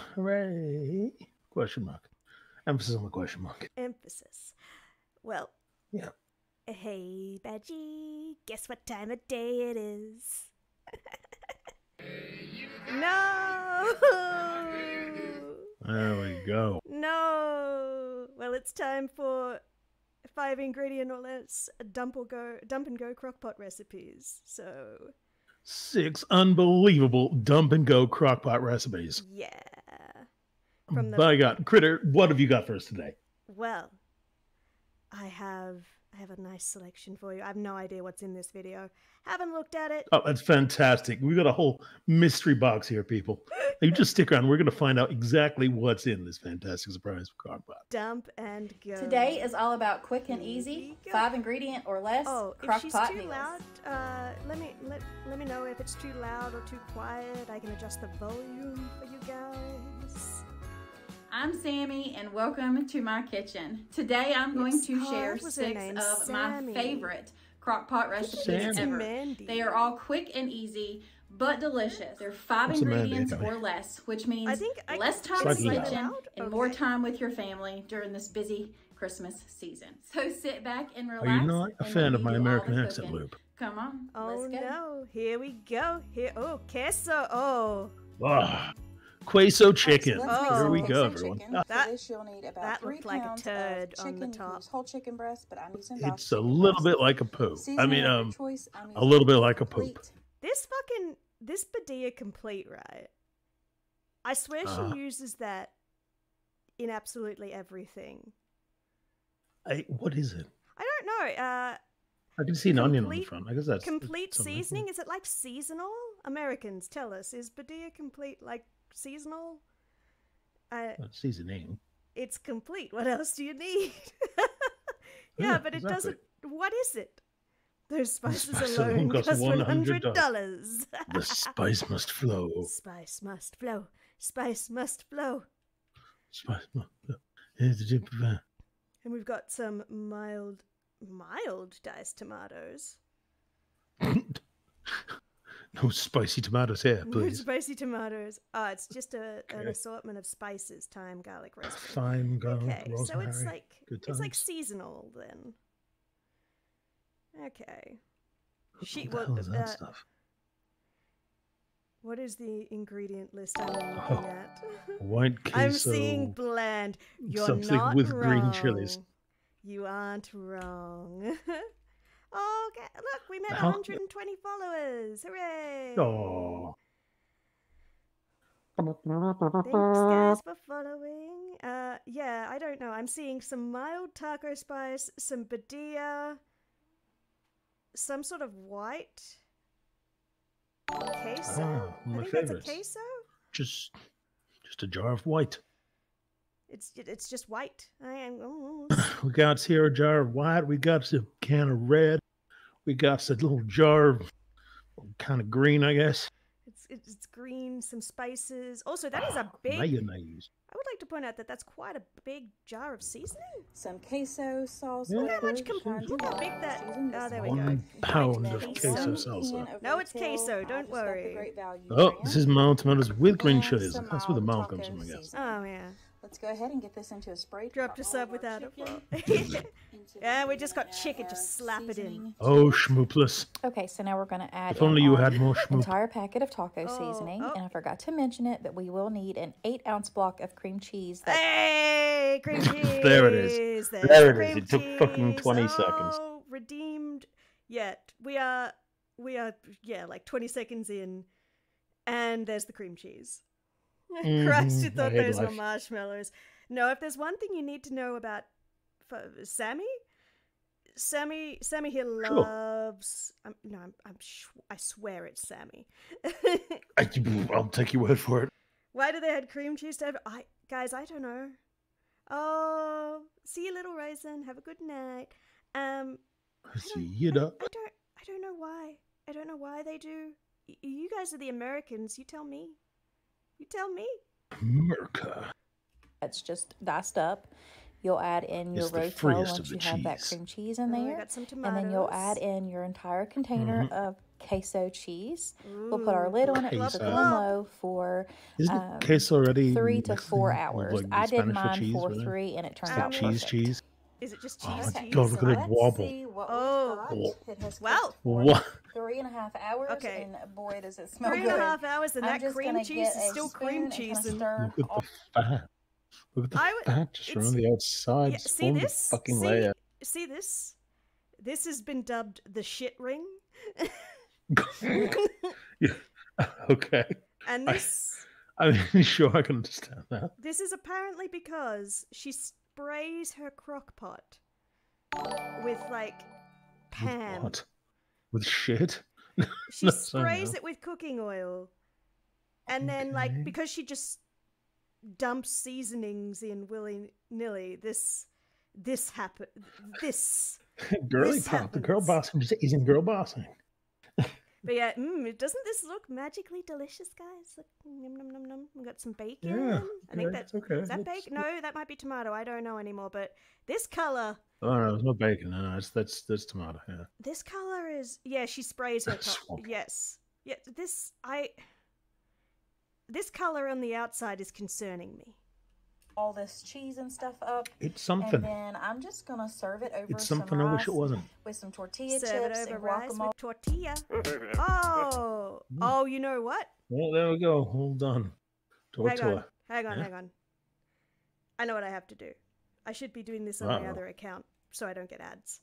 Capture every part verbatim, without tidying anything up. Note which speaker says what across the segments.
Speaker 1: Hooray! Question mark. Emphasis on the question mark.
Speaker 2: Emphasis. Well.
Speaker 1: Yeah.
Speaker 2: Hey, Badgie. Guess what time of day it is? No!
Speaker 1: There we go.
Speaker 2: No! Well, it's time for five ingredient or less dump or go dump and go crockpot recipes. So
Speaker 1: six unbelievable dump and go crockpot recipes.
Speaker 2: Yeah. From the
Speaker 1: By God, Critter, what have you got for us today?
Speaker 2: Well, I have I have a nice selection for you. I have no idea what's in this video. Haven't looked at it.
Speaker 1: Oh, that's fantastic. We've got a whole mystery box here, people. You just stick around. We're going to find out exactly what's in this fantastic surprise crockpot.
Speaker 2: Dump and go.
Speaker 3: Today is all about quick and easy, five ingredient or less
Speaker 2: oh,
Speaker 3: crock
Speaker 2: if she's
Speaker 3: pot
Speaker 2: too
Speaker 3: meals.
Speaker 2: loud, uh, let me let, let me know if it's too loud or too quiet. I can adjust the volume for you guys.
Speaker 3: I'm Sammy and welcome to my kitchen. Today I'm going
Speaker 2: It's
Speaker 3: to
Speaker 2: hard.
Speaker 3: share
Speaker 2: What's her
Speaker 3: six
Speaker 2: name?
Speaker 3: of
Speaker 2: Sammy.
Speaker 3: my favorite crock pot recipes
Speaker 1: Sammy.
Speaker 3: ever.
Speaker 2: Mandy.
Speaker 3: They are all quick and easy, but delicious. They're five
Speaker 1: What's a Mandy,
Speaker 3: ingredients
Speaker 1: anyway?
Speaker 3: or less, which means
Speaker 2: I think I
Speaker 3: less
Speaker 2: can-
Speaker 3: time
Speaker 1: It's
Speaker 3: in the
Speaker 1: like
Speaker 3: kitchen
Speaker 2: loud?
Speaker 3: and more
Speaker 2: Okay.
Speaker 3: time with your family during this busy Christmas season. So sit back and relax.
Speaker 1: Are you not a
Speaker 3: and
Speaker 1: fan
Speaker 3: let
Speaker 1: of
Speaker 3: me
Speaker 1: my
Speaker 3: do all
Speaker 1: American
Speaker 3: the
Speaker 1: accent
Speaker 3: cooking.
Speaker 1: loop?
Speaker 3: Come on,
Speaker 2: Oh
Speaker 3: let's go.
Speaker 2: no! Here we go. Here, oh queso. Oh,
Speaker 1: Ah, queso chicken.
Speaker 4: All right, so let's make
Speaker 1: Here
Speaker 4: some
Speaker 1: we go,
Speaker 4: queso
Speaker 1: everyone.
Speaker 4: chicken.
Speaker 1: Ah,
Speaker 2: That-
Speaker 4: For this, you'll need about
Speaker 2: that
Speaker 4: three
Speaker 2: looked like a
Speaker 4: pounds
Speaker 2: turd
Speaker 4: of
Speaker 2: on
Speaker 4: chicken.
Speaker 2: the
Speaker 4: You can
Speaker 2: top.
Speaker 4: use whole chicken breast, but I'm using
Speaker 1: it's
Speaker 4: Boston
Speaker 1: a
Speaker 4: chicken
Speaker 1: little
Speaker 4: breast.
Speaker 1: bit like a poo. I
Speaker 4: Seasoning
Speaker 1: mean,
Speaker 4: of your
Speaker 1: um,
Speaker 4: choice, I'm
Speaker 1: a
Speaker 4: using
Speaker 1: little bit like a
Speaker 4: complete.
Speaker 1: poop.
Speaker 2: this fucking this Badjhur complete, right? I swear
Speaker 1: Uh-huh.
Speaker 2: she uses that in absolutely everything.
Speaker 1: I, what is it?
Speaker 2: I don't know. Uh,
Speaker 1: I can see an onion on the
Speaker 2: Complete-
Speaker 1: front. I guess that's
Speaker 2: complete
Speaker 1: something.
Speaker 2: seasoning. Is it like seasonal? Americans, tell us. Is Badjhur complete like seasonal? Uh,
Speaker 1: Uh, seasoning.
Speaker 2: it's complete. What else do you need? yeah,
Speaker 1: Yeah,
Speaker 2: but it
Speaker 1: exactly.
Speaker 2: doesn't. What is it? Those spices
Speaker 1: spice
Speaker 2: alone
Speaker 1: alone
Speaker 2: cost
Speaker 1: cost
Speaker 2: one
Speaker 1: one
Speaker 2: hundred
Speaker 1: hundred
Speaker 2: dollars.
Speaker 1: The spice must flow.
Speaker 2: Spice must flow. Spice must flow.
Speaker 1: Spice must flow. Here's the dip of that.
Speaker 2: And we've got some mild, mild diced tomatoes.
Speaker 1: No spicy tomatoes here,
Speaker 2: No
Speaker 1: please.
Speaker 2: spicy tomatoes. Ah, it's just a, an
Speaker 1: Okay.
Speaker 2: assortment of spices: thyme, garlic, rosemary.
Speaker 1: Thyme, garlic,
Speaker 2: Okay, so
Speaker 1: rosemary.
Speaker 2: it's like
Speaker 1: Good
Speaker 2: it's like
Speaker 1: times.
Speaker 2: seasonal then. Okay. She
Speaker 1: What the
Speaker 2: well,
Speaker 1: hell is that
Speaker 2: uh,
Speaker 1: stuff?
Speaker 2: what is the ingredient list I'm looking
Speaker 1: Oh,
Speaker 2: at?
Speaker 1: White queso.
Speaker 2: I'm seeing bland. You're
Speaker 1: something
Speaker 2: not
Speaker 1: with
Speaker 2: wrong.
Speaker 1: green chilies.
Speaker 2: You aren't wrong. Oh, okay. Look, we met
Speaker 1: How-
Speaker 2: one hundred twenty followers. Hooray!
Speaker 1: Oh.
Speaker 2: Thanks, guys, for following. Uh, yeah, I don't know. I'm seeing some mild taco spice, some Badjhur, some sort of white queso.
Speaker 1: Ah,
Speaker 2: I
Speaker 1: my
Speaker 2: think
Speaker 1: favorites.
Speaker 2: that's a queso.
Speaker 1: Just, just a jar of white.
Speaker 2: It's it's just white. I am. Oh,
Speaker 1: We got here a jar of white. We got a can of red. We got a little jar of kind of green, I guess.
Speaker 2: it's it's it's green. Some spices. Also, that is a
Speaker 1: Ah,
Speaker 2: big.
Speaker 1: mayonnaise.
Speaker 2: I would like to point out that that's quite a big jar of seasoning.
Speaker 4: Some queso sauce.
Speaker 1: Yeah.
Speaker 4: with
Speaker 2: Look how much
Speaker 4: three
Speaker 2: com-
Speaker 4: kinds
Speaker 2: look
Speaker 4: of
Speaker 2: how big
Speaker 4: olive
Speaker 2: that-
Speaker 4: season.
Speaker 2: oh,
Speaker 4: This
Speaker 2: there we
Speaker 4: is
Speaker 2: go.
Speaker 1: One pound
Speaker 2: White
Speaker 1: of
Speaker 2: queso.
Speaker 1: queso
Speaker 4: Some
Speaker 1: salsa.
Speaker 4: can of
Speaker 2: No, it's
Speaker 4: retail.
Speaker 2: queso,
Speaker 4: I
Speaker 2: don't
Speaker 4: just got the
Speaker 2: worry.
Speaker 4: Great Value
Speaker 1: Oh,
Speaker 4: brand.
Speaker 1: this is mild tomatoes with green
Speaker 4: And
Speaker 1: chilies.
Speaker 4: some
Speaker 1: That's where the
Speaker 4: mild
Speaker 1: mild comes
Speaker 4: taco
Speaker 1: from, I guess.
Speaker 4: seasoning.
Speaker 2: Oh yeah.
Speaker 4: Let's go ahead and get this into a spray.
Speaker 2: Dropped
Speaker 4: Drop
Speaker 2: us
Speaker 4: all
Speaker 2: up
Speaker 4: of our
Speaker 2: without a
Speaker 4: chicken
Speaker 2: fault.
Speaker 4: into
Speaker 2: Yeah,
Speaker 4: the
Speaker 2: we just got
Speaker 4: pan
Speaker 2: chicken,
Speaker 4: of
Speaker 2: just slap it in.
Speaker 4: seasoning.
Speaker 1: Oh, schmoopless.
Speaker 3: Okay, so now we're going to add
Speaker 1: If only
Speaker 3: in
Speaker 1: you
Speaker 3: our
Speaker 1: had more schmoop.
Speaker 3: entire packet of taco
Speaker 2: Oh,
Speaker 3: seasoning,
Speaker 2: oh.
Speaker 3: and I forgot to mention it, but we will need an eight ounce block of cream cheese. That
Speaker 2: Hey, cream cheese.
Speaker 1: There it is.
Speaker 2: There's
Speaker 1: There it
Speaker 2: cream
Speaker 1: is. It took fucking
Speaker 2: cheese.
Speaker 1: twenty
Speaker 2: oh,
Speaker 1: seconds.
Speaker 2: Redeemed. Yet we are, we are, yeah, like twenty seconds in, and there's the cream cheese. Christ, you
Speaker 1: Mhm, I
Speaker 2: thought
Speaker 1: hate
Speaker 2: those were
Speaker 1: life.
Speaker 2: marshmallows. No, if there's one thing you need to know about for Sammy, Sammy, Sammy here
Speaker 1: Sure.
Speaker 2: loves. I'm, no, I'm, I'm sh- I swear it's Sammy.
Speaker 1: I, I'll take your word for it.
Speaker 2: Why do they add cream cheese to every- I guys, I don't know. Oh, see you, little raisin. Have a good night. Um,
Speaker 1: I see you, duck.
Speaker 2: I don't, I don't know why. I don't know why they do. Y- you guys are the Americans. You tell me. You tell me.
Speaker 1: America.
Speaker 3: that's just diced up. You'll add in your
Speaker 1: It's the
Speaker 3: rotel
Speaker 1: freest
Speaker 3: once
Speaker 1: of
Speaker 3: you
Speaker 1: the
Speaker 3: have that
Speaker 1: cheese.
Speaker 3: cream cheese in
Speaker 2: Oh, I
Speaker 3: there.
Speaker 2: got some
Speaker 3: And then you'll
Speaker 2: tomatoes.
Speaker 3: add in your entire container
Speaker 1: Mhm.
Speaker 3: of
Speaker 4: queso cheese. We'll put our lid on it,
Speaker 1: Queso.
Speaker 4: put it on low for
Speaker 1: Isn't
Speaker 4: um,
Speaker 1: queso already
Speaker 4: three to
Speaker 1: Mexican?
Speaker 4: four
Speaker 1: Or,
Speaker 4: hours.
Speaker 1: like,
Speaker 4: I did
Speaker 1: Spanish for
Speaker 4: mine
Speaker 1: cheese,
Speaker 4: for
Speaker 1: really?
Speaker 4: three, and it turned
Speaker 1: It's like
Speaker 4: out
Speaker 1: cheese,
Speaker 4: perfect.
Speaker 1: cheese.
Speaker 2: Is it just
Speaker 1: Oh
Speaker 2: cheese?
Speaker 1: my
Speaker 2: cheese?
Speaker 1: God, look at it
Speaker 4: let's
Speaker 1: wobble.
Speaker 4: see what
Speaker 2: Oh.
Speaker 4: we've got. It has
Speaker 2: Wow.
Speaker 4: cooked for
Speaker 1: What?
Speaker 4: three and a half hours,
Speaker 2: Okay.
Speaker 4: and boy, does it smell
Speaker 2: Three
Speaker 4: good.
Speaker 2: and a half hours, and
Speaker 4: I'm
Speaker 2: that
Speaker 4: just
Speaker 2: cream
Speaker 4: gonna
Speaker 2: cheese
Speaker 4: get
Speaker 2: is
Speaker 4: a
Speaker 2: still
Speaker 4: spoon
Speaker 2: cream
Speaker 4: and kinda
Speaker 2: cheese. And
Speaker 4: stir
Speaker 1: Look at
Speaker 4: all
Speaker 1: the fat. Look at the
Speaker 2: I would-
Speaker 1: fat just
Speaker 2: it's-
Speaker 1: around the outside.
Speaker 2: yeah,
Speaker 1: It's
Speaker 2: see
Speaker 1: formed a
Speaker 2: this?
Speaker 1: fucking
Speaker 2: see,
Speaker 1: layer.
Speaker 2: see this? This has been dubbed the shit ring.
Speaker 1: Yeah. Okay.
Speaker 2: And
Speaker 1: I-
Speaker 2: this
Speaker 1: I mean, sure, I can understand that.
Speaker 2: this is apparently because she sprays her crock pot with like
Speaker 1: With
Speaker 2: Pam.
Speaker 1: what? With shit?
Speaker 2: She
Speaker 1: No, sorry,
Speaker 2: sprays
Speaker 1: no.
Speaker 2: it with cooking oil. And then like
Speaker 1: Okay.
Speaker 2: because she just dumps seasonings in willy nilly, this this happen this
Speaker 1: Girly
Speaker 2: This
Speaker 1: pop. The girl
Speaker 2: happens.
Speaker 1: bossing just isn't girl bossing.
Speaker 2: But yeah, mm, doesn't this look magically delicious, guys? Look, num num num num. We got some bacon.
Speaker 1: Yeah.
Speaker 2: I think
Speaker 1: okay,
Speaker 2: that's
Speaker 1: okay.
Speaker 2: is that
Speaker 1: That's-
Speaker 2: bacon? No, that might be tomato. I don't know anymore. But this color,
Speaker 1: Oh no, there's no bacon. No, no, it's, that's that's tomato. Yeah.
Speaker 2: this color is yeah. She sprays her top.
Speaker 1: Swamp.
Speaker 2: Yes, yeah. This I. This color on the outside is concerning me.
Speaker 4: all this cheese and stuff up.
Speaker 1: It's
Speaker 4: And
Speaker 1: something.
Speaker 4: then I'm just gonna serve it over
Speaker 1: It's
Speaker 4: some
Speaker 1: something I wish it
Speaker 4: rice
Speaker 1: wasn't.
Speaker 4: with some tortilla
Speaker 2: Serve it
Speaker 4: chips
Speaker 2: over
Speaker 4: and
Speaker 2: rice
Speaker 4: guacamole.
Speaker 2: with tortilla. Oh, oh, you know what?
Speaker 1: Well, there we go. Hold on.
Speaker 2: Hang
Speaker 1: Tortilla.
Speaker 2: on, hang on,
Speaker 1: Yeah?
Speaker 2: hang on. I know what I have to do. I should be doing this on my
Speaker 1: Uh-oh.
Speaker 2: other account so I don't get ads.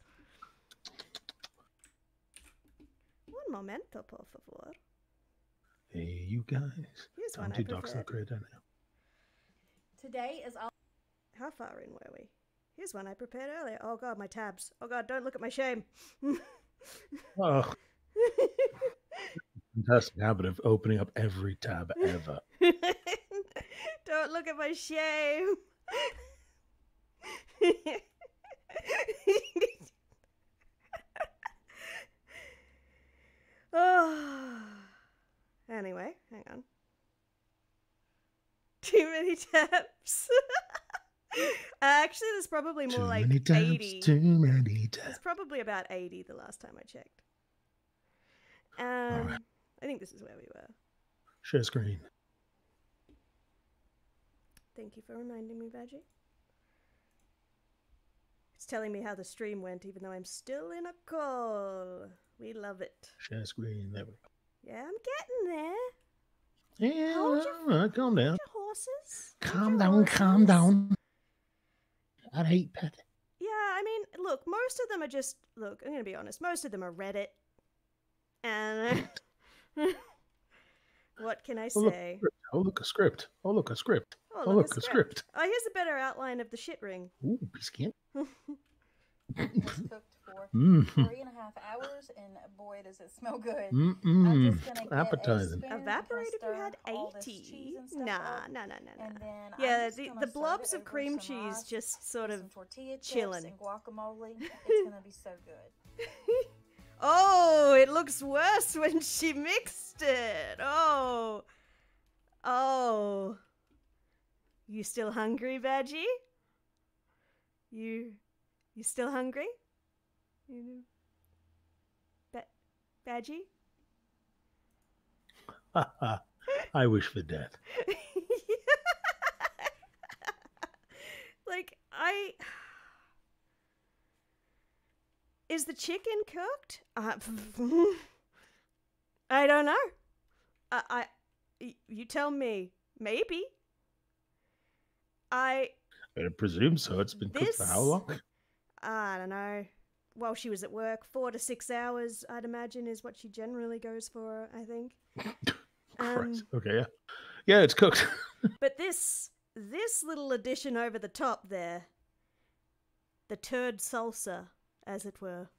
Speaker 2: Un momento, por favor.
Speaker 1: Hey, you guys.
Speaker 2: Here's
Speaker 1: Time
Speaker 2: one I
Speaker 1: to dox the
Speaker 2: prepared.
Speaker 1: creator now.
Speaker 3: Today is all.
Speaker 2: How far in were we? Here's one I prepared earlier. Oh god, my tabs. Oh god, don't look at my shame.
Speaker 1: Oh, fantastic habit of opening up every tab ever.
Speaker 2: Don't look at my shame. Oh. Anyway, hang on. Too many tabs. Actually, there's probably more
Speaker 1: Too
Speaker 2: like
Speaker 1: many tabs,
Speaker 2: eighty.
Speaker 1: too many
Speaker 2: It's
Speaker 1: tabs.
Speaker 2: probably about eighty the last time I checked. Um,
Speaker 1: Alright.
Speaker 2: I think this is where we were.
Speaker 1: Share screen.
Speaker 2: Thank you for reminding me, Badgie. It's telling me how the stream went, even though I'm still in a call. We love it.
Speaker 1: Share screen. There we go.
Speaker 2: Yeah, I'm getting there.
Speaker 1: Yeah,
Speaker 2: Hold your-
Speaker 1: all right, calm down.
Speaker 2: Hold your horses. Hold
Speaker 1: Calm
Speaker 2: your
Speaker 1: down, calm
Speaker 2: horses.
Speaker 1: down. I hate pet.
Speaker 2: Yeah, I mean, look, most of them are just, look, I'm going to be honest, most of them are Reddit. And what can I
Speaker 1: Oh look,
Speaker 2: say?
Speaker 1: script. oh, look, a script. Oh, look, a script.
Speaker 2: Oh,
Speaker 1: Oh, look, a script.
Speaker 2: Oh, here's a better outline of the shit ring.
Speaker 1: Ooh, biscuit.
Speaker 4: It's cooked for
Speaker 1: Mmm.
Speaker 4: three and a half hours, and boy, does it smell good. I'm
Speaker 1: Mmm.
Speaker 4: just gonna get a
Speaker 1: Appetizing.
Speaker 4: spoon and
Speaker 2: Evaporate if you
Speaker 4: stir
Speaker 2: had
Speaker 4: all this
Speaker 2: eighty.
Speaker 4: cheese and stuff
Speaker 2: Nah,
Speaker 4: up,
Speaker 2: nah, nah, nah,
Speaker 4: and
Speaker 2: nah.
Speaker 4: then I'm
Speaker 2: Yeah,
Speaker 4: just
Speaker 2: the,
Speaker 4: gonna
Speaker 2: the
Speaker 4: serve
Speaker 2: blobs
Speaker 4: it
Speaker 2: of
Speaker 4: over
Speaker 2: cream
Speaker 4: some
Speaker 2: cheese
Speaker 4: rice
Speaker 2: just sort
Speaker 4: with
Speaker 2: of
Speaker 4: some tortilla chips
Speaker 2: chilling.
Speaker 4: and guacamole. It's gonna be so good.
Speaker 2: Oh, it looks worse when she mixed it. Oh. Oh. You still hungry, Badgie? You you still hungry? You ba- Badgie?
Speaker 1: I wish for death.
Speaker 2: Like I Is the chicken cooked? Uh, I don't know. I, I, y- you tell me. Maybe. I,
Speaker 1: I presume so. It's been cooked for how
Speaker 2: This-
Speaker 1: long?
Speaker 2: I don't know. While she was at work, four to six hours, I'd imagine, is what she generally goes for. I think.
Speaker 1: Christ.
Speaker 2: Um,
Speaker 1: Okay, yeah. Yeah, it's cooked.
Speaker 2: But this, this little addition over the top there, the turd salsa, as it were.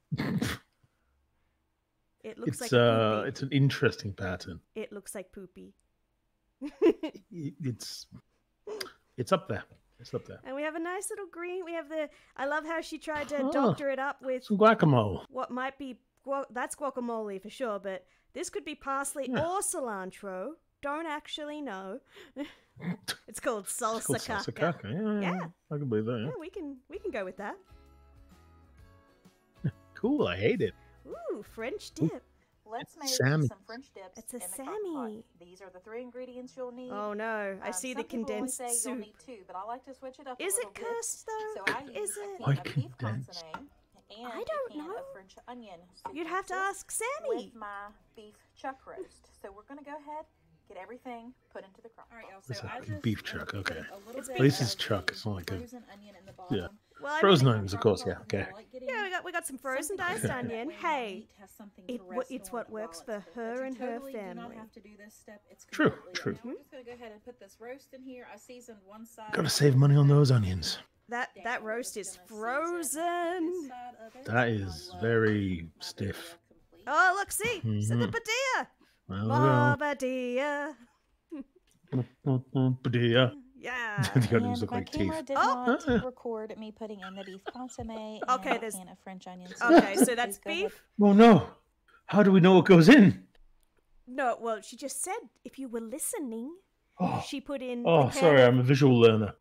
Speaker 2: It looks
Speaker 1: it's
Speaker 2: like a
Speaker 1: uh
Speaker 2: poopy.
Speaker 1: it's an interesting pattern.
Speaker 2: It looks like poopy.
Speaker 1: It- It's it's up there. It's up there.
Speaker 2: And we have a nice little green. We have the. I love how she tried to
Speaker 1: Oh,
Speaker 2: doctor it up with
Speaker 1: Some guacamole.
Speaker 2: what might be. Guac- that's guacamole for sure, but this could be parsley
Speaker 1: Yeah.
Speaker 2: or cilantro. Don't actually know. It's called salsa
Speaker 1: It's called salsa
Speaker 2: caca.
Speaker 1: caca. Yeah, yeah,
Speaker 2: Yeah.
Speaker 1: I can believe that.
Speaker 2: Yeah,
Speaker 1: Yeah.
Speaker 2: we can we can go with that.
Speaker 1: Cool. I hate it.
Speaker 2: Ooh, French dip.
Speaker 4: let's make
Speaker 1: Sammy.
Speaker 4: some French dips
Speaker 2: It's a
Speaker 4: in the crock pot.
Speaker 2: Sammy.
Speaker 4: These are the three ingredients you'll need.
Speaker 2: Oh no, I
Speaker 4: Um,
Speaker 2: see the
Speaker 4: some people always
Speaker 2: condensed
Speaker 4: say
Speaker 2: soup.
Speaker 4: You'll need two, but I like to switch it up
Speaker 2: Is
Speaker 4: a little
Speaker 2: it cursed
Speaker 4: bit.
Speaker 2: though?
Speaker 4: So I use
Speaker 2: Is
Speaker 4: a
Speaker 2: it?
Speaker 4: can
Speaker 1: Why
Speaker 4: of beef
Speaker 1: condensed?
Speaker 4: consommé and
Speaker 2: I don't
Speaker 4: a can
Speaker 2: know.
Speaker 4: of French onion soup
Speaker 2: You'd have to
Speaker 4: mixes
Speaker 2: ask Sammy.
Speaker 4: with my beef chuck roast. So we're gonna go ahead, get everything put into the crock pot.
Speaker 5: All right, y'all.
Speaker 1: It's
Speaker 5: So
Speaker 1: a
Speaker 5: I just
Speaker 1: beef
Speaker 5: uh,
Speaker 1: chuck,
Speaker 5: put
Speaker 1: okay.
Speaker 5: a little
Speaker 2: It's
Speaker 5: bit
Speaker 2: At least
Speaker 5: of
Speaker 1: it's chuck, it's not like a-
Speaker 5: frozen onion in the bottom.
Speaker 1: Yeah.
Speaker 2: Well, I
Speaker 1: Frozen
Speaker 2: mean,
Speaker 1: onions, of course, yeah, okay.
Speaker 2: yeah, we got we got some frozen
Speaker 5: Something
Speaker 2: diced
Speaker 5: like that.
Speaker 2: onion.
Speaker 5: That way my
Speaker 2: Hey,
Speaker 5: meat has something to
Speaker 2: it wa-
Speaker 5: rest
Speaker 2: it's
Speaker 5: on
Speaker 2: what
Speaker 5: while
Speaker 2: works
Speaker 5: it's
Speaker 2: for
Speaker 5: cooked.
Speaker 2: her
Speaker 5: But
Speaker 2: and
Speaker 5: you
Speaker 2: her
Speaker 5: totally do not
Speaker 2: family.
Speaker 5: have to do this step. It's
Speaker 1: True,
Speaker 5: completely
Speaker 1: true.
Speaker 5: optional. I'm just gonna go ahead and put this roast in here. I seasoned one side.
Speaker 1: Gotta save money on those onions.
Speaker 2: That
Speaker 5: down.
Speaker 2: that
Speaker 5: We're
Speaker 2: roast
Speaker 5: just
Speaker 2: is
Speaker 5: gonna season
Speaker 2: frozen.
Speaker 5: this side of it.
Speaker 1: That
Speaker 5: And
Speaker 1: is
Speaker 5: I love
Speaker 1: very
Speaker 5: my
Speaker 1: stiff.
Speaker 5: Badjhur complete.
Speaker 2: Oh, look, see, so the
Speaker 1: Mhm.
Speaker 2: Badia,
Speaker 1: Well,
Speaker 2: Ma Badia,
Speaker 1: well. Padilla.
Speaker 2: yeah.
Speaker 1: The onions
Speaker 4: And
Speaker 1: look
Speaker 4: my
Speaker 1: like
Speaker 4: camera
Speaker 1: teeth.
Speaker 4: did
Speaker 2: Oh.
Speaker 4: not
Speaker 1: Uh-uh.
Speaker 4: record me putting in the beef consommé
Speaker 2: Okay,
Speaker 4: and a
Speaker 2: there's-
Speaker 4: can of French onion soup.
Speaker 2: Okay, so that's
Speaker 4: Please go ahead.
Speaker 2: beef.
Speaker 1: Well, no. How do we know what goes in?
Speaker 2: No, well, she just said if you were listening,
Speaker 1: Oh,
Speaker 2: she put in.
Speaker 1: oh
Speaker 2: the can
Speaker 1: sorry,
Speaker 2: of-
Speaker 1: I'm a visual learner.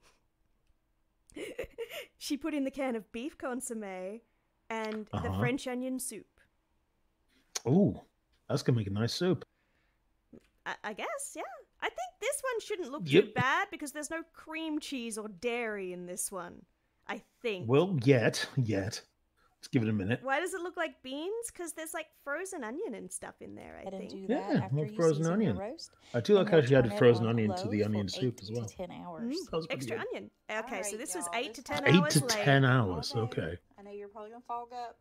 Speaker 2: she put in the can of beef consommé and the
Speaker 1: Uh-huh.
Speaker 2: French onion soup.
Speaker 1: Ooh, that's gonna make a nice soup.
Speaker 2: I, I guess, yeah. I think this one shouldn't look too
Speaker 1: Yep.
Speaker 2: bad because there's no cream cheese or dairy in this one. I think.
Speaker 1: Well, yet, yet. Let's give it a minute.
Speaker 2: Why does it look like beans? Because there's like frozen onion and stuff in there. I
Speaker 4: Ahead and
Speaker 2: think.
Speaker 4: do that
Speaker 1: Yeah,
Speaker 4: after
Speaker 1: more
Speaker 4: you
Speaker 1: frozen
Speaker 4: season
Speaker 1: onion.
Speaker 4: the roast.
Speaker 1: I do like
Speaker 4: and
Speaker 1: how
Speaker 4: then
Speaker 1: she
Speaker 4: turn
Speaker 1: added
Speaker 4: it
Speaker 1: frozen
Speaker 4: on
Speaker 1: onion
Speaker 4: low
Speaker 1: to the
Speaker 4: for
Speaker 1: onion soup
Speaker 4: eight
Speaker 1: as well.
Speaker 4: to ten hours.
Speaker 2: Mm,
Speaker 1: That was pretty
Speaker 2: extra
Speaker 1: good.
Speaker 2: onion. Okay, so
Speaker 4: Alright,
Speaker 2: this was
Speaker 4: y'all,
Speaker 2: eight
Speaker 4: this
Speaker 2: to ten
Speaker 4: time-
Speaker 1: Eight
Speaker 2: hours
Speaker 1: to
Speaker 2: late.
Speaker 1: ten hours.
Speaker 4: All day.
Speaker 1: Okay.
Speaker 4: I know you're probably gonna fog up.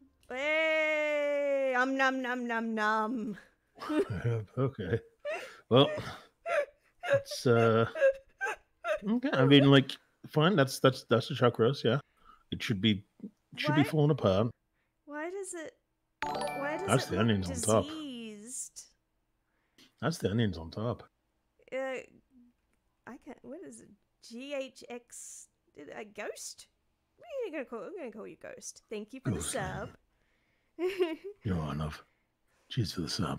Speaker 2: Hey, um num num num num.
Speaker 1: Okay. Well, it's uh. Okay. I mean, like, fine. That's that's that's a chuck roast. Yeah. It should be should be
Speaker 2: Why-
Speaker 1: falling apart.
Speaker 2: Why does it? Why does
Speaker 1: That's
Speaker 2: it
Speaker 1: the
Speaker 2: look
Speaker 1: onions on top.
Speaker 2: diseased?
Speaker 1: That's the onions on top.
Speaker 2: Uh, I can't. What is it? G H X. A ghost? What are you gonna call? I'm gonna call you Ghost. Thank you for
Speaker 1: Ghost.
Speaker 2: the sub.
Speaker 1: You're on enough. Cheers for the sub.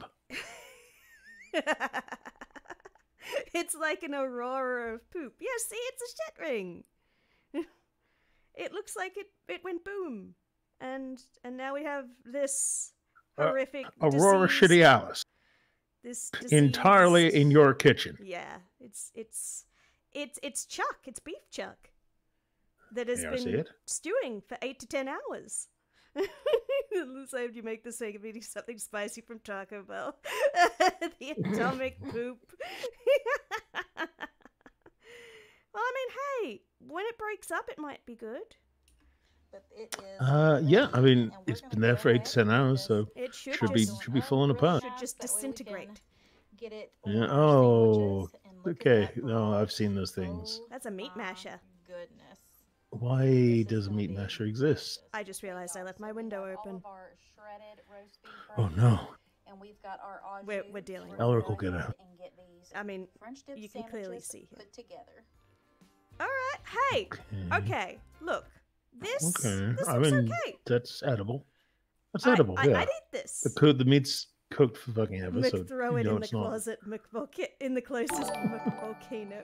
Speaker 2: It's like an aurora of poop. Yeah, see, it's a shit ring. It looks like it, it went boom. And and now we have this
Speaker 1: Uh,
Speaker 2: horrific
Speaker 1: Aurora
Speaker 2: diseased-
Speaker 1: Shitty Alice.
Speaker 2: This
Speaker 1: Entirely in
Speaker 2: diseased-
Speaker 1: your kitchen.
Speaker 2: Yeah, it's it's it's it's chuck. It's beef chuck that has
Speaker 1: Yeah, I see
Speaker 2: been
Speaker 1: it.
Speaker 2: stewing for eight to ten hours. Saved you make the sake of eating something spicy from Taco Bell. The atomic poop. Well, I mean, hey, when it breaks up, it might be good.
Speaker 4: But it is
Speaker 1: Uh, yeah. I mean,
Speaker 4: and we're
Speaker 1: it's
Speaker 4: gonna
Speaker 1: been there
Speaker 4: go
Speaker 1: for eight
Speaker 4: ahead
Speaker 1: to ten
Speaker 4: and
Speaker 1: hours,
Speaker 4: just
Speaker 1: so
Speaker 2: It should,
Speaker 1: should be
Speaker 2: just,
Speaker 1: should be
Speaker 4: up
Speaker 1: falling
Speaker 4: real
Speaker 1: apart.
Speaker 2: should
Speaker 4: fast,
Speaker 2: just
Speaker 4: that way we can
Speaker 2: disintegrate.
Speaker 4: Get it
Speaker 1: Yeah,
Speaker 4: on our
Speaker 1: oh,
Speaker 4: sandwiches and look at
Speaker 1: okay.
Speaker 4: that
Speaker 1: No, I've
Speaker 4: barrage.
Speaker 1: seen those things.
Speaker 4: Oh
Speaker 2: That's a meat
Speaker 4: my
Speaker 2: masher.
Speaker 4: Goodness.
Speaker 1: Why
Speaker 4: This is
Speaker 1: does a
Speaker 4: gonna
Speaker 1: meat
Speaker 4: be
Speaker 1: masher exist?
Speaker 4: delicious.
Speaker 2: I just realized I left my
Speaker 4: So we
Speaker 2: window
Speaker 4: have all
Speaker 2: open.
Speaker 4: of our shredded roast beef
Speaker 1: Oh
Speaker 4: right
Speaker 1: no.
Speaker 4: here, and we've got our au
Speaker 2: We're-
Speaker 4: jus.
Speaker 2: we're dealing with
Speaker 4: gonna
Speaker 1: Elric
Speaker 4: go
Speaker 1: will get
Speaker 4: ahead
Speaker 1: out.
Speaker 4: and get these
Speaker 2: I mean,
Speaker 4: French dip
Speaker 2: you can clearly
Speaker 4: sandwiches
Speaker 2: see here.
Speaker 4: put together.
Speaker 2: All right, hey,
Speaker 1: Okay.
Speaker 2: okay, look, this
Speaker 1: Okay.
Speaker 2: this
Speaker 1: I
Speaker 2: looks
Speaker 1: mean,
Speaker 2: okay.
Speaker 1: that's edible. That's
Speaker 2: I,
Speaker 1: edible.
Speaker 2: I,
Speaker 1: yeah.
Speaker 2: I'd eat this.
Speaker 1: The, co- the meat's cooked for fucking ever,
Speaker 2: Mc
Speaker 1: so
Speaker 2: throw
Speaker 1: you
Speaker 2: it
Speaker 1: know
Speaker 2: in the
Speaker 1: it's not.
Speaker 2: closet, McVolca- in the closest McVolcano.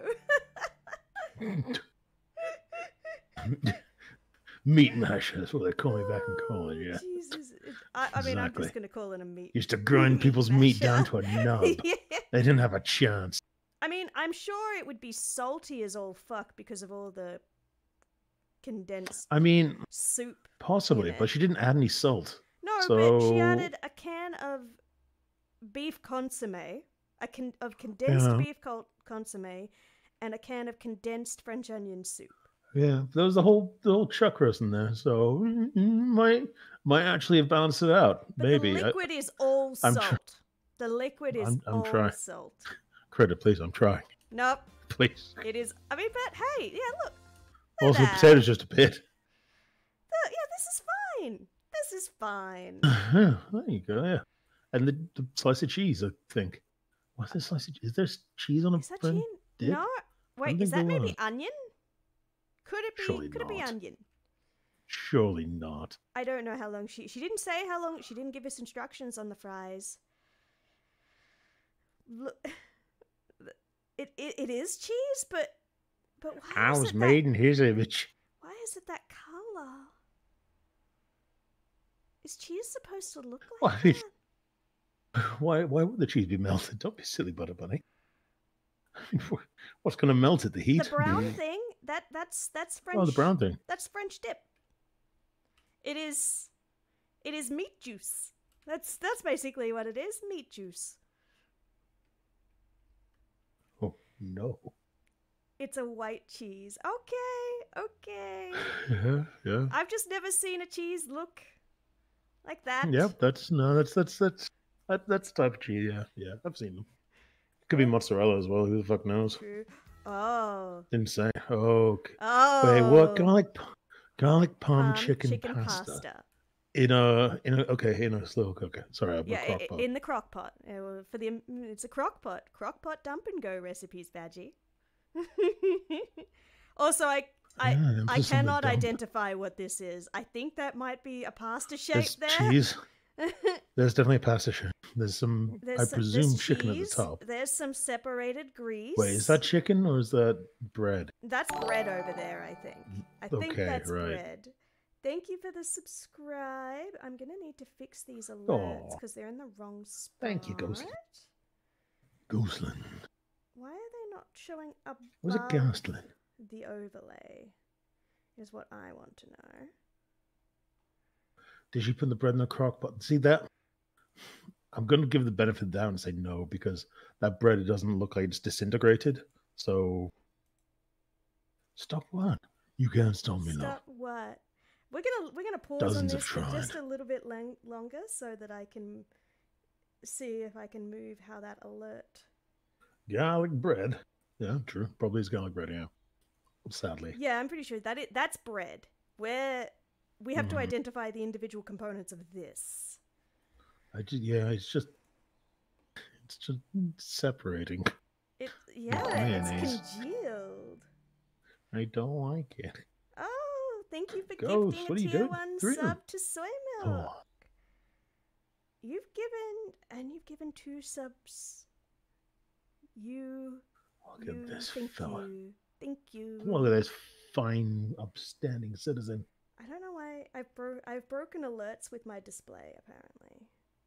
Speaker 1: Meat masher. That's what they call me back in college. Yeah.
Speaker 2: Jesus. It- I, I mean, I'm
Speaker 1: Exactly.
Speaker 2: just going to call it a meat.
Speaker 1: Used to grind
Speaker 2: meat
Speaker 1: people's meat down
Speaker 2: masher.
Speaker 1: to a nub.
Speaker 2: Yeah.
Speaker 1: They didn't have a chance.
Speaker 2: I mean, I'm sure it would be salty as all fuck because of all the condensed
Speaker 1: I mean,
Speaker 2: soup.
Speaker 1: possibly,
Speaker 2: in
Speaker 1: but
Speaker 2: it.
Speaker 1: she didn't add any salt.
Speaker 2: No, but she
Speaker 1: So-
Speaker 2: added a can of beef consomme, a con- of condensed
Speaker 1: Yeah.
Speaker 2: beef col- consomme, and a can of condensed French onion soup.
Speaker 1: Yeah, there was the whole the whole chuck roast in there, so mm, mm, might might actually have balanced it out.
Speaker 2: But
Speaker 1: Maybe.
Speaker 2: the
Speaker 1: I-
Speaker 2: liquid is all
Speaker 1: I'm
Speaker 2: salt.
Speaker 1: tr-
Speaker 2: the liquid is
Speaker 1: I'm- I'm
Speaker 2: all
Speaker 1: trying.
Speaker 2: salt.
Speaker 1: credit, please. I'm trying.
Speaker 2: Nope,
Speaker 1: Please.
Speaker 2: it is. I mean, but hey, yeah, look. look
Speaker 1: Also,
Speaker 2: at
Speaker 1: the
Speaker 2: that.
Speaker 1: potato's just a bit.
Speaker 2: Look, yeah, this is fine. This is fine.
Speaker 1: Yeah, there you go. Yeah, and the, the slice of cheese. I think. What's this slice of? Is there cheese on a
Speaker 2: Is that
Speaker 1: French
Speaker 2: cheese?
Speaker 1: dip?
Speaker 2: No. Wait,
Speaker 1: think
Speaker 2: is that
Speaker 1: there
Speaker 2: maybe
Speaker 1: was.
Speaker 2: onion? Could it be?
Speaker 1: Surely
Speaker 2: could it be
Speaker 1: not.
Speaker 2: onion?
Speaker 1: Surely not.
Speaker 2: I don't know how long she. She didn't say how long. She didn't give us instructions on the fries. Look, it it, it is cheese, but but why
Speaker 1: I
Speaker 2: is
Speaker 1: was
Speaker 2: it
Speaker 1: made
Speaker 2: that,
Speaker 1: in his image.
Speaker 2: Why is it that color? Is cheese supposed to look like
Speaker 1: What is-
Speaker 2: that?
Speaker 1: Why? Why would the cheese be melted? Don't be silly, Butter Bunny. What's going to melt it? The heat?
Speaker 2: The brown thing. That that's that's French.
Speaker 1: Oh, the brown thing.
Speaker 2: That's French dip. It is. It is meat juice. That's that's basically what it is. Meat juice.
Speaker 1: Oh no.
Speaker 2: It's a white cheese. Okay, okay.
Speaker 1: Yeah, yeah.
Speaker 2: I've just never seen a cheese look like that.
Speaker 1: Yep, that's no, that's that's that's that, that's type of cheese. Yeah, yeah. I've seen them. Could be mozzarella as well. Who the fuck knows?
Speaker 2: True. Oh.
Speaker 1: Didn't say. Oh. Okay.
Speaker 2: Oh.
Speaker 1: Wait, what? Garlic, garlic palm
Speaker 2: Palm
Speaker 1: chicken,
Speaker 2: chicken
Speaker 1: pasta.
Speaker 2: pasta.
Speaker 1: In a in a okay in a slow cooker. Sorry, I'm
Speaker 2: Yeah,
Speaker 1: a crock pot.
Speaker 2: in the crock pot. Uh, for the it's a crock pot. Crock pot dump and go recipes, Badgie. Also, I I
Speaker 1: Yeah,
Speaker 2: I
Speaker 1: emphasis on the
Speaker 2: cannot
Speaker 1: dump.
Speaker 2: identify what this is. I think that might be a pasta shape
Speaker 1: There's
Speaker 2: there.
Speaker 1: cheese. There's definitely a pasta shape. There's some,
Speaker 2: There's
Speaker 1: I
Speaker 2: some-
Speaker 1: presume,
Speaker 2: there's
Speaker 1: chicken at the
Speaker 2: cheese,
Speaker 1: top.
Speaker 2: There's some separated grease.
Speaker 1: Wait, is that chicken or is that bread?
Speaker 2: That's bread over there, I think. I think
Speaker 1: Okay,
Speaker 2: that's
Speaker 1: right.
Speaker 2: bread. Thank you for the subscribe. I'm gonna need to fix these alerts
Speaker 1: Aw.
Speaker 2: because they're in the wrong spot.
Speaker 1: Thank you, Ghostland. Ghostland.
Speaker 2: Why are they not showing up?
Speaker 1: Was it Ghostland?
Speaker 2: The overlay is what I want to know.
Speaker 1: Did she put the bread in the crock pot? See that? I'm going to give the benefit of the doubt and say no because that bread, it doesn't look like it's disintegrated. So, stop what? You can't stop me, love.
Speaker 2: Stop what? We're gonna we're gonna pause
Speaker 1: Dozens
Speaker 2: on
Speaker 1: have
Speaker 2: this for just
Speaker 1: tried.
Speaker 2: a little bit lang- longer so that I can see if I can move how that alert.
Speaker 1: Garlic bread. Yeah, true. Probably is garlic bread, yeah. Sadly.
Speaker 2: Yeah, I'm pretty sure that it that's bread. Where we have to
Speaker 1: Mhm.
Speaker 2: identify the individual components of this.
Speaker 1: I just, yeah, it's just, it's just separating.
Speaker 2: It yeah,
Speaker 1: Mayonnaise.
Speaker 2: it's congealed.
Speaker 1: I don't like it.
Speaker 2: Oh, thank you for
Speaker 1: Ghost,
Speaker 2: gifting
Speaker 1: what
Speaker 2: a
Speaker 1: are you
Speaker 2: tier
Speaker 1: doing?
Speaker 2: one
Speaker 1: Three.
Speaker 2: sub to Soy Milk.
Speaker 1: Oh,
Speaker 2: You've given and you've given two subs. You
Speaker 1: look
Speaker 2: you
Speaker 1: at this
Speaker 2: thank
Speaker 1: fella.
Speaker 2: you. Thank you.
Speaker 1: Look at this fine, upstanding citizen.
Speaker 2: I don't know why I've bro- I've broken alerts with my display apparently.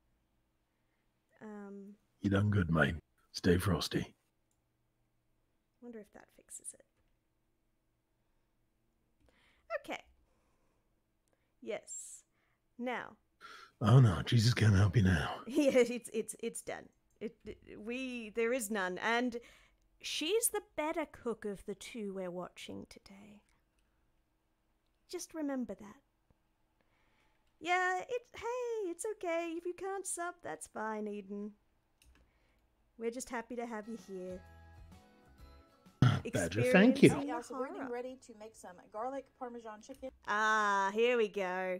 Speaker 2: Um,
Speaker 1: You done good, mate. Stay frosty.
Speaker 2: wonder if that fixes it. Okay. Yes. Now.
Speaker 1: Oh no, Jesus can't help you now.
Speaker 2: Yeah, it's it's it's done. It, it we there is none, and she's the better cook of the two we're watching today. Just remember that. Yeah, it. Hey, it's okay if you can't sub. That's fine, Eden. We're just happy to have you here.
Speaker 1: Badger, thank you.
Speaker 2: Experiencing
Speaker 5: Yeah,
Speaker 2: the
Speaker 5: so we're getting
Speaker 2: horror.
Speaker 5: ready to make some garlic parmesan chicken.
Speaker 2: Ah, here we go.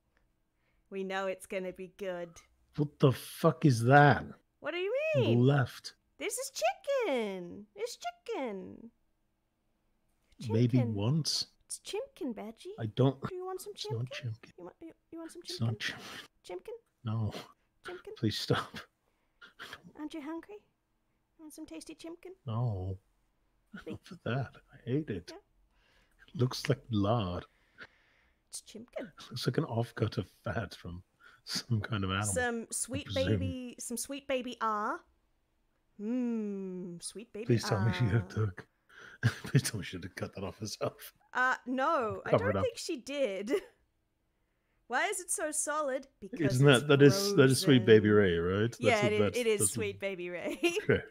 Speaker 2: We know it's gonna be good.
Speaker 1: What the fuck is that?
Speaker 2: What do you
Speaker 1: On the
Speaker 2: mean?
Speaker 1: left.
Speaker 2: This is chicken. It's chicken.
Speaker 1: Maybe
Speaker 2: Chimkin.
Speaker 1: once.
Speaker 2: It's chimkin, Badgie.
Speaker 1: I don't.
Speaker 2: Do you want some
Speaker 1: It's not
Speaker 2: chimkin?
Speaker 1: chimkin.
Speaker 2: You want you, you want some
Speaker 1: It's
Speaker 2: chimkin?
Speaker 1: not chimkin.
Speaker 2: Chimkin?
Speaker 1: No.
Speaker 2: Chimkin?
Speaker 1: Please stop.
Speaker 2: Aren't you hungry? You want some tasty chimkin?
Speaker 1: No.
Speaker 2: Please.
Speaker 1: Not for that. I hate it.
Speaker 2: Yeah.
Speaker 1: It looks like lard.
Speaker 2: It's chimkin.
Speaker 1: It looks like an offcut of fat from some kind of animal.
Speaker 2: Some sweet
Speaker 1: presume.
Speaker 2: baby, some sweet baby R. Mmm, sweet baby
Speaker 1: Please tell me she
Speaker 2: R.
Speaker 1: had took. Please tell me she had cut that off herself.
Speaker 2: Uh, no, I
Speaker 1: Cover it
Speaker 2: don't
Speaker 1: up.
Speaker 2: think she did. Why is it so solid? Because
Speaker 1: Isn't
Speaker 2: it's
Speaker 1: that that is that is Sweet Baby
Speaker 2: frozen.
Speaker 1: Ray, right?
Speaker 2: Yeah,
Speaker 1: That's-
Speaker 2: it, is,
Speaker 1: that's-
Speaker 2: it is
Speaker 1: that's-
Speaker 2: Sweet Baby Ray.
Speaker 1: Okay.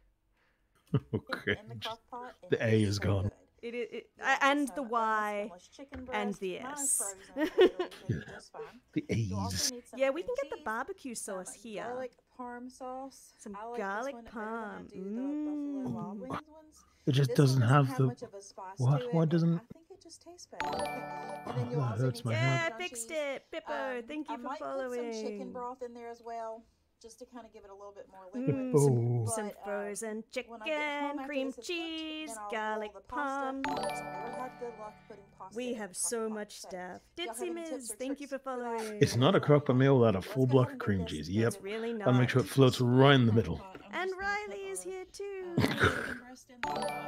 Speaker 1: Okay.
Speaker 5: In the crock pot. and
Speaker 1: The A
Speaker 5: it's
Speaker 1: is
Speaker 5: so
Speaker 1: gone.
Speaker 5: good.
Speaker 2: It, it, it,
Speaker 5: Yeah,
Speaker 2: and
Speaker 5: some
Speaker 2: the
Speaker 5: boneless,
Speaker 2: Y.
Speaker 5: boneless chicken
Speaker 2: and
Speaker 5: breast.
Speaker 2: the
Speaker 5: Mine is
Speaker 2: S.
Speaker 5: frozen, so it'll be just fine.
Speaker 1: The
Speaker 5: You also
Speaker 1: A's.
Speaker 5: need some
Speaker 2: Yeah, we
Speaker 5: cream
Speaker 2: can get the
Speaker 5: cheese,
Speaker 2: barbecue
Speaker 5: some
Speaker 2: sauce here.
Speaker 5: Garlic parm sauce.
Speaker 2: Some
Speaker 5: I like
Speaker 2: garlic
Speaker 5: this one better than I
Speaker 2: parm.
Speaker 5: do the Buffalo Wild
Speaker 2: Mm.
Speaker 5: Wings ones.
Speaker 1: It just
Speaker 5: This
Speaker 1: doesn't
Speaker 5: one
Speaker 1: have the.
Speaker 5: much of a spice
Speaker 1: What?
Speaker 5: to it,
Speaker 1: Why
Speaker 5: and
Speaker 1: doesn't-
Speaker 5: I think it just tastes better. And
Speaker 1: Oh,
Speaker 5: then you'll
Speaker 1: that
Speaker 5: also
Speaker 1: hurts
Speaker 5: need
Speaker 1: my
Speaker 5: some
Speaker 1: head.
Speaker 2: Yeah,
Speaker 5: Parmesan
Speaker 2: fixed
Speaker 5: cheese.
Speaker 2: it. Bippo,
Speaker 5: Um,
Speaker 2: thank you
Speaker 5: I
Speaker 2: for
Speaker 5: might
Speaker 2: following.
Speaker 5: put some chicken broth in there as well, just to kind of give it a little bit more
Speaker 2: Mm,
Speaker 5: liquid.
Speaker 2: some,
Speaker 1: Bippo.
Speaker 2: some
Speaker 5: But, uh,
Speaker 2: frozen
Speaker 5: when I get home
Speaker 2: chicken,
Speaker 5: after
Speaker 2: cream
Speaker 5: this is cooked,
Speaker 2: cheese,
Speaker 5: then I'll roll
Speaker 2: garlic
Speaker 5: the pasta.
Speaker 2: palm.
Speaker 5: I've never had good luck putting pasta
Speaker 2: We
Speaker 5: in
Speaker 2: have
Speaker 5: the
Speaker 2: so
Speaker 5: crock pot,
Speaker 2: much
Speaker 5: so
Speaker 2: stuff.
Speaker 5: y'all have
Speaker 2: Ditsy
Speaker 5: any
Speaker 2: Miz,
Speaker 5: tips or
Speaker 2: thank you for
Speaker 5: tricks for that?
Speaker 2: following.
Speaker 1: It's not a crock pot meal without a
Speaker 5: Let's
Speaker 1: full
Speaker 5: go
Speaker 1: block
Speaker 5: ahead
Speaker 1: of
Speaker 5: and
Speaker 1: cream
Speaker 5: get this
Speaker 1: cheese. Yep.
Speaker 2: It's really not.
Speaker 1: Gotta make sure it floats right in the middle.
Speaker 2: And Riley is here too.
Speaker 5: Uh, chicken breast in there.
Speaker 2: Mm.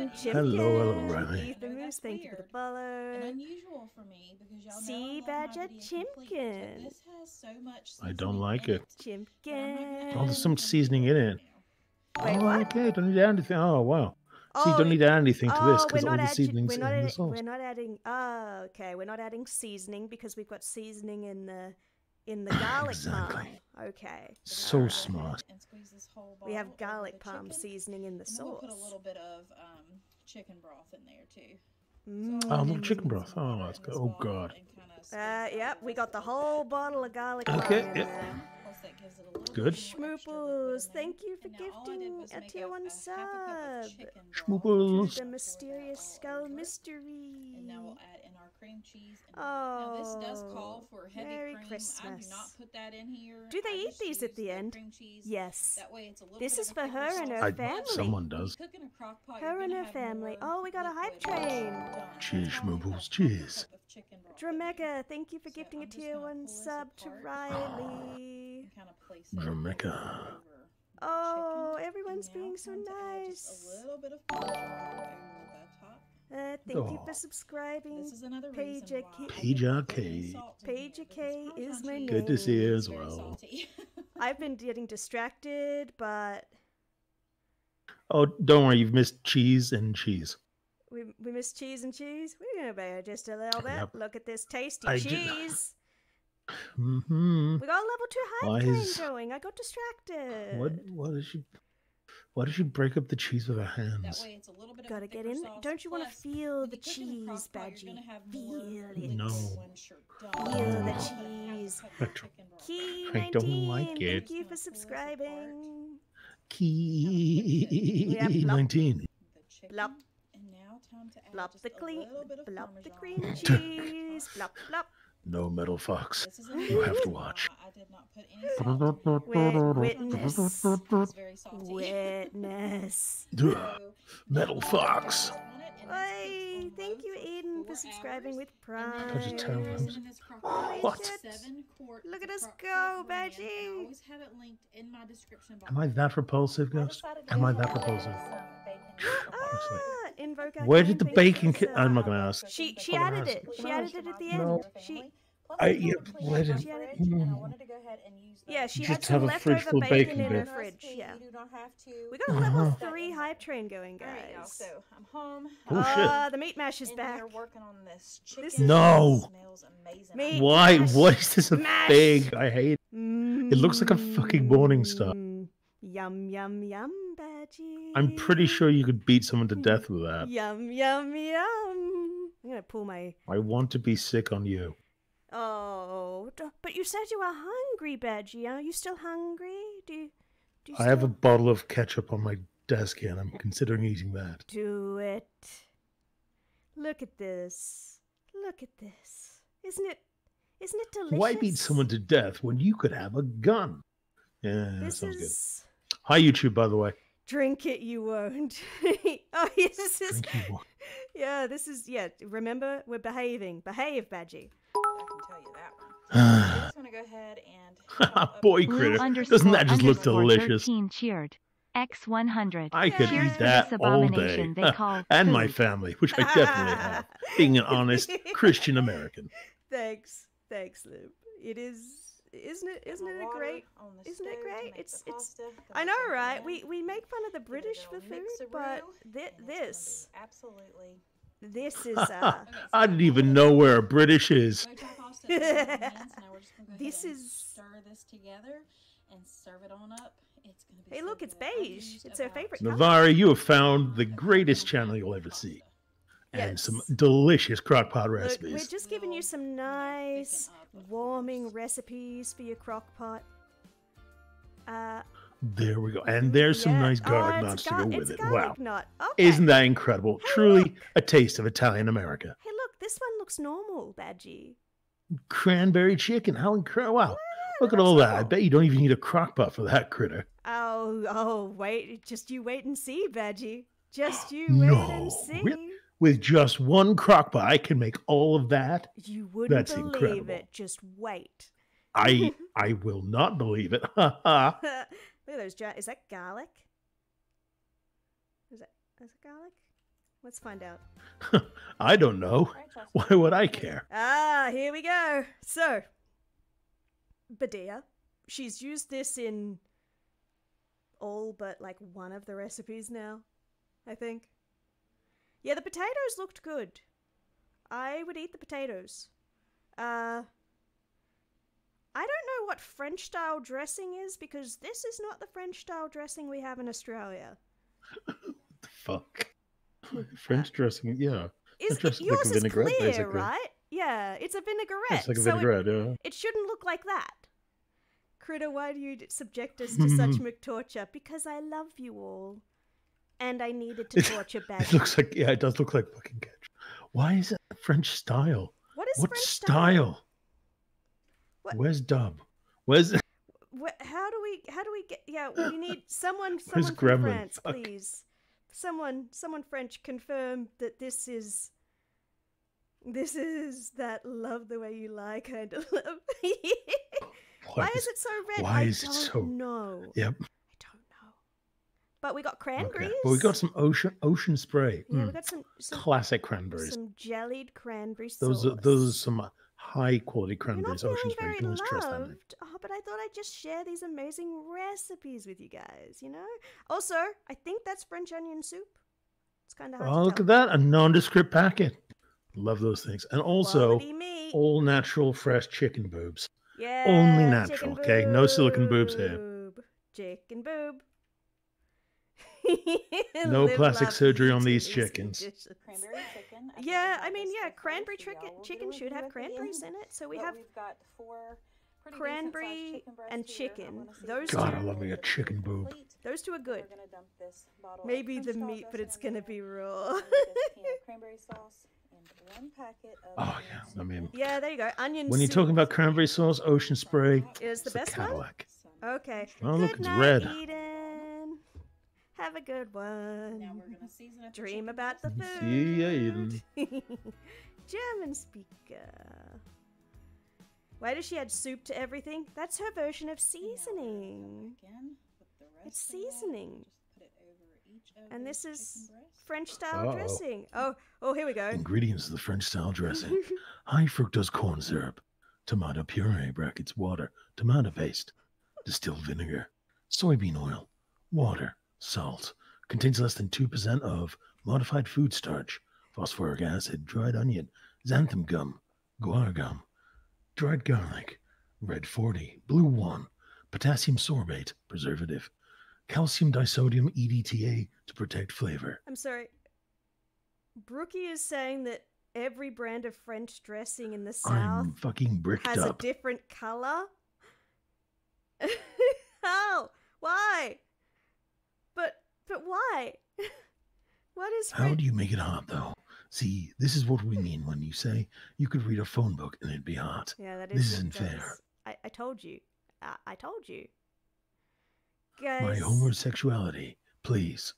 Speaker 2: and Chipkin.
Speaker 1: Hello, hello, Riley.
Speaker 2: Ethan Moose,
Speaker 5: That's
Speaker 2: thank you for the
Speaker 5: weird
Speaker 2: follow.
Speaker 5: and unusual for me because y'all
Speaker 2: See,
Speaker 5: know I love my
Speaker 2: Badger
Speaker 5: video complete, but
Speaker 2: Chimkin.
Speaker 5: this has so much
Speaker 1: I don't
Speaker 5: seasoning
Speaker 1: like
Speaker 5: in
Speaker 1: it.
Speaker 5: but I'm not gonna
Speaker 2: Chimkin.
Speaker 5: add
Speaker 1: Oh, there's some
Speaker 5: anything
Speaker 1: seasoning
Speaker 5: to
Speaker 1: in
Speaker 5: it
Speaker 1: it.
Speaker 5: right now.
Speaker 2: Wait,
Speaker 1: Oh,
Speaker 2: what?
Speaker 1: okay, don't need to add anything. Oh, wow. So you
Speaker 2: Oh,
Speaker 1: don't need to add anything to this
Speaker 2: Oh, we're
Speaker 1: because all
Speaker 2: not
Speaker 1: the
Speaker 2: adding.
Speaker 1: seasonings
Speaker 2: We're not.
Speaker 1: in the
Speaker 2: Adding,
Speaker 1: sauce.
Speaker 2: we're not adding. Oh, okay. We're not adding seasoning because we've got seasoning in the in the garlic
Speaker 1: Exactly.
Speaker 2: palm. Okay.
Speaker 1: So
Speaker 2: Alright.
Speaker 1: smart.
Speaker 5: And squeeze this whole
Speaker 2: We
Speaker 5: ball
Speaker 2: have
Speaker 5: over
Speaker 2: garlic
Speaker 5: the
Speaker 2: palm
Speaker 5: chicken,
Speaker 2: seasoning in the
Speaker 5: and then we'll put a
Speaker 2: sauce.
Speaker 5: little bit of um, chicken broth in there too.
Speaker 2: Mm.
Speaker 5: So
Speaker 1: Oh, a
Speaker 5: I'll
Speaker 1: little
Speaker 5: add
Speaker 1: chicken
Speaker 5: some
Speaker 1: broth. Oh,
Speaker 5: water
Speaker 1: that's
Speaker 5: in
Speaker 1: good.
Speaker 5: this
Speaker 1: Oh,
Speaker 5: bottle
Speaker 1: God.
Speaker 5: and kinda squeeze
Speaker 2: Uh,
Speaker 5: out
Speaker 2: yep, we
Speaker 5: rest
Speaker 2: got the
Speaker 5: of
Speaker 2: whole
Speaker 5: that.
Speaker 2: bottle of garlic
Speaker 1: Okay,
Speaker 2: palm in
Speaker 1: yep.
Speaker 2: there.
Speaker 5: Plus that gives it a little
Speaker 1: Good.
Speaker 5: bit more extra liquid in
Speaker 2: Schmooples,
Speaker 5: there.
Speaker 2: thank you for
Speaker 5: And now all I did
Speaker 2: gifting
Speaker 5: was
Speaker 2: a
Speaker 5: make
Speaker 2: tier
Speaker 5: a-
Speaker 2: one
Speaker 5: a half a cup of
Speaker 2: sub
Speaker 5: chicken broth.
Speaker 1: Schmooples.
Speaker 2: to the
Speaker 5: Pour that
Speaker 2: mysterious
Speaker 5: all
Speaker 2: skull
Speaker 5: over.
Speaker 2: mystery.
Speaker 5: And now we'll add in our cream cheese. And now this does
Speaker 2: Oh,
Speaker 5: call for heavy
Speaker 2: Merry
Speaker 5: cream. I do
Speaker 2: Christmas.
Speaker 5: not put that in here.
Speaker 2: Do they
Speaker 5: I
Speaker 2: eat
Speaker 5: just
Speaker 2: these at
Speaker 5: use
Speaker 2: the end?
Speaker 5: cream cheese.
Speaker 2: Yes.
Speaker 5: That way it's a little
Speaker 2: This
Speaker 5: bit
Speaker 2: is
Speaker 5: of
Speaker 2: for
Speaker 5: a thicker
Speaker 2: her and her
Speaker 5: sauce.
Speaker 1: I,
Speaker 2: family.
Speaker 1: someone
Speaker 5: When you
Speaker 1: does.
Speaker 5: cook in a crock pot, you're
Speaker 2: Her and
Speaker 5: gonna
Speaker 2: her
Speaker 5: have
Speaker 2: family.
Speaker 5: more
Speaker 2: Oh, we got a hype
Speaker 5: liquid once
Speaker 2: train.
Speaker 5: you're done. That's
Speaker 1: Cheers,
Speaker 5: why I only put a
Speaker 1: schmooples.
Speaker 5: half a
Speaker 1: Cheers.
Speaker 5: cup of chicken broth in there.
Speaker 2: Drameka, thank you for
Speaker 5: So
Speaker 2: gifting a
Speaker 5: I'm just
Speaker 2: tier
Speaker 5: gonna
Speaker 2: one
Speaker 5: pull this
Speaker 2: sub to
Speaker 5: apart
Speaker 2: Riley.
Speaker 5: and kind of place it
Speaker 1: Jamaica.
Speaker 5: over the
Speaker 2: Oh,
Speaker 5: chicken.
Speaker 2: everyone's
Speaker 5: And now
Speaker 2: being so
Speaker 5: time to add just
Speaker 2: nice.
Speaker 5: a little bit of parmesan over the top.
Speaker 2: Uh, thank you
Speaker 1: Oh.
Speaker 2: for subscribing.
Speaker 5: This is another
Speaker 2: Paige
Speaker 5: reason
Speaker 2: A.
Speaker 5: why
Speaker 2: K-
Speaker 5: I
Speaker 1: Paige
Speaker 5: don't
Speaker 1: A.
Speaker 5: put any
Speaker 1: K.
Speaker 5: salt in
Speaker 2: Paige
Speaker 5: here
Speaker 2: A. K
Speaker 5: because
Speaker 2: is my
Speaker 5: Parmesan
Speaker 2: name.
Speaker 1: Good to see you
Speaker 5: is
Speaker 1: as
Speaker 5: very
Speaker 1: well.
Speaker 5: salty.
Speaker 2: I've been getting distracted, but
Speaker 1: Oh, don't worry, you've missed cheese and cheese.
Speaker 2: we we missed cheese and cheese. We're gonna bear just a little bit.
Speaker 1: Yep.
Speaker 2: Look at this tasty
Speaker 1: I ju-
Speaker 2: cheese.
Speaker 1: Mm-hmm.
Speaker 2: We got a level two hype
Speaker 1: Why
Speaker 2: train
Speaker 1: is-
Speaker 2: going. I got distracted.
Speaker 1: What? What did she? Why did she break up the cheese with her
Speaker 5: That
Speaker 1: hands?
Speaker 5: way it's a little bit of
Speaker 2: Gotta
Speaker 5: a
Speaker 2: get
Speaker 5: thicker
Speaker 2: in.
Speaker 5: sauce.
Speaker 2: Don't you want to
Speaker 5: Plus,
Speaker 2: feel
Speaker 5: when
Speaker 2: the
Speaker 5: you cook in a crock
Speaker 2: cheese,
Speaker 5: pot,
Speaker 2: Badgie?
Speaker 5: you're gonna have
Speaker 2: Feel
Speaker 5: more
Speaker 2: it.
Speaker 5: liquid
Speaker 1: No.
Speaker 5: once you're done.
Speaker 2: Feel
Speaker 5: So
Speaker 2: the
Speaker 5: I'll put half a
Speaker 2: cheese.
Speaker 5: cup of chicken broth.
Speaker 2: Key
Speaker 1: I don't
Speaker 2: nineteen.
Speaker 1: like
Speaker 2: Thank
Speaker 1: it.
Speaker 2: you for subscribing.
Speaker 1: Key
Speaker 2: Yeah, plop.
Speaker 1: nineteen.
Speaker 5: The chicken.
Speaker 2: Blop.
Speaker 5: And now time to add
Speaker 2: Blop
Speaker 5: just
Speaker 2: the
Speaker 5: a
Speaker 2: clean.
Speaker 5: little bit of
Speaker 2: Blop the
Speaker 5: Parmesan
Speaker 2: cream
Speaker 5: over
Speaker 2: cheese.
Speaker 5: the top.
Speaker 2: Blop blop.
Speaker 1: No metal fox.
Speaker 5: This is another
Speaker 1: You have to
Speaker 5: reason
Speaker 1: watch.
Speaker 5: why I did not put any salt in here.
Speaker 2: Wit- witness.
Speaker 5: It's very salty.
Speaker 2: Witness.
Speaker 1: Duh.
Speaker 5: So,
Speaker 1: Metal
Speaker 5: now
Speaker 1: fox.
Speaker 5: on it, and this
Speaker 2: Hey,
Speaker 5: cooks on
Speaker 2: thank
Speaker 5: low
Speaker 2: you,
Speaker 5: for
Speaker 2: Aiden, for
Speaker 5: four
Speaker 2: subscribing
Speaker 5: hours,
Speaker 2: with
Speaker 5: and then
Speaker 1: Touch it,
Speaker 2: Prime.
Speaker 1: tell
Speaker 5: it goes in this crock pot.
Speaker 2: Holy
Speaker 1: What?
Speaker 2: shit.
Speaker 5: Seven quart
Speaker 2: Look at
Speaker 5: of
Speaker 2: us
Speaker 5: crock
Speaker 2: go,
Speaker 5: pot brand,
Speaker 2: Badgie.
Speaker 5: and I always have it linked in my description box.
Speaker 1: Am I that repulsive,
Speaker 4: I
Speaker 1: Ghost?
Speaker 4: decided to
Speaker 1: Am
Speaker 4: go
Speaker 1: I
Speaker 4: ahead
Speaker 1: that
Speaker 4: and
Speaker 1: repulsive?
Speaker 4: add some bacon
Speaker 1: Honestly.
Speaker 2: Ah, invoke our
Speaker 1: Where
Speaker 2: king,
Speaker 1: did the
Speaker 2: thank you
Speaker 1: bacon?
Speaker 2: for
Speaker 1: Ki-
Speaker 2: the
Speaker 1: I'm not
Speaker 2: sub.
Speaker 1: gonna ask.
Speaker 2: She she
Speaker 1: I'm gonna
Speaker 2: added
Speaker 1: ask.
Speaker 2: it. She added it at the end.
Speaker 1: No.
Speaker 2: She
Speaker 4: Plus,
Speaker 1: I-
Speaker 4: I
Speaker 1: yeah,
Speaker 4: wanted to clean
Speaker 1: let
Speaker 4: up my
Speaker 1: it-
Speaker 4: fridge,
Speaker 1: Mm.
Speaker 4: and I wanted to go ahead and use
Speaker 2: yeah,
Speaker 4: those.
Speaker 2: she
Speaker 1: Just
Speaker 2: had some
Speaker 1: have a fridge
Speaker 2: leftover
Speaker 1: full of
Speaker 2: bacon,
Speaker 1: bacon
Speaker 2: in her
Speaker 1: bits.
Speaker 2: fridge.
Speaker 4: Recipe,
Speaker 2: Yeah,
Speaker 4: You do not have to.
Speaker 2: we got a
Speaker 1: Uh-huh.
Speaker 2: level
Speaker 4: put that
Speaker 2: three
Speaker 4: in
Speaker 2: hype
Speaker 4: there.
Speaker 2: train going,
Speaker 5: There you go.
Speaker 2: guys.
Speaker 5: So I'm home.
Speaker 1: Oh, shit.
Speaker 2: Ah, the meat mash is
Speaker 5: in
Speaker 2: back.
Speaker 5: here working on this chicken.
Speaker 2: This is-
Speaker 1: No.
Speaker 5: It smells amazing.
Speaker 2: Meat
Speaker 1: Why?
Speaker 2: mash.
Speaker 1: What is this a
Speaker 2: Mash.
Speaker 1: thing? I hate it. It looks like a fucking Morning Star.
Speaker 2: Mm. Yum yum yum, Badgie.
Speaker 1: I'm pretty sure you could beat someone to death with that.
Speaker 2: Yum yum yum. I'm gonna pull my.
Speaker 1: I want to be sick on you.
Speaker 2: Oh, d- but you said you were hungry, Badgie. Are you still hungry? Do you? Do you
Speaker 1: I have a
Speaker 2: still-
Speaker 1: bottle of ketchup on my desk here, and I'm considering eating that.
Speaker 2: Do it. Look at this. Look at this. Isn't it? Isn't it delicious?
Speaker 1: Why beat someone to death when you could have a gun? Yeah, that
Speaker 2: This
Speaker 1: sounds good.
Speaker 2: is.
Speaker 1: Hi, YouTube, by the way.
Speaker 2: Drink it, you won't. Oh, yes, this is.
Speaker 1: Thank you.
Speaker 2: Yeah, this is. Yeah, remember, we're behaving. Behave, Badgie.
Speaker 5: I can tell you that one. I'm just gonna go ahead and. chop up
Speaker 1: Boy,
Speaker 5: the-
Speaker 6: Blue
Speaker 1: critter.
Speaker 6: underscore
Speaker 1: Doesn't that just look
Speaker 6: underscore
Speaker 1: delicious?
Speaker 6: thirteen cheered. X one hundred.
Speaker 1: I could
Speaker 2: Cheers
Speaker 1: eat
Speaker 2: for
Speaker 1: that
Speaker 6: this
Speaker 1: all day.
Speaker 6: abomination they call
Speaker 1: And my
Speaker 6: food.
Speaker 1: family, which I definitely have. Being an honest Christian American.
Speaker 2: Thanks, thanks, Luke. It is, isn't it? Isn't
Speaker 5: my
Speaker 2: it a
Speaker 5: water
Speaker 2: great?
Speaker 5: on the
Speaker 2: isn't it
Speaker 5: stove to
Speaker 2: great?
Speaker 5: make the
Speaker 2: It's- it's-
Speaker 5: pasta, then
Speaker 2: I
Speaker 5: I'll
Speaker 2: know,
Speaker 5: dump it
Speaker 2: right?
Speaker 5: in,
Speaker 2: We we make fun of the
Speaker 5: give it a
Speaker 2: British for
Speaker 5: little
Speaker 2: food,
Speaker 5: mixeroo,
Speaker 2: but thi-
Speaker 5: and it's gonna be
Speaker 2: this,
Speaker 5: absolutely.
Speaker 2: this is uh,
Speaker 1: I didn't even know where a British is.
Speaker 5: Mocha pasta is in our hands. Now we're just gonna go ahead
Speaker 2: This
Speaker 5: and
Speaker 2: is-
Speaker 5: stir this together and serve it on up. It's gonna be.
Speaker 2: Hey,
Speaker 5: so
Speaker 2: look, it's
Speaker 5: good. I've
Speaker 2: beige.
Speaker 5: used
Speaker 2: It's her
Speaker 5: about
Speaker 2: favorite color.
Speaker 1: Navarre, you have found the greatest channel you'll ever see. And some
Speaker 2: Yes.
Speaker 1: delicious crockpot
Speaker 2: Look,
Speaker 1: recipes.
Speaker 2: we're just giving you some nice warming recipes for your crock pot. Uh,
Speaker 1: There we go. And there's some
Speaker 2: yeah.
Speaker 1: nice
Speaker 2: Oh,
Speaker 1: garlic
Speaker 2: it's
Speaker 1: nuts to
Speaker 2: gar-
Speaker 1: go
Speaker 2: it's
Speaker 1: with it.
Speaker 2: garlic
Speaker 1: Wow.
Speaker 2: nut. Okay.
Speaker 1: Isn't that incredible? Truly a taste of Italian America.
Speaker 2: Hey, look, this one looks normal, Badgie.
Speaker 1: Cranberry chicken. How incredible. Wow. Look at
Speaker 2: looks
Speaker 1: all that. I
Speaker 2: normal.
Speaker 1: bet you don't even need a crock pot for that critter.
Speaker 2: Oh, oh, wait, just you wait and see, Badgie. Just you wait and
Speaker 1: No,
Speaker 2: see.
Speaker 1: really? With just one crock pot, I can make all of that.
Speaker 2: You wouldn't
Speaker 1: That's
Speaker 2: believe
Speaker 1: incredible.
Speaker 2: it. Just wait.
Speaker 1: I I will not believe it. Ha ha.
Speaker 2: Look at those. Jar- is that garlic? Is that is it garlic? Let's find out.
Speaker 1: I don't know.
Speaker 4: Right, Chelsea.
Speaker 1: Why would I care?
Speaker 2: Ah, here we go. So, Badjhur, she's used this in all but like one of the recipes now, I think. Yeah, the potatoes looked good. I would eat the potatoes. Uh, I don't know what French style dressing is because this is not the French style dressing we have in Australia.
Speaker 1: What the fuck? French dressing, yeah.
Speaker 2: Is
Speaker 1: French dressing
Speaker 2: yours
Speaker 1: like a
Speaker 2: is
Speaker 1: vinaigrette,
Speaker 2: clear,
Speaker 1: basically.
Speaker 2: right? Yeah, it's a vinaigrette.
Speaker 1: It's like a
Speaker 2: so
Speaker 1: vinaigrette,
Speaker 2: it,
Speaker 1: yeah.
Speaker 2: it shouldn't look like that. Critter, why do you d- subject us to such McTorture? Because I love you all. And I needed to
Speaker 1: It-
Speaker 2: torture
Speaker 1: It
Speaker 2: Badjhur.
Speaker 1: looks like, yeah, it does look like fucking ketchup. Why is it French style?
Speaker 2: What is
Speaker 1: What
Speaker 2: French
Speaker 1: style?
Speaker 2: What-
Speaker 1: Where's Dub? Where's
Speaker 2: What, how do we? How do we get? Yeah, we need someone.
Speaker 1: Where's
Speaker 2: Someone from
Speaker 1: Gremlin?
Speaker 2: France,
Speaker 1: Fuck.
Speaker 2: please. Someone, someone French, confirm that this is. This is that love the way you lie kind of love. Why is it so red?
Speaker 1: why
Speaker 2: I
Speaker 1: is it
Speaker 2: don't
Speaker 1: so-
Speaker 2: know.
Speaker 1: Yep.
Speaker 2: I don't know. But we got cranberries.
Speaker 1: Okay. But we got some ocean ocean spray.
Speaker 2: Yeah, we
Speaker 1: Mm,
Speaker 2: got some some,
Speaker 1: Classic cranberries.
Speaker 2: some jellied cranberry sauce.
Speaker 1: Those are those are some high quality
Speaker 2: You're not
Speaker 1: cranberries.
Speaker 2: feeling
Speaker 1: Ocean spray. You
Speaker 2: very
Speaker 1: can always trust that. name.
Speaker 2: loved. Oh, but I thought I'd just share these amazing recipes with you guys, you know? Also, I think that's French onion soup. It's kind of hard
Speaker 1: Oh,
Speaker 2: to
Speaker 1: look
Speaker 2: tell.
Speaker 1: at that. A nondescript packet. Love those things. And also
Speaker 2: Quality meat.
Speaker 1: all natural fresh chicken boobs.
Speaker 2: Yeah,
Speaker 1: only
Speaker 2: chicken
Speaker 1: natural, okay? No silicone boobs here.
Speaker 2: boob. Chicken boob.
Speaker 1: No
Speaker 2: Live,
Speaker 1: plastic
Speaker 2: laugh,
Speaker 1: surgery on
Speaker 2: eat
Speaker 1: these
Speaker 2: these
Speaker 1: chickens.
Speaker 2: conditions.
Speaker 4: Cranberry chicken. I
Speaker 2: Yeah,
Speaker 4: think
Speaker 2: I mean,
Speaker 4: this
Speaker 2: yeah,
Speaker 4: for
Speaker 2: cranberry
Speaker 4: first, so
Speaker 2: chicken,
Speaker 4: y'all will
Speaker 2: chicken
Speaker 4: get a
Speaker 2: should have
Speaker 4: review at the
Speaker 2: cranberries
Speaker 4: end.
Speaker 2: in it. So we
Speaker 4: But
Speaker 2: have
Speaker 4: we've got four pretty
Speaker 2: cranberry
Speaker 4: decent-sized chicken breasts
Speaker 2: and
Speaker 4: here.
Speaker 2: chicken.
Speaker 4: I'm gonna see if
Speaker 2: Those
Speaker 4: we
Speaker 1: God,
Speaker 4: can
Speaker 1: I
Speaker 2: two-
Speaker 1: love me a
Speaker 4: get the
Speaker 1: chicken
Speaker 4: food
Speaker 1: boob.
Speaker 4: complete.
Speaker 2: those two are
Speaker 4: We're
Speaker 2: good.
Speaker 4: gonna dump this bottle of
Speaker 2: Maybe the
Speaker 4: French style
Speaker 2: meat, but
Speaker 4: dressing
Speaker 2: it's
Speaker 4: in
Speaker 2: gonna
Speaker 4: there.
Speaker 2: be
Speaker 4: We're
Speaker 2: raw.
Speaker 4: gonna get this can of cranberry sauce and one packet of
Speaker 1: Oh
Speaker 4: onion
Speaker 1: yeah. I
Speaker 4: soup.
Speaker 1: mean
Speaker 2: Yeah, there you go. Onion
Speaker 1: when you're
Speaker 2: soup
Speaker 1: talking about cranberry sauce, ocean spray,
Speaker 2: is the
Speaker 1: it's the
Speaker 2: best one.
Speaker 1: Cadillac.
Speaker 4: Some
Speaker 2: Okay.
Speaker 1: Oh, look,
Speaker 2: Good
Speaker 1: it's
Speaker 2: night,
Speaker 1: red.
Speaker 2: Eden. Have a good one.
Speaker 4: Now we're gonna season up the
Speaker 2: Dream
Speaker 4: chicken
Speaker 2: about the
Speaker 4: breast.
Speaker 2: food.
Speaker 1: See ya, Eden.
Speaker 2: German speaker. Why does she add soup to everything? That's her version of
Speaker 4: And now we're gonna come
Speaker 2: seasoning.
Speaker 4: back in with the rest
Speaker 2: It's
Speaker 4: of that.
Speaker 2: seasoning.
Speaker 4: Just put it over each of
Speaker 2: And
Speaker 4: the
Speaker 2: this is
Speaker 4: chicken breasts.
Speaker 2: French style
Speaker 1: Uh-oh.
Speaker 2: dressing. Oh, oh, here we go.
Speaker 1: Ingredients of the French style dressing. High fructose corn syrup, tomato puree brackets water, tomato paste, distilled vinegar, soybean oil, water, salt. Contains less than two percent of modified food starch, phosphoric acid, dried onion, xanthan gum, guar gum, dried garlic, red forty, blue one, potassium sorbate, preservative, calcium disodium E D T A to protect flavor.
Speaker 2: I'm sorry. Brookie is saying that every brand of French dressing in the South
Speaker 1: I'm fucking bricked
Speaker 2: has a
Speaker 1: up.
Speaker 2: different color. How? Why? But but why? What is
Speaker 1: How
Speaker 2: French?
Speaker 1: do you make it hot, though? See, this is what we mean when you say you could read a phone book and it'd be hot.
Speaker 2: Yeah, that
Speaker 1: This
Speaker 2: is.
Speaker 1: isn't
Speaker 2: that
Speaker 1: fair.
Speaker 2: is- I, I told you. I, I told you.
Speaker 1: My
Speaker 2: Guys.
Speaker 1: homosexuality, please.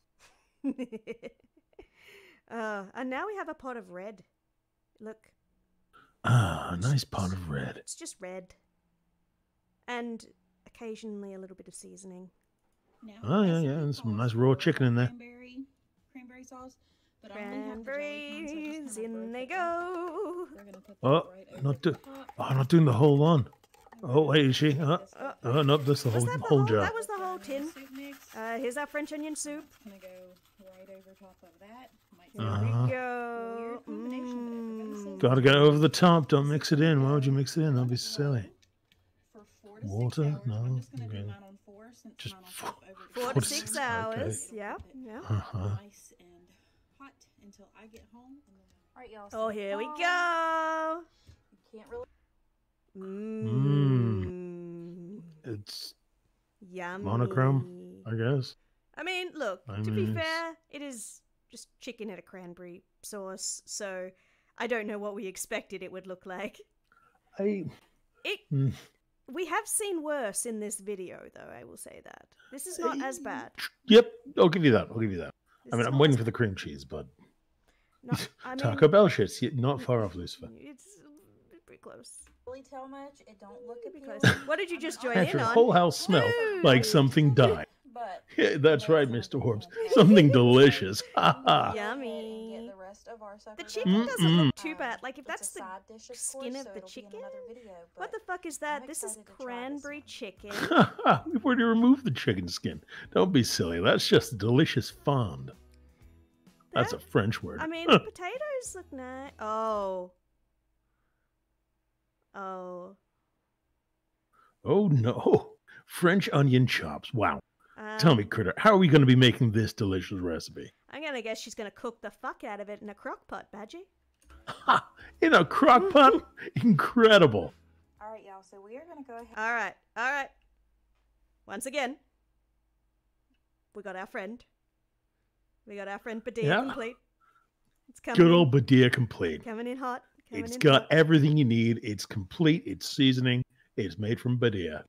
Speaker 2: uh, and now we have a pot of red. Look,
Speaker 1: Ah, a nice pot of red.
Speaker 2: it's just red, and occasionally a little bit of seasoning.
Speaker 4: Now,
Speaker 1: Oh, yeah,
Speaker 4: recipe
Speaker 1: yeah, and some
Speaker 4: calls
Speaker 1: nice raw
Speaker 4: for
Speaker 1: chicken in there.
Speaker 4: Cranberry, cranberry sauce, but I only have the jelly kind, so I
Speaker 2: Cranberries,
Speaker 4: just kinda
Speaker 2: in
Speaker 4: broke
Speaker 2: they
Speaker 4: it down.
Speaker 2: go.
Speaker 4: We're gonna put that
Speaker 1: Oh,
Speaker 4: right over
Speaker 1: not
Speaker 4: the
Speaker 1: do-
Speaker 4: top.
Speaker 1: Oh, I'm not doing the whole one.
Speaker 4: And
Speaker 1: Oh,
Speaker 4: we're
Speaker 1: wait,
Speaker 4: gonna
Speaker 1: is she?
Speaker 4: put
Speaker 1: Uh,
Speaker 4: this
Speaker 2: uh,
Speaker 4: over
Speaker 1: Oh, no, that's the
Speaker 2: Was
Speaker 1: whole,
Speaker 2: that the
Speaker 1: whole
Speaker 2: whole-
Speaker 1: jar.
Speaker 2: that was the whole
Speaker 4: the
Speaker 2: tin?
Speaker 4: soup mix.
Speaker 2: Uh, here's our French onion soup.
Speaker 4: It's gonna go right over top of that. Might
Speaker 2: There
Speaker 4: sound
Speaker 1: Uh-huh.
Speaker 2: we
Speaker 4: Weird
Speaker 2: go.
Speaker 4: combination, but if we're gonna
Speaker 2: Mm.
Speaker 4: sizzle
Speaker 1: Gotta go over the top. Don't mix it in. Why would you mix it in? That'd be silly.
Speaker 4: for four to
Speaker 1: Water?
Speaker 4: six hours.
Speaker 1: No,
Speaker 4: I'm just gonna
Speaker 1: okay.
Speaker 4: do mine on four since
Speaker 1: Just
Speaker 4: mine on
Speaker 1: four-
Speaker 4: top over
Speaker 2: Four
Speaker 1: Four
Speaker 2: to
Speaker 1: to
Speaker 2: six
Speaker 1: six, okay.
Speaker 2: hours.
Speaker 4: It'll
Speaker 2: Yeah,
Speaker 4: keep it
Speaker 2: yeah.
Speaker 1: Uh-huh.
Speaker 4: nice and hot until I get home. And then
Speaker 3: All right, y'all.
Speaker 2: Oh,
Speaker 3: so
Speaker 2: here we
Speaker 3: far,
Speaker 2: go.
Speaker 3: You can't really.
Speaker 2: Mmm.
Speaker 1: It's,
Speaker 2: Yummy.
Speaker 1: Monochrome, I guess.
Speaker 2: I mean, look,
Speaker 1: I
Speaker 2: to
Speaker 1: mean,
Speaker 2: be
Speaker 1: it's-
Speaker 2: fair, it is just chicken and a cranberry sauce, so I don't know what we expected it would look like.
Speaker 1: I.
Speaker 2: It.
Speaker 1: Mm.
Speaker 2: We have seen worse in this video, though, I will say that. This is not as bad.
Speaker 1: Yep, I'll give you that. I'll give you that.
Speaker 2: This
Speaker 1: I mean,
Speaker 2: is
Speaker 1: I'm
Speaker 2: not
Speaker 1: waiting
Speaker 2: as-
Speaker 1: for the cream cheese, but
Speaker 2: Not, I mean,
Speaker 1: Taco Bell shit's y- not far off, Lucifer.
Speaker 2: It's pretty close.
Speaker 3: Really tell much. It don't look
Speaker 2: Pretty
Speaker 3: appealing.
Speaker 2: close. What did you just join in
Speaker 1: Patrick,
Speaker 2: on?
Speaker 1: whole house smell
Speaker 2: Woo!
Speaker 1: like something died.
Speaker 4: but
Speaker 1: Yeah, that's
Speaker 4: you know,
Speaker 1: right,
Speaker 4: it's
Speaker 1: Mister
Speaker 4: gonna
Speaker 1: Orbs.
Speaker 4: be fantastic.
Speaker 1: Something delicious. Ha
Speaker 4: Go
Speaker 1: ha.
Speaker 4: ahead
Speaker 2: Yummy.
Speaker 4: and get the rest of our supper
Speaker 2: The
Speaker 4: done.
Speaker 2: chicken doesn't
Speaker 1: Mm-mm.
Speaker 2: look too
Speaker 4: Um,
Speaker 2: bad. Like, if
Speaker 4: it's
Speaker 2: that's
Speaker 4: a
Speaker 2: the
Speaker 4: side dish, of
Speaker 2: skin
Speaker 4: course,
Speaker 2: of
Speaker 4: so
Speaker 2: the
Speaker 4: it'll be in
Speaker 2: chicken,
Speaker 4: another video,
Speaker 2: what
Speaker 4: but
Speaker 2: the fuck is that?
Speaker 4: I'm
Speaker 2: This is
Speaker 4: excited to try this
Speaker 2: cranberry
Speaker 4: one.
Speaker 2: chicken.
Speaker 1: Ha ha. We've already removed the chicken skin. Don't be silly. That's just delicious fond. That's a
Speaker 2: That-
Speaker 1: French word.
Speaker 2: I mean, the potatoes look nice. Oh. Oh.
Speaker 1: Oh no. French onion chops. Wow.
Speaker 2: Um,
Speaker 1: Tell me, Critter, how are we going to be making this delicious recipe?
Speaker 2: I'm gonna guess she's gonna cook the fuck out of it in a crock pot, Badgie.
Speaker 1: Ha! In a crock pot? Incredible.
Speaker 4: All right, y'all. So we are gonna go ahead.
Speaker 2: All right, all right. Once again, we got our friend. We got our friend Badjhur
Speaker 1: Yeah.
Speaker 2: complete. It's coming.
Speaker 1: Good
Speaker 2: in,
Speaker 1: old Badjhur complete.
Speaker 2: coming in hot. Coming
Speaker 1: It's
Speaker 2: in
Speaker 1: got
Speaker 2: hot.
Speaker 1: everything you need. It's complete. It's seasoning. It's made from Badjhur.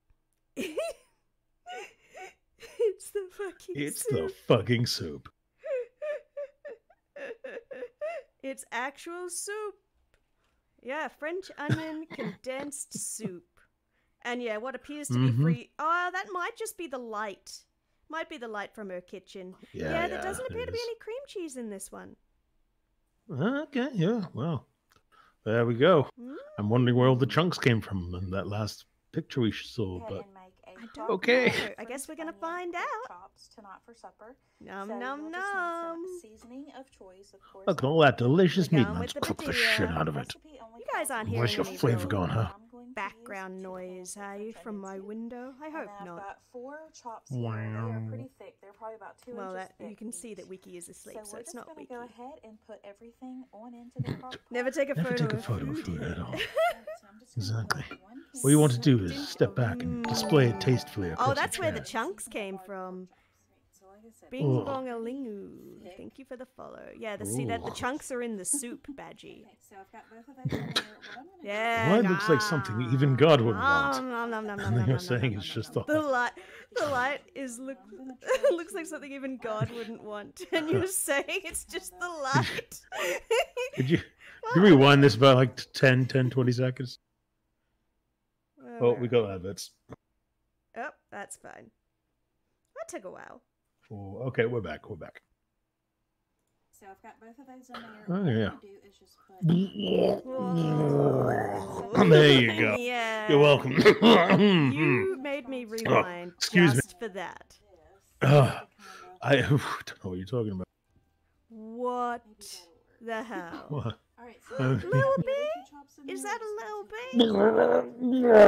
Speaker 2: It's the fucking.
Speaker 1: It's
Speaker 2: soup.
Speaker 1: the fucking soup.
Speaker 2: It's actual soup. Yeah, French onion condensed soup. And yeah, what appears to
Speaker 1: Mhm.
Speaker 2: be free. Oh, that might just be the light. Might be the light from her kitchen.
Speaker 1: Yeah,
Speaker 2: Yeah, there
Speaker 1: yeah,
Speaker 2: doesn't
Speaker 1: it
Speaker 2: appear to be
Speaker 1: is.
Speaker 2: any cream cheese in this one.
Speaker 1: Okay, yeah, well, there we go.
Speaker 2: Mm.
Speaker 1: I'm wondering where all the chunks came from in that last picture we saw,
Speaker 4: Go ahead
Speaker 1: but
Speaker 4: and make a
Speaker 2: I
Speaker 4: crock
Speaker 2: don't
Speaker 1: Okay.
Speaker 2: know.
Speaker 4: pot
Speaker 2: I guess we're
Speaker 4: French
Speaker 2: gonna
Speaker 4: onion
Speaker 2: find
Speaker 4: pork
Speaker 2: out.
Speaker 4: Chops tonight for supper.
Speaker 2: Nom
Speaker 4: so
Speaker 2: nom
Speaker 4: you'll just need some
Speaker 2: nom.
Speaker 4: seasoning of choice, of course.
Speaker 1: look at all that delicious
Speaker 2: We're
Speaker 1: meat.
Speaker 2: going
Speaker 1: Let's
Speaker 2: with the
Speaker 1: cook the
Speaker 2: Badjhur.
Speaker 1: shit out of it.
Speaker 4: Recipe only
Speaker 2: You guys
Speaker 4: calls
Speaker 2: aren't
Speaker 4: for
Speaker 1: Where's
Speaker 2: hearing
Speaker 1: your
Speaker 2: any
Speaker 1: flavor
Speaker 2: real
Speaker 1: going, huh?
Speaker 4: I'm going to use
Speaker 2: background
Speaker 4: two
Speaker 2: noise,
Speaker 4: cans of
Speaker 2: are you,
Speaker 4: French
Speaker 2: from
Speaker 4: onion
Speaker 2: my
Speaker 4: soup.
Speaker 2: window? I
Speaker 4: And
Speaker 2: hope
Speaker 4: then I've
Speaker 2: not.
Speaker 4: got four chops here. They are pretty thick. They're probably about two
Speaker 2: Well,
Speaker 4: inches
Speaker 2: that
Speaker 4: thick
Speaker 2: you can see
Speaker 4: each.
Speaker 2: that Wiki is asleep,
Speaker 4: so
Speaker 2: so
Speaker 4: we're
Speaker 2: it's
Speaker 4: just
Speaker 2: not
Speaker 4: gonna
Speaker 2: Wiki.
Speaker 4: go ahead and put everything on into the crock pot.
Speaker 2: Never take a
Speaker 1: Never
Speaker 2: photo
Speaker 1: take a
Speaker 2: of
Speaker 1: photo of
Speaker 2: food.
Speaker 1: food at all.
Speaker 4: Alright, so I'm just gonna put
Speaker 1: Exactly.
Speaker 4: one can
Speaker 1: What you want to
Speaker 4: of
Speaker 1: do
Speaker 4: French
Speaker 1: is
Speaker 4: onion
Speaker 1: step back and
Speaker 2: Mm.
Speaker 1: display it tastefully across
Speaker 2: Oh, that's
Speaker 1: the
Speaker 2: where the
Speaker 1: chat.
Speaker 2: chunks came from.
Speaker 4: So like I said,
Speaker 2: Bing
Speaker 1: Ugh.
Speaker 2: bong a lingu. Thank you for the follow. Yeah, the see that the
Speaker 1: Ooh.
Speaker 2: chunks are in the soup, Badgie.
Speaker 4: Okay, so I've got both of those in there. What I'm gonna do-
Speaker 2: Yeah.
Speaker 1: Well, it looks like something even God wouldn't want.
Speaker 2: Nom, nom, nom, nom, nom,
Speaker 1: And then
Speaker 2: nom,
Speaker 1: you're
Speaker 2: nom,
Speaker 1: saying
Speaker 2: nom,
Speaker 1: it's
Speaker 2: nom,
Speaker 1: just
Speaker 2: nom.
Speaker 1: the-
Speaker 2: the light. The light is look looks like something even God wouldn't want, and you're saying it's just the light.
Speaker 1: Could you, could you rewind this about like ten, ten, twenty seconds? Oh, we got adverts.
Speaker 2: Oh, that's fine. That took a while.
Speaker 1: Oh, okay, we're back. We're back.
Speaker 4: So I've got both of those in there.
Speaker 1: Oh,
Speaker 4: What I'm
Speaker 1: yeah.
Speaker 4: gonna do is just put
Speaker 2: Whoa.
Speaker 1: There you go.
Speaker 2: Yeah.
Speaker 1: You're welcome.
Speaker 2: You made me rewind
Speaker 1: excuse me.
Speaker 2: just for that.
Speaker 1: Ah, I don't know what you're talking about.
Speaker 2: What the hell?
Speaker 1: What?
Speaker 4: Alright, so
Speaker 1: Uh,
Speaker 2: Little
Speaker 4: the
Speaker 2: bee?
Speaker 4: other two chops in
Speaker 2: Is
Speaker 4: there,
Speaker 2: that a
Speaker 4: just
Speaker 2: little
Speaker 4: put
Speaker 2: bee?
Speaker 4: some-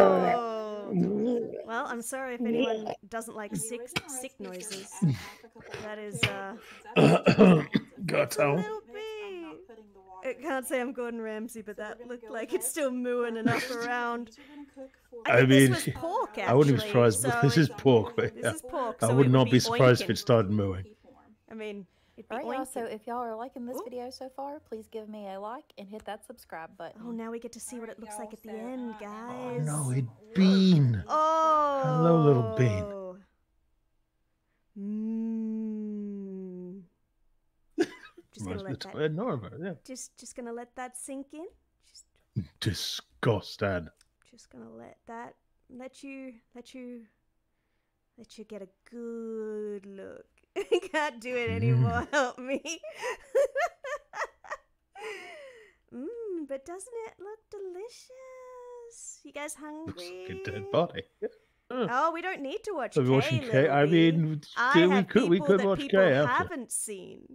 Speaker 2: Oh. Well, I'm sorry if anyone doesn't like
Speaker 4: The
Speaker 2: sick
Speaker 4: original
Speaker 2: sick
Speaker 4: recipe says
Speaker 2: noises.
Speaker 4: add half a cup of
Speaker 2: That
Speaker 4: water
Speaker 2: is,
Speaker 4: to
Speaker 2: uh,
Speaker 4: it. Since I've got two cans of
Speaker 1: Got
Speaker 2: It's a
Speaker 1: tell.
Speaker 2: little
Speaker 4: I'm
Speaker 2: bee.
Speaker 4: not putting the water
Speaker 2: It
Speaker 4: in
Speaker 2: can't
Speaker 4: it.
Speaker 2: say I'm Gordon Ramsay, but
Speaker 4: So we're
Speaker 2: that
Speaker 4: gonna
Speaker 2: looked
Speaker 4: go
Speaker 2: like
Speaker 4: ahead.
Speaker 2: it's still mooing enough around.
Speaker 4: These are gonna cook for
Speaker 2: I
Speaker 1: I
Speaker 2: think
Speaker 1: mean,
Speaker 2: this was pork, actually.
Speaker 1: I wouldn't be surprised, but
Speaker 2: so
Speaker 1: this is
Speaker 2: it-
Speaker 1: pork. But
Speaker 2: This
Speaker 1: yeah.
Speaker 2: is pork,
Speaker 1: I
Speaker 2: so
Speaker 1: would
Speaker 2: it
Speaker 1: not
Speaker 2: be
Speaker 1: be surprised if
Speaker 2: oinking.
Speaker 1: it started mooing.
Speaker 4: keep warm.
Speaker 2: I mean, it'd be
Speaker 7: All right, y'all. So
Speaker 2: oinking.
Speaker 7: if y'all are liking this
Speaker 2: Ooh.
Speaker 7: video so far, please give me a like and hit that subscribe button.
Speaker 2: Oh, now we get to see what it looks like at the end,
Speaker 1: Oh
Speaker 2: guys.
Speaker 1: no, it bean.
Speaker 2: Oh.
Speaker 1: Hello, little bean.
Speaker 2: Mmm. Just gonna let that.
Speaker 1: Norma, yeah.
Speaker 2: Just, just gonna let that sink in. Just,
Speaker 1: Disgusted.
Speaker 2: just gonna let that. Let you, let you, let you get a good look. Can't do it anymore. Help me. Mmm, but doesn't it look delicious? You guys
Speaker 1: Looks
Speaker 2: hungry?
Speaker 1: like a dead body. Yeah. Oh.
Speaker 2: Oh, we don't need to watch
Speaker 1: Are we
Speaker 2: Kay,
Speaker 1: watching Kay?
Speaker 2: little
Speaker 1: I
Speaker 2: bee.
Speaker 1: mean,
Speaker 2: I
Speaker 1: still, we
Speaker 2: have
Speaker 1: could we
Speaker 2: people
Speaker 1: could
Speaker 2: that
Speaker 1: watch
Speaker 2: people
Speaker 1: Kay after.
Speaker 2: haven't seen.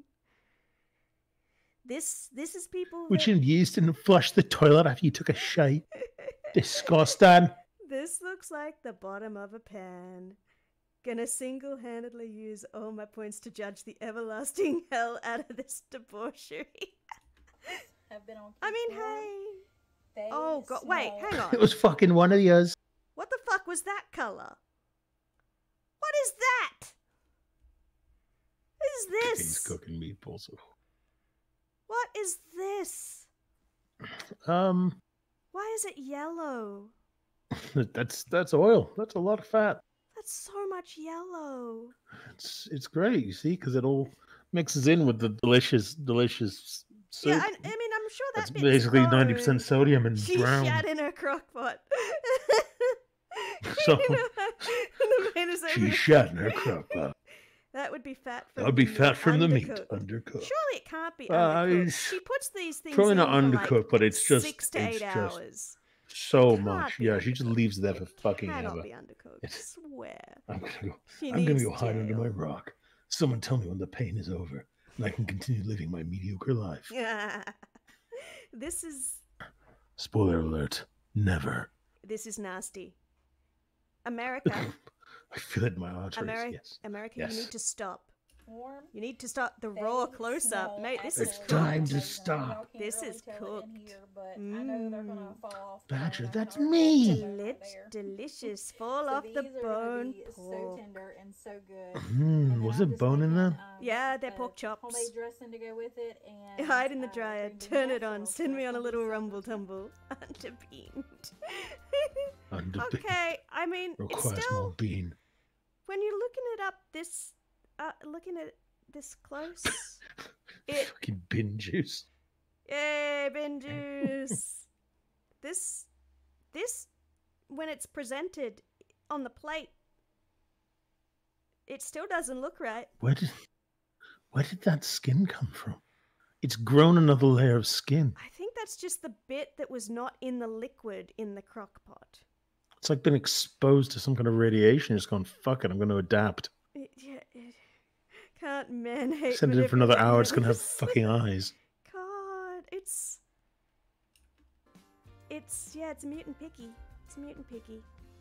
Speaker 2: This this is people
Speaker 1: Which
Speaker 2: that,
Speaker 1: you used and flush the toilet after you took a shite. Disgusting.
Speaker 2: this looks like the bottom of a pan. Gonna single-handedly use all my points to judge the everlasting hell out of this debauchery.
Speaker 4: Have been on
Speaker 2: I mean,
Speaker 4: before.
Speaker 2: hey.
Speaker 4: They
Speaker 2: Oh god, wait,
Speaker 4: smell-
Speaker 2: hang on.
Speaker 1: It was fucking one of yours.
Speaker 2: What the fuck was that color? What is that? What is
Speaker 1: He's
Speaker 2: this?
Speaker 1: cooking meatballs.
Speaker 2: What is this?
Speaker 1: Um,
Speaker 2: Why is it yellow?
Speaker 1: that's that's oil. That's a lot of fat.
Speaker 2: That's so much yellow.
Speaker 1: It's it's great, you see, because it all mixes in with the delicious, delicious soup.
Speaker 2: Yeah, I, I mean, I'm sure that
Speaker 1: That's
Speaker 2: bit's
Speaker 1: basically
Speaker 2: gone.
Speaker 1: ninety percent sodium and
Speaker 2: She
Speaker 1: brown.
Speaker 2: shat in her crock pot.
Speaker 1: So-
Speaker 2: You know, The pain is
Speaker 1: She's
Speaker 2: over.
Speaker 1: shot in her crock pot.
Speaker 2: That would be fat from
Speaker 1: That would be
Speaker 2: the
Speaker 1: fat from the meat.
Speaker 2: undercooked.
Speaker 1: Undercooked.
Speaker 2: Surely it can't be
Speaker 1: Uh,
Speaker 2: undercooked.
Speaker 1: it's
Speaker 2: She puts these things
Speaker 1: probably
Speaker 2: in
Speaker 1: not
Speaker 2: for
Speaker 1: undercooked,
Speaker 2: like
Speaker 1: but it's just
Speaker 2: six to
Speaker 1: it's
Speaker 2: eight
Speaker 1: just
Speaker 2: hours.
Speaker 1: so
Speaker 2: It
Speaker 1: much.
Speaker 2: can't be
Speaker 1: Yeah, she just
Speaker 2: undercooked.
Speaker 1: leaves it there for
Speaker 2: It
Speaker 1: fucking
Speaker 2: cannot
Speaker 1: ever.
Speaker 2: be undercooked. I
Speaker 1: It's-
Speaker 2: swear.
Speaker 1: I'm gonna go.
Speaker 2: She
Speaker 1: I'm gonna
Speaker 2: needs
Speaker 1: go hide under
Speaker 2: jail.
Speaker 1: my rock. Someone tell me when the pain is over, and I can continue living my mediocre life.
Speaker 2: Yeah. This is
Speaker 1: Spoiler alert: never.
Speaker 2: this is nasty. America,
Speaker 1: I feel it in my arteries.
Speaker 2: America,
Speaker 1: Yes.
Speaker 2: America,
Speaker 1: Yes.
Speaker 2: you need to stop.
Speaker 4: Warm.
Speaker 2: You need to stop the raw
Speaker 4: They
Speaker 2: close up,
Speaker 4: smell
Speaker 2: mate. This
Speaker 1: It's
Speaker 2: is
Speaker 4: absolutely
Speaker 1: time
Speaker 2: cooked.
Speaker 1: to
Speaker 4: amazing.
Speaker 1: stop.
Speaker 4: Y'all can't
Speaker 2: This
Speaker 4: really
Speaker 2: is
Speaker 4: tell it in
Speaker 2: cooked.
Speaker 4: here, but I know they're gonna
Speaker 2: Mm.
Speaker 4: fall off.
Speaker 1: Badger,
Speaker 4: and I
Speaker 1: that's
Speaker 4: can already
Speaker 1: me.
Speaker 4: tell they're not
Speaker 2: Delit-
Speaker 4: there.
Speaker 2: delicious. Fall
Speaker 4: So
Speaker 2: off the
Speaker 4: these are gonna
Speaker 2: bone
Speaker 4: be so
Speaker 2: pork.
Speaker 4: tender and so good.
Speaker 1: Hmm.
Speaker 4: And
Speaker 1: Was
Speaker 4: then I'm
Speaker 1: it
Speaker 4: just
Speaker 1: bone in
Speaker 4: making,
Speaker 1: there?
Speaker 4: um,
Speaker 2: Yeah, they're
Speaker 4: a
Speaker 2: pork chops.
Speaker 4: Homemade dressing to go with it, and
Speaker 2: Hide in the
Speaker 4: uh,
Speaker 2: dryer,
Speaker 4: green bean
Speaker 2: turn it
Speaker 4: casserole,
Speaker 2: on,
Speaker 4: so
Speaker 2: send me
Speaker 4: it's
Speaker 2: on a
Speaker 4: gonna be
Speaker 2: little
Speaker 4: so
Speaker 2: rumble
Speaker 4: good.
Speaker 2: tumble. Underbeamed.
Speaker 1: Underbeaten.
Speaker 2: Okay, I mean, it's
Speaker 1: Requires
Speaker 2: still,
Speaker 1: more bean.
Speaker 2: when you're looking it up this, uh, looking at it this close, it,
Speaker 1: Fucking bin juice.
Speaker 2: yay, bin juice. This, this, when it's presented on the plate, it still doesn't look right.
Speaker 1: Where did where did that skin come from? It's grown another layer of skin.
Speaker 2: I think that's just the bit that was not in the liquid in the crock pot.
Speaker 1: It's like been exposed to some kind of radiation. It's gone, fuck it, I'm going to adapt.
Speaker 2: It, yeah, it, can't men hate
Speaker 1: Send it in for another hour, it's going to have
Speaker 2: manipulate
Speaker 1: fucking eyes.
Speaker 2: God, it's it's yeah, it's mutant picky. It's mutant picky.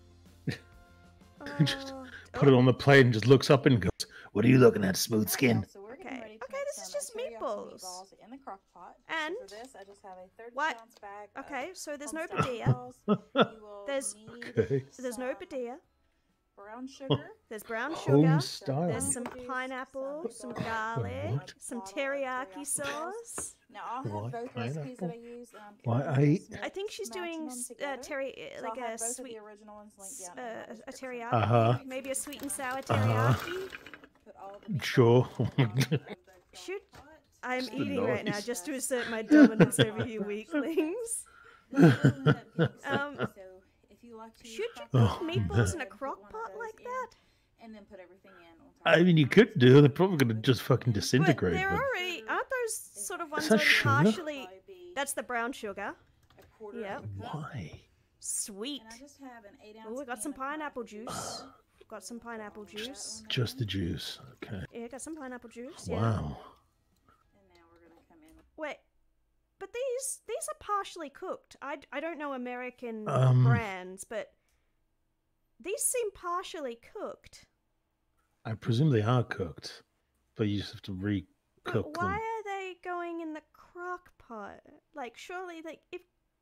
Speaker 1: Just
Speaker 2: Oh,
Speaker 1: Put it on the plate and just looks up and goes, what are you looking at, smooth skin?
Speaker 4: So we're getting
Speaker 2: Okay.
Speaker 4: ready to
Speaker 2: Okay,
Speaker 4: make
Speaker 2: this is
Speaker 4: some, uh,
Speaker 2: just
Speaker 4: teriyaki
Speaker 2: meatballs.
Speaker 4: meatballs in the crock pot.
Speaker 2: And
Speaker 4: so for this, I just have a thirty
Speaker 2: what-
Speaker 4: ounce bag. of
Speaker 2: Okay, so there's no
Speaker 4: homestyle
Speaker 2: padilla.
Speaker 4: meatballs. You will
Speaker 2: There's-
Speaker 4: need
Speaker 1: Okay.
Speaker 2: There's no
Speaker 4: some
Speaker 2: padilla.
Speaker 4: brown sugar.
Speaker 2: There's brown
Speaker 1: Home
Speaker 2: sugar.
Speaker 1: style.
Speaker 2: There's some
Speaker 4: Juice,
Speaker 2: pineapple, some
Speaker 4: some
Speaker 2: garlic,
Speaker 1: What?
Speaker 2: some
Speaker 4: bottle of
Speaker 2: teriyaki
Speaker 4: teriyaki
Speaker 2: sauce.
Speaker 4: Now I'll have
Speaker 1: Why
Speaker 4: both recipes that I
Speaker 1: pineapple?
Speaker 4: use. Um,
Speaker 1: Why
Speaker 4: I'm
Speaker 1: I-
Speaker 4: just
Speaker 2: I think she's
Speaker 4: matching
Speaker 2: doing
Speaker 4: them
Speaker 2: s- uh,
Speaker 4: together.
Speaker 2: terry
Speaker 4: So
Speaker 2: like
Speaker 4: I'll have
Speaker 2: a
Speaker 4: both of
Speaker 2: sweet
Speaker 4: the original ones linked
Speaker 2: s-
Speaker 4: down in the
Speaker 2: uh, a
Speaker 4: description.
Speaker 2: teriyaki,
Speaker 1: Uh-huh.
Speaker 2: maybe a sweet and sour
Speaker 1: Uh-huh.
Speaker 2: teriyaki.
Speaker 4: Put all the meatballs
Speaker 1: Sure.
Speaker 4: in the bottom of the
Speaker 2: Should
Speaker 4: crock pot.
Speaker 2: I'm
Speaker 1: Just the
Speaker 2: eating right now
Speaker 1: noise.
Speaker 2: just to assert my dominance over you weaklings.
Speaker 4: This will end up being
Speaker 2: Um,
Speaker 4: sticky, so if you like to use
Speaker 2: Should you
Speaker 4: crock
Speaker 2: cook
Speaker 1: Oh,
Speaker 4: pot,
Speaker 2: meatballs in
Speaker 4: go
Speaker 2: a
Speaker 4: ahead and put
Speaker 2: crock
Speaker 4: one of
Speaker 2: pot
Speaker 4: those
Speaker 2: like
Speaker 4: in,
Speaker 2: that?
Speaker 4: and then put everything in on top
Speaker 1: I
Speaker 4: of
Speaker 1: mean,
Speaker 4: it.
Speaker 1: you could do. They're probably going to just fucking
Speaker 2: But
Speaker 1: disintegrate.
Speaker 2: they're
Speaker 1: But
Speaker 2: already aren't those sort of ones
Speaker 1: that
Speaker 2: already
Speaker 1: sugar?
Speaker 2: partially?
Speaker 4: Probably be
Speaker 2: That's the brown sugar.
Speaker 4: a quarter
Speaker 2: Yep.
Speaker 4: of a cup.
Speaker 1: why?
Speaker 2: Sweet.
Speaker 4: And I just have an eight ounce
Speaker 2: Oh, we got
Speaker 4: can
Speaker 2: some
Speaker 4: of
Speaker 2: pineapple juice. Got some pineapple juice.
Speaker 1: Just the juice. Okay.
Speaker 2: Yeah, got some pineapple juice. Yeah.
Speaker 1: Wow.
Speaker 4: And now we're gonna come in.
Speaker 2: Wait, but these these are partially cooked. I, I don't know American
Speaker 1: Um,
Speaker 2: brands, but these seem partially cooked.
Speaker 1: I presume they are cooked, but you just have to
Speaker 2: But
Speaker 1: re-cook
Speaker 2: why
Speaker 1: them.
Speaker 2: are they going in the crock pot? Like, surely, like if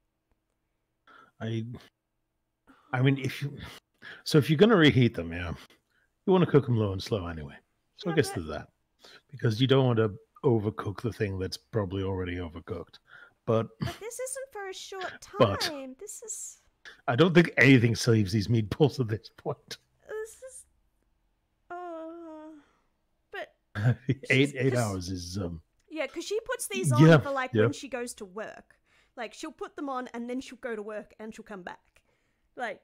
Speaker 1: I, I mean, if you, so if you're going to reheat them, yeah, you want to cook them low and slow anyway. So
Speaker 2: Yeah,
Speaker 1: I guess
Speaker 2: but-
Speaker 1: there's that, because you don't want to overcook the thing that's probably already overcooked. But
Speaker 2: but this isn't for a short time.
Speaker 1: But-
Speaker 2: This is
Speaker 1: I don't think anything saves these meatballs at this point.
Speaker 2: this is. Oh, but
Speaker 1: eight
Speaker 2: She's-
Speaker 1: eight
Speaker 2: 'cause-
Speaker 1: hours is um.
Speaker 2: yeah, because she puts these on
Speaker 1: Yeah,
Speaker 2: for like
Speaker 1: yeah.
Speaker 2: when she goes to work. Like she'll put them on and then she'll go to work and she'll come back. Like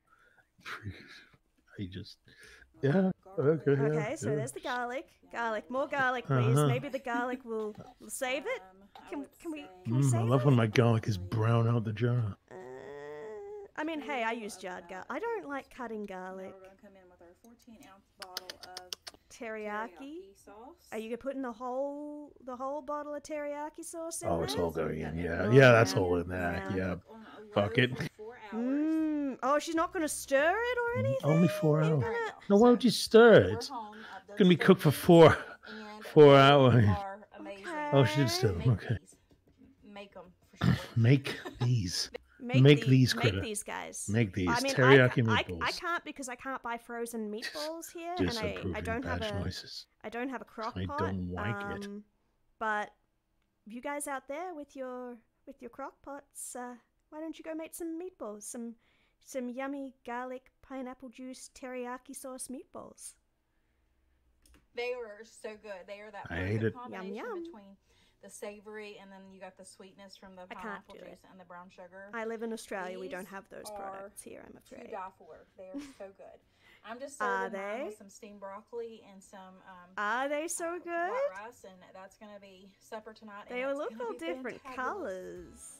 Speaker 1: I just yeah okay yeah,
Speaker 2: okay, so
Speaker 1: yeah.
Speaker 2: there's the garlic. Garlic, more garlic, please.
Speaker 1: Uh-huh.
Speaker 2: Maybe the garlic will, will save it.
Speaker 4: Um, I
Speaker 2: Can-
Speaker 4: would
Speaker 2: can we-
Speaker 4: say
Speaker 2: can we
Speaker 1: Mm, I
Speaker 2: save
Speaker 1: love
Speaker 2: it?
Speaker 1: when my garlic is brown out the jar.
Speaker 2: Uh, I mean, hey, I use jarred garlic. I don't like cutting
Speaker 4: now
Speaker 2: garlic.
Speaker 4: we're gonna come in with our fourteen ounce bottle of
Speaker 2: Teriyaki.
Speaker 4: teriyaki sauce.
Speaker 2: Are you putting the whole the whole bottle of teriyaki sauce in
Speaker 1: Oh,
Speaker 2: there?
Speaker 1: it's all going in. Yeah,
Speaker 2: Oh,
Speaker 1: yeah, that's
Speaker 2: yeah.
Speaker 1: all in there.
Speaker 2: Yeah.
Speaker 1: Yeah,
Speaker 4: On a low
Speaker 1: fuck it.
Speaker 4: for four hours.
Speaker 2: Mm. Oh, she's not going to stir it or anything.
Speaker 1: only four
Speaker 2: You're
Speaker 1: hours.
Speaker 2: gonna-
Speaker 1: No, why would you stir
Speaker 4: We're
Speaker 1: it?
Speaker 4: home. I've
Speaker 1: It's
Speaker 4: done
Speaker 1: gonna be
Speaker 4: stir
Speaker 1: cooked for
Speaker 4: these,
Speaker 1: four
Speaker 4: and
Speaker 1: four
Speaker 4: they
Speaker 1: hours.
Speaker 4: are amazing.
Speaker 1: Oh, she did stir
Speaker 4: Make
Speaker 1: them. Okay,
Speaker 4: these. Make them for sure.
Speaker 1: make these.
Speaker 2: Make,
Speaker 1: Make
Speaker 2: the-
Speaker 1: these,
Speaker 2: Make
Speaker 1: critter.
Speaker 2: these guys.
Speaker 1: Make these
Speaker 2: I mean,
Speaker 1: teriyaki
Speaker 2: I, ca-
Speaker 1: meatballs.
Speaker 2: I, I can't because I can't buy frozen meatballs here, and I,
Speaker 1: Disapproving
Speaker 2: I don't have
Speaker 1: bad
Speaker 2: a
Speaker 1: choices.
Speaker 2: I don't have a crock
Speaker 1: I
Speaker 2: pot.
Speaker 1: don't like it.
Speaker 2: um, But you guys out there with your with your crock pots, uh, why don't you go make some meatballs? Some some yummy garlic pineapple juice teriyaki sauce meatballs.
Speaker 4: They are so good. They are that
Speaker 1: I ate
Speaker 4: perfect
Speaker 1: it.
Speaker 4: combination
Speaker 2: Yum, yum.
Speaker 4: between the savory and then you got the sweetness from the
Speaker 2: I can't
Speaker 4: pineapple
Speaker 2: do
Speaker 4: juice
Speaker 2: it.
Speaker 4: and the brown sugar.
Speaker 2: I live in Australia. We don't
Speaker 4: These
Speaker 2: have those
Speaker 4: are
Speaker 2: products here, I'm
Speaker 4: To
Speaker 2: afraid.
Speaker 4: die for. They are so good.
Speaker 5: I'm just
Speaker 2: Are
Speaker 5: serving mine
Speaker 2: they?
Speaker 5: with some steamed broccoli and some um,
Speaker 2: Are they so
Speaker 5: uh,
Speaker 2: good?
Speaker 5: white rice, and that's gonna be supper tonight.
Speaker 2: They
Speaker 5: and
Speaker 2: all
Speaker 5: it's
Speaker 2: look
Speaker 5: gonna
Speaker 2: all
Speaker 5: be
Speaker 2: different
Speaker 5: fantabulous.
Speaker 2: colors.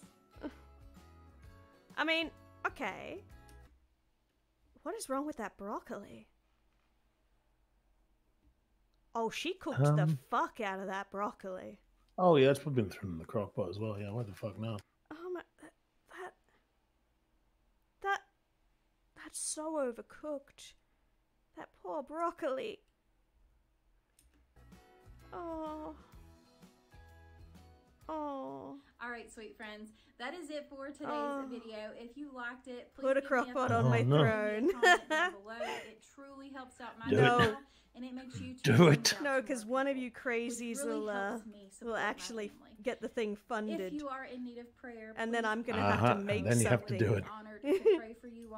Speaker 2: I mean, okay. What is wrong with that broccoli? Oh, she cooked the
Speaker 1: Um,
Speaker 2: fuck out of that broccoli.
Speaker 1: Oh yeah, it's probably been thrown in the crock pot as well. Yeah, what the fuck now?
Speaker 2: Oh my, that, that, that, that's so overcooked. That poor broccoli. Oh. Oh.
Speaker 3: All right, sweet friends. That is it for today's
Speaker 2: Oh.
Speaker 3: video. If you liked it, please
Speaker 2: Put a
Speaker 3: give
Speaker 2: crock
Speaker 3: me a
Speaker 2: pot
Speaker 3: thumbs
Speaker 2: on my
Speaker 3: up,
Speaker 1: no.
Speaker 2: throne.
Speaker 3: leave me a comment down below. It truly helps out my
Speaker 1: Do it.
Speaker 3: channel,
Speaker 2: No.
Speaker 3: and it makes you
Speaker 1: Do it.
Speaker 2: No, because one of you crazies
Speaker 3: really
Speaker 2: will uh,
Speaker 3: helps me
Speaker 2: will
Speaker 3: support my
Speaker 2: actually
Speaker 3: family.
Speaker 2: get the thing
Speaker 3: If
Speaker 2: funded,
Speaker 3: you are in need of prayer,
Speaker 2: and then
Speaker 3: please
Speaker 2: I'm gonna
Speaker 1: Uh-huh,
Speaker 2: have to
Speaker 1: and
Speaker 2: make
Speaker 1: then you
Speaker 2: something.
Speaker 1: have to do it.
Speaker 3: honored to pray for you.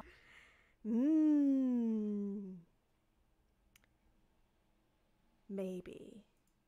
Speaker 2: Mmm. Maybe.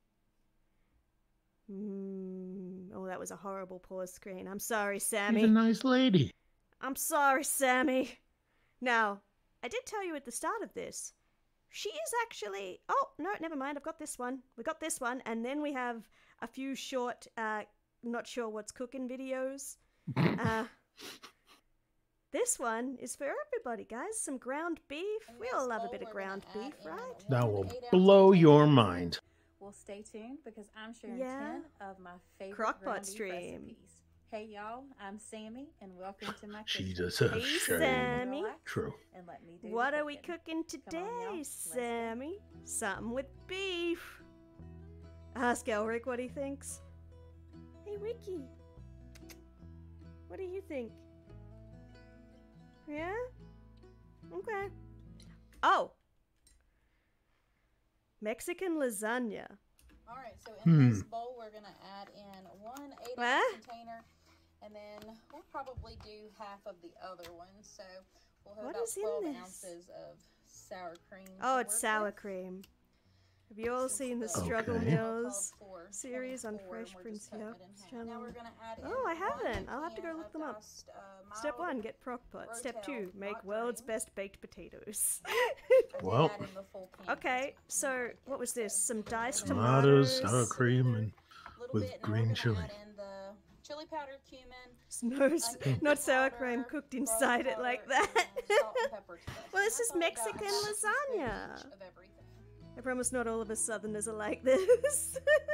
Speaker 2: Mmm. Oh, that was a horrible pause screen. I'm sorry, Sammy.
Speaker 1: She's a nice lady.
Speaker 2: I'm sorry, Sammy. Now, I did tell you at the start of this, she is actually... Oh, no, never mind. I've got this one. We got this one. And then we have a few short, uh, not sure what's cooking videos. uh, this one is for everybody, guys. Some ground beef. We all love a bit of ground beef, right?
Speaker 1: That will blow your mind.
Speaker 3: Well, stay tuned because I'm sharing
Speaker 2: Yeah.
Speaker 3: ten of my favorite
Speaker 2: Crockpot
Speaker 3: ground beef
Speaker 2: stream.
Speaker 3: recipes. Hey y'all, I'm Sammy and welcome to my kitchen.
Speaker 1: Jesus, a
Speaker 2: Hey,
Speaker 1: shame.
Speaker 2: Sammy.
Speaker 3: Relax
Speaker 1: True.
Speaker 3: and let me do
Speaker 2: What
Speaker 3: the
Speaker 2: are we
Speaker 3: cooking.
Speaker 2: cooking
Speaker 3: Come on, y'all.
Speaker 2: today,
Speaker 3: Let's go.
Speaker 2: Sammy? Something with beef. Ask Elric what he thinks. Hey, Ricky. What do you think? Yeah? Okay. Oh. Mexican lasagna.
Speaker 5: All right, so in
Speaker 1: Hmm.
Speaker 5: this bowl, we're gonna add in one eight
Speaker 2: What?
Speaker 5: ounce container, and then we'll probably do half of the other one. So we'll have
Speaker 2: What
Speaker 5: about
Speaker 2: is in
Speaker 5: twelve
Speaker 2: this?
Speaker 5: ounces of sour cream.
Speaker 2: Oh,
Speaker 5: to
Speaker 2: it's
Speaker 5: work
Speaker 2: sour
Speaker 5: with.
Speaker 2: cream. Have you all
Speaker 5: Since
Speaker 2: seen the
Speaker 5: the
Speaker 2: Struggle
Speaker 1: Okay.
Speaker 2: Meals
Speaker 5: called for
Speaker 2: series on
Speaker 5: twenty-four, and
Speaker 2: Fresh
Speaker 5: we're
Speaker 2: Prince
Speaker 5: just cutting
Speaker 2: Yup
Speaker 5: it in half.
Speaker 2: channel?
Speaker 5: Now we're gonna add
Speaker 2: Oh, I
Speaker 5: in
Speaker 2: haven't.
Speaker 5: one
Speaker 2: I'll have to go
Speaker 5: can
Speaker 2: look
Speaker 5: of
Speaker 2: them up.
Speaker 5: diced, uh,
Speaker 2: Step
Speaker 5: mild
Speaker 2: one, get crock pot. Step two,
Speaker 5: Rotel
Speaker 2: make
Speaker 5: hot
Speaker 2: world's
Speaker 5: greens.
Speaker 2: best baked potatoes.
Speaker 5: I did
Speaker 1: Well.
Speaker 5: add in the full can
Speaker 2: Okay,
Speaker 5: because we
Speaker 2: so
Speaker 5: like
Speaker 2: what
Speaker 5: it.
Speaker 2: was this?
Speaker 5: So
Speaker 2: Some diced
Speaker 1: Tomatoes,
Speaker 2: tomatoes.
Speaker 1: sour cream, and
Speaker 5: little
Speaker 1: with
Speaker 5: bit. Now
Speaker 1: green
Speaker 5: we're
Speaker 1: chili.
Speaker 5: gonna add in the chili powder, cumin,
Speaker 2: No, s-
Speaker 5: onion
Speaker 2: not sour cream
Speaker 5: powder,
Speaker 2: cooked
Speaker 5: garlic
Speaker 2: inside it like
Speaker 5: powder,
Speaker 2: that.
Speaker 5: and salt and pepper to taste.
Speaker 2: Well,
Speaker 5: And
Speaker 2: this
Speaker 5: that's
Speaker 2: is
Speaker 5: all about
Speaker 2: Mexican
Speaker 5: half a teaspoon
Speaker 2: lasagna.
Speaker 5: each of everything.
Speaker 2: I promise not all of us Southerners are like this.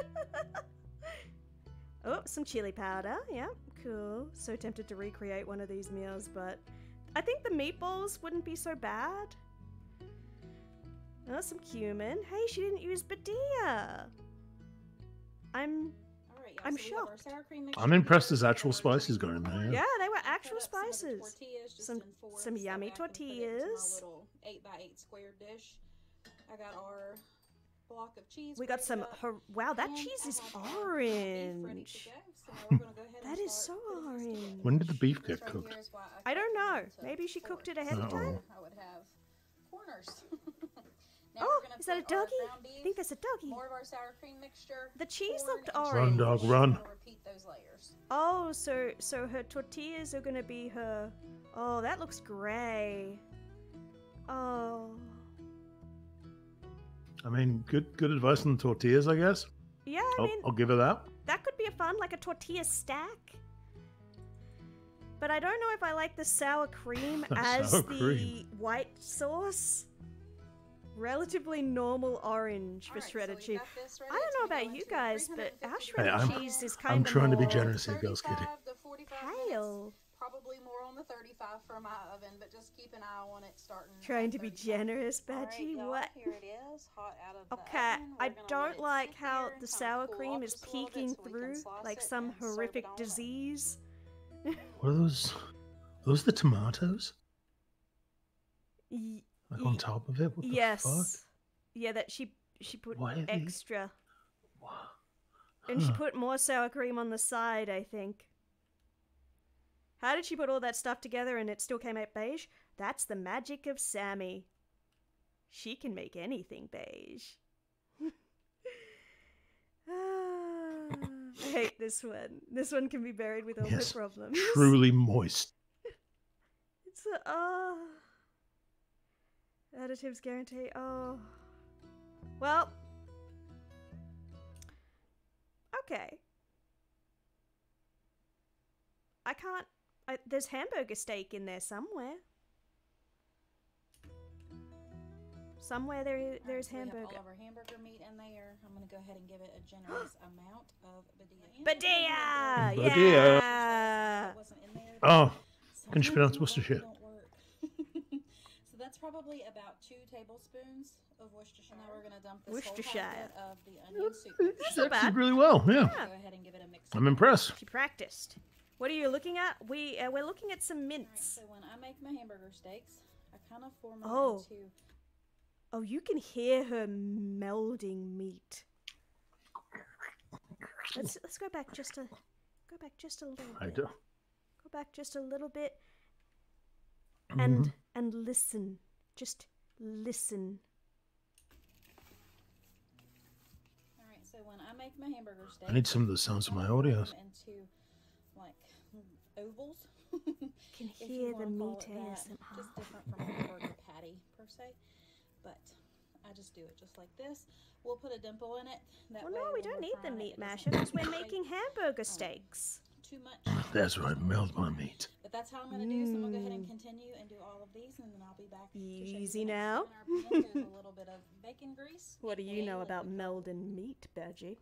Speaker 2: Oh, some chili powder. Yeah, cool. So tempted to recreate one of these meals, but I think the meatballs wouldn't be so bad. Oh, some cumin. Hey, she didn't use Badia. I'm...
Speaker 5: All right, y'all,
Speaker 2: I'm
Speaker 5: so we have our
Speaker 2: shocked.
Speaker 5: sour cream mixture
Speaker 1: I'm impressed
Speaker 5: here.
Speaker 1: there's actual
Speaker 5: We have our
Speaker 1: spices going in there.
Speaker 2: Yeah, they were
Speaker 5: I cut
Speaker 2: actual
Speaker 5: up some of the
Speaker 2: spices.
Speaker 5: tortillas just
Speaker 2: Some-
Speaker 5: in fours
Speaker 2: some
Speaker 5: so
Speaker 2: yummy
Speaker 5: I can put it into my
Speaker 2: tortillas.
Speaker 5: little eight by eight square dish. I got our block of cheese.
Speaker 2: We got
Speaker 5: grated
Speaker 2: some...
Speaker 5: up,
Speaker 2: Hor- wow, that
Speaker 5: and
Speaker 2: cheese
Speaker 5: I
Speaker 2: is
Speaker 5: have our beef ready to
Speaker 2: orange.
Speaker 5: go. So now we're gonna go ahead and
Speaker 2: That is
Speaker 5: start
Speaker 2: so
Speaker 5: putting this together.
Speaker 2: orange.
Speaker 1: When did the beef
Speaker 5: This
Speaker 1: get
Speaker 5: right
Speaker 1: cooked?
Speaker 5: here is why
Speaker 2: I
Speaker 5: cut
Speaker 2: don't
Speaker 5: them
Speaker 2: know.
Speaker 5: into
Speaker 2: Maybe she cooked it
Speaker 5: fours.
Speaker 2: ahead of
Speaker 1: Uh-oh.
Speaker 2: time.
Speaker 5: I would have corners. Now
Speaker 2: Oh,
Speaker 5: we're gonna
Speaker 2: is that a
Speaker 5: put our
Speaker 2: doggy?
Speaker 5: ground
Speaker 2: I
Speaker 5: beef,
Speaker 2: think that's a doggy.
Speaker 5: more of our sour cream mixture.
Speaker 2: The cheese
Speaker 5: corn,
Speaker 2: looked
Speaker 5: and
Speaker 2: orange.
Speaker 1: Run, dog,
Speaker 5: cheese.
Speaker 1: run.
Speaker 5: We're gonna repeat those layers.
Speaker 2: Oh, so so her tortillas are gonna be her. Oh, that looks grey. Oh,
Speaker 1: I mean, good good advice on the tortillas, I guess.
Speaker 2: yeah. I
Speaker 1: I'll,
Speaker 2: mean,
Speaker 1: I'll give her that.
Speaker 2: that could be a fun, like a tortilla stack. But I don't know if I like the sour cream as
Speaker 1: Sour
Speaker 2: the
Speaker 1: cream.
Speaker 2: white sauce. Relatively normal orange for
Speaker 5: Alright, so
Speaker 2: shredded
Speaker 5: we've
Speaker 2: cheese.
Speaker 5: got this ready.
Speaker 2: I don't
Speaker 5: It's
Speaker 2: know
Speaker 5: gonna go
Speaker 2: about you
Speaker 5: into a
Speaker 2: guys, but our
Speaker 5: 350
Speaker 2: shredded
Speaker 1: I'm-
Speaker 2: cheese is
Speaker 1: I'm
Speaker 2: kind of
Speaker 1: trying to be
Speaker 2: more
Speaker 1: generous here, girls, kitty.
Speaker 5: thirty-five to forty-five minutes.
Speaker 2: pale.
Speaker 5: Probably more on the thirty-five for my oven, but just keep an eye on it starting.
Speaker 2: Trying
Speaker 5: at
Speaker 2: to be
Speaker 5: thirty-five.
Speaker 2: generous,
Speaker 4: All right,
Speaker 2: Badgie.
Speaker 4: y'all,
Speaker 2: What?
Speaker 4: Here it is, hot out of the
Speaker 2: Okay,
Speaker 4: oven. We're
Speaker 2: I
Speaker 4: gonna let
Speaker 2: don't
Speaker 4: it
Speaker 2: like
Speaker 4: sit
Speaker 2: how
Speaker 4: there
Speaker 2: the
Speaker 4: and kinda
Speaker 2: sour
Speaker 4: cool
Speaker 2: cream
Speaker 4: off
Speaker 2: is
Speaker 4: just a little bit
Speaker 2: peeking
Speaker 4: so we can
Speaker 2: through
Speaker 4: slice
Speaker 2: like
Speaker 4: it
Speaker 2: some
Speaker 4: and serve it
Speaker 2: horrific
Speaker 4: on up.
Speaker 2: disease.
Speaker 1: What are those? Are those the tomatoes?
Speaker 2: Y-
Speaker 1: Like
Speaker 2: y-
Speaker 1: on top of it? What the
Speaker 2: yes.
Speaker 1: fuck?
Speaker 2: Yeah, that she she put
Speaker 1: Why are they-
Speaker 2: extra,
Speaker 1: What?
Speaker 2: and she
Speaker 1: Huh.
Speaker 2: put more sour cream on the side. I think. How did she put all that stuff together and it still came out beige? That's the magic of Sammy. She can make anything beige. Ah, I hate this one. This one can be buried with all
Speaker 1: Yes,
Speaker 2: the problems.
Speaker 1: Truly moist.
Speaker 2: It's a, ah. Additives guarantee. Oh. Well. Okay. I can't. I, there's hamburger steak in there somewhere. Somewhere there is, there's
Speaker 5: We have
Speaker 2: hamburger.
Speaker 5: all of our hamburger meat in there. I'm going to go ahead and give it a generous amount of badilla.
Speaker 2: Badilla!
Speaker 1: Badilla.
Speaker 2: Yeah!
Speaker 5: It wasn't in there.
Speaker 1: Oh,
Speaker 5: Some
Speaker 1: can you pronounce
Speaker 5: things
Speaker 1: Worcestershire?
Speaker 5: don't work. So that's probably about two tablespoons of Worcestershire. Now we're going to dump this
Speaker 2: Worcestershire.
Speaker 5: whole packet of the onion soup.
Speaker 2: That's not
Speaker 1: She did
Speaker 2: bad.
Speaker 1: really well. Yeah,
Speaker 2: Yeah.
Speaker 5: Go ahead and give it a mix.
Speaker 1: I'm impressed.
Speaker 2: She practiced. What are you looking at? We uh, we're looking at some
Speaker 5: Alright,
Speaker 2: mince.
Speaker 5: so when I make my hamburger steaks, I kind of form them
Speaker 2: Oh.
Speaker 5: into.
Speaker 2: Oh, you can hear her melding meat. Let's let's go back just a go back just a little
Speaker 1: I
Speaker 2: bit.
Speaker 1: do.
Speaker 2: Go back just a little bit
Speaker 1: Mm-hmm.
Speaker 2: and and listen. Just listen.
Speaker 5: All right, so when I make my hamburger steaks,
Speaker 1: I need some of the sounds of my
Speaker 5: I form
Speaker 1: audios.
Speaker 5: them into like ovals.
Speaker 2: Can
Speaker 5: If
Speaker 2: hear
Speaker 5: you
Speaker 2: the
Speaker 5: wanna call
Speaker 2: meat
Speaker 5: it that,
Speaker 2: A S M R.
Speaker 5: just different from a hamburger patty per se, but I just do it just like this. We'll put a dimple in it. That
Speaker 2: Well,
Speaker 5: way
Speaker 2: no, we
Speaker 5: when
Speaker 2: don't
Speaker 5: we're
Speaker 2: need the
Speaker 5: frying it,
Speaker 2: meat
Speaker 5: it
Speaker 2: masher
Speaker 5: doesn't
Speaker 2: because we're
Speaker 5: taste
Speaker 2: making hamburger steaks.
Speaker 5: too much.
Speaker 1: That's right, meld my meat.
Speaker 5: But that's how I'm going to do. So I'm going to go ahead and
Speaker 2: Mm.
Speaker 5: continue and do all of these, and then I'll be back. to show you
Speaker 2: Easy
Speaker 5: the next
Speaker 2: now.
Speaker 5: step in our pan. There's a little bit of bacon grease.
Speaker 2: What do you
Speaker 5: a
Speaker 2: know
Speaker 5: little
Speaker 2: about
Speaker 5: bit of-
Speaker 2: melding meat, Badgie?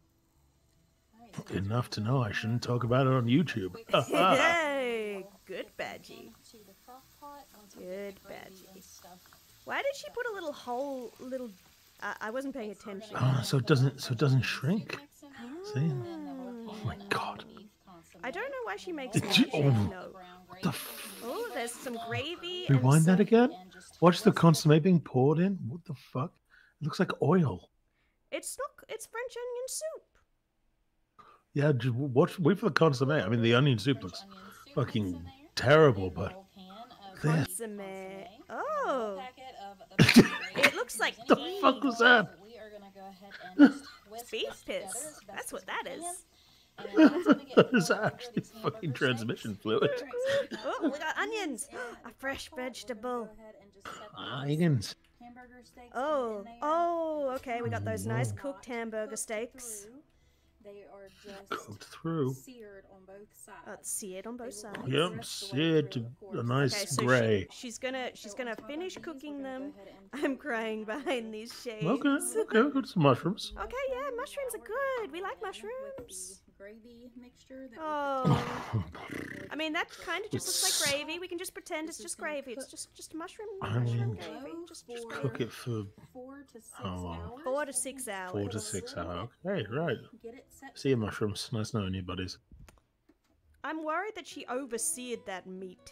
Speaker 5: All right, so
Speaker 1: Enough to know I shouldn't talk about it on YouTube.
Speaker 2: Hey, good Badgie.
Speaker 5: into the crock pot once we
Speaker 2: Good
Speaker 5: get the gravy
Speaker 2: Badgie.
Speaker 5: and stuff.
Speaker 2: Why did she put a little hole, little? Uh, I wasn't paying attention.
Speaker 1: Oh, so it doesn't, so it doesn't shrink. See?
Speaker 2: Oh
Speaker 1: my God.
Speaker 2: I don't know why she makes
Speaker 1: Did
Speaker 2: that
Speaker 1: you-
Speaker 2: shape.
Speaker 1: oh,
Speaker 2: No.
Speaker 1: What the f-
Speaker 2: Oh, there's some gravy.
Speaker 1: Rewind
Speaker 2: and
Speaker 1: that
Speaker 2: some...
Speaker 1: again? Watch the consomme being poured in. What the fuck? It looks like oil.
Speaker 2: It's not. It's French onion soup.
Speaker 1: Yeah, just watch. Wait for the consomme. I mean, the onion soup looks fucking terrible, but this.
Speaker 2: Consomme. Oh,
Speaker 5: It
Speaker 2: it looks like
Speaker 1: The
Speaker 2: tea.
Speaker 1: fuck was that?
Speaker 5: We are gonna go ahead and just whisk
Speaker 2: Beef
Speaker 5: this together
Speaker 2: piss.
Speaker 5: as best
Speaker 2: That's
Speaker 5: as
Speaker 2: what
Speaker 5: we
Speaker 2: that
Speaker 5: can.
Speaker 2: is.
Speaker 5: And then that's gonna get
Speaker 1: That is
Speaker 5: poured over
Speaker 1: actually
Speaker 5: these
Speaker 1: fucking
Speaker 5: hamburger
Speaker 1: transmission
Speaker 5: steaks.
Speaker 1: fluid.
Speaker 5: Alright, so we have
Speaker 2: Oh, we got
Speaker 5: the
Speaker 2: onions.
Speaker 5: in
Speaker 2: A
Speaker 5: the
Speaker 2: fresh
Speaker 5: crock pot. We're gonna
Speaker 2: vegetable.
Speaker 5: go ahead and just set
Speaker 1: Ah,
Speaker 5: these
Speaker 1: Higgins.
Speaker 5: hamburger steaks
Speaker 2: Oh,
Speaker 5: in there.
Speaker 2: oh, okay. We got those nice
Speaker 1: Whoa.
Speaker 2: cooked hamburger
Speaker 5: Cooked
Speaker 2: steaks.
Speaker 5: through. They are just
Speaker 1: Cooked through.
Speaker 5: seared on both sides.
Speaker 2: Let's see it on both sides.
Speaker 1: Yep, seared to a nice
Speaker 2: Okay, so
Speaker 1: grey.
Speaker 2: she, she's gonna she's
Speaker 5: So
Speaker 2: gonna
Speaker 5: on top of
Speaker 2: finish
Speaker 5: these,
Speaker 2: cooking
Speaker 5: we're gonna
Speaker 2: them.
Speaker 5: go ahead and
Speaker 2: I'm
Speaker 5: put
Speaker 2: crying
Speaker 5: our
Speaker 2: behind these shades.
Speaker 1: Okay, okay, got some mushrooms.
Speaker 2: Okay, yeah, mushrooms are good. We like mushrooms.
Speaker 5: Gravy mixture that
Speaker 2: Oh, I mean that kind of just looks like gravy. We can just pretend it's just gravy. It's just just mushroom
Speaker 1: I
Speaker 2: mushroom
Speaker 1: mean-
Speaker 2: gravy. Just, just
Speaker 5: For-
Speaker 1: Cook it for
Speaker 5: four to six
Speaker 1: How long?
Speaker 5: hours.
Speaker 2: four to six hours.
Speaker 1: four to six hours. Okay, right.
Speaker 5: Get it set.
Speaker 1: See you, mushrooms. Nice knowing you, buddies.
Speaker 2: I'm worried that she overseared that meat.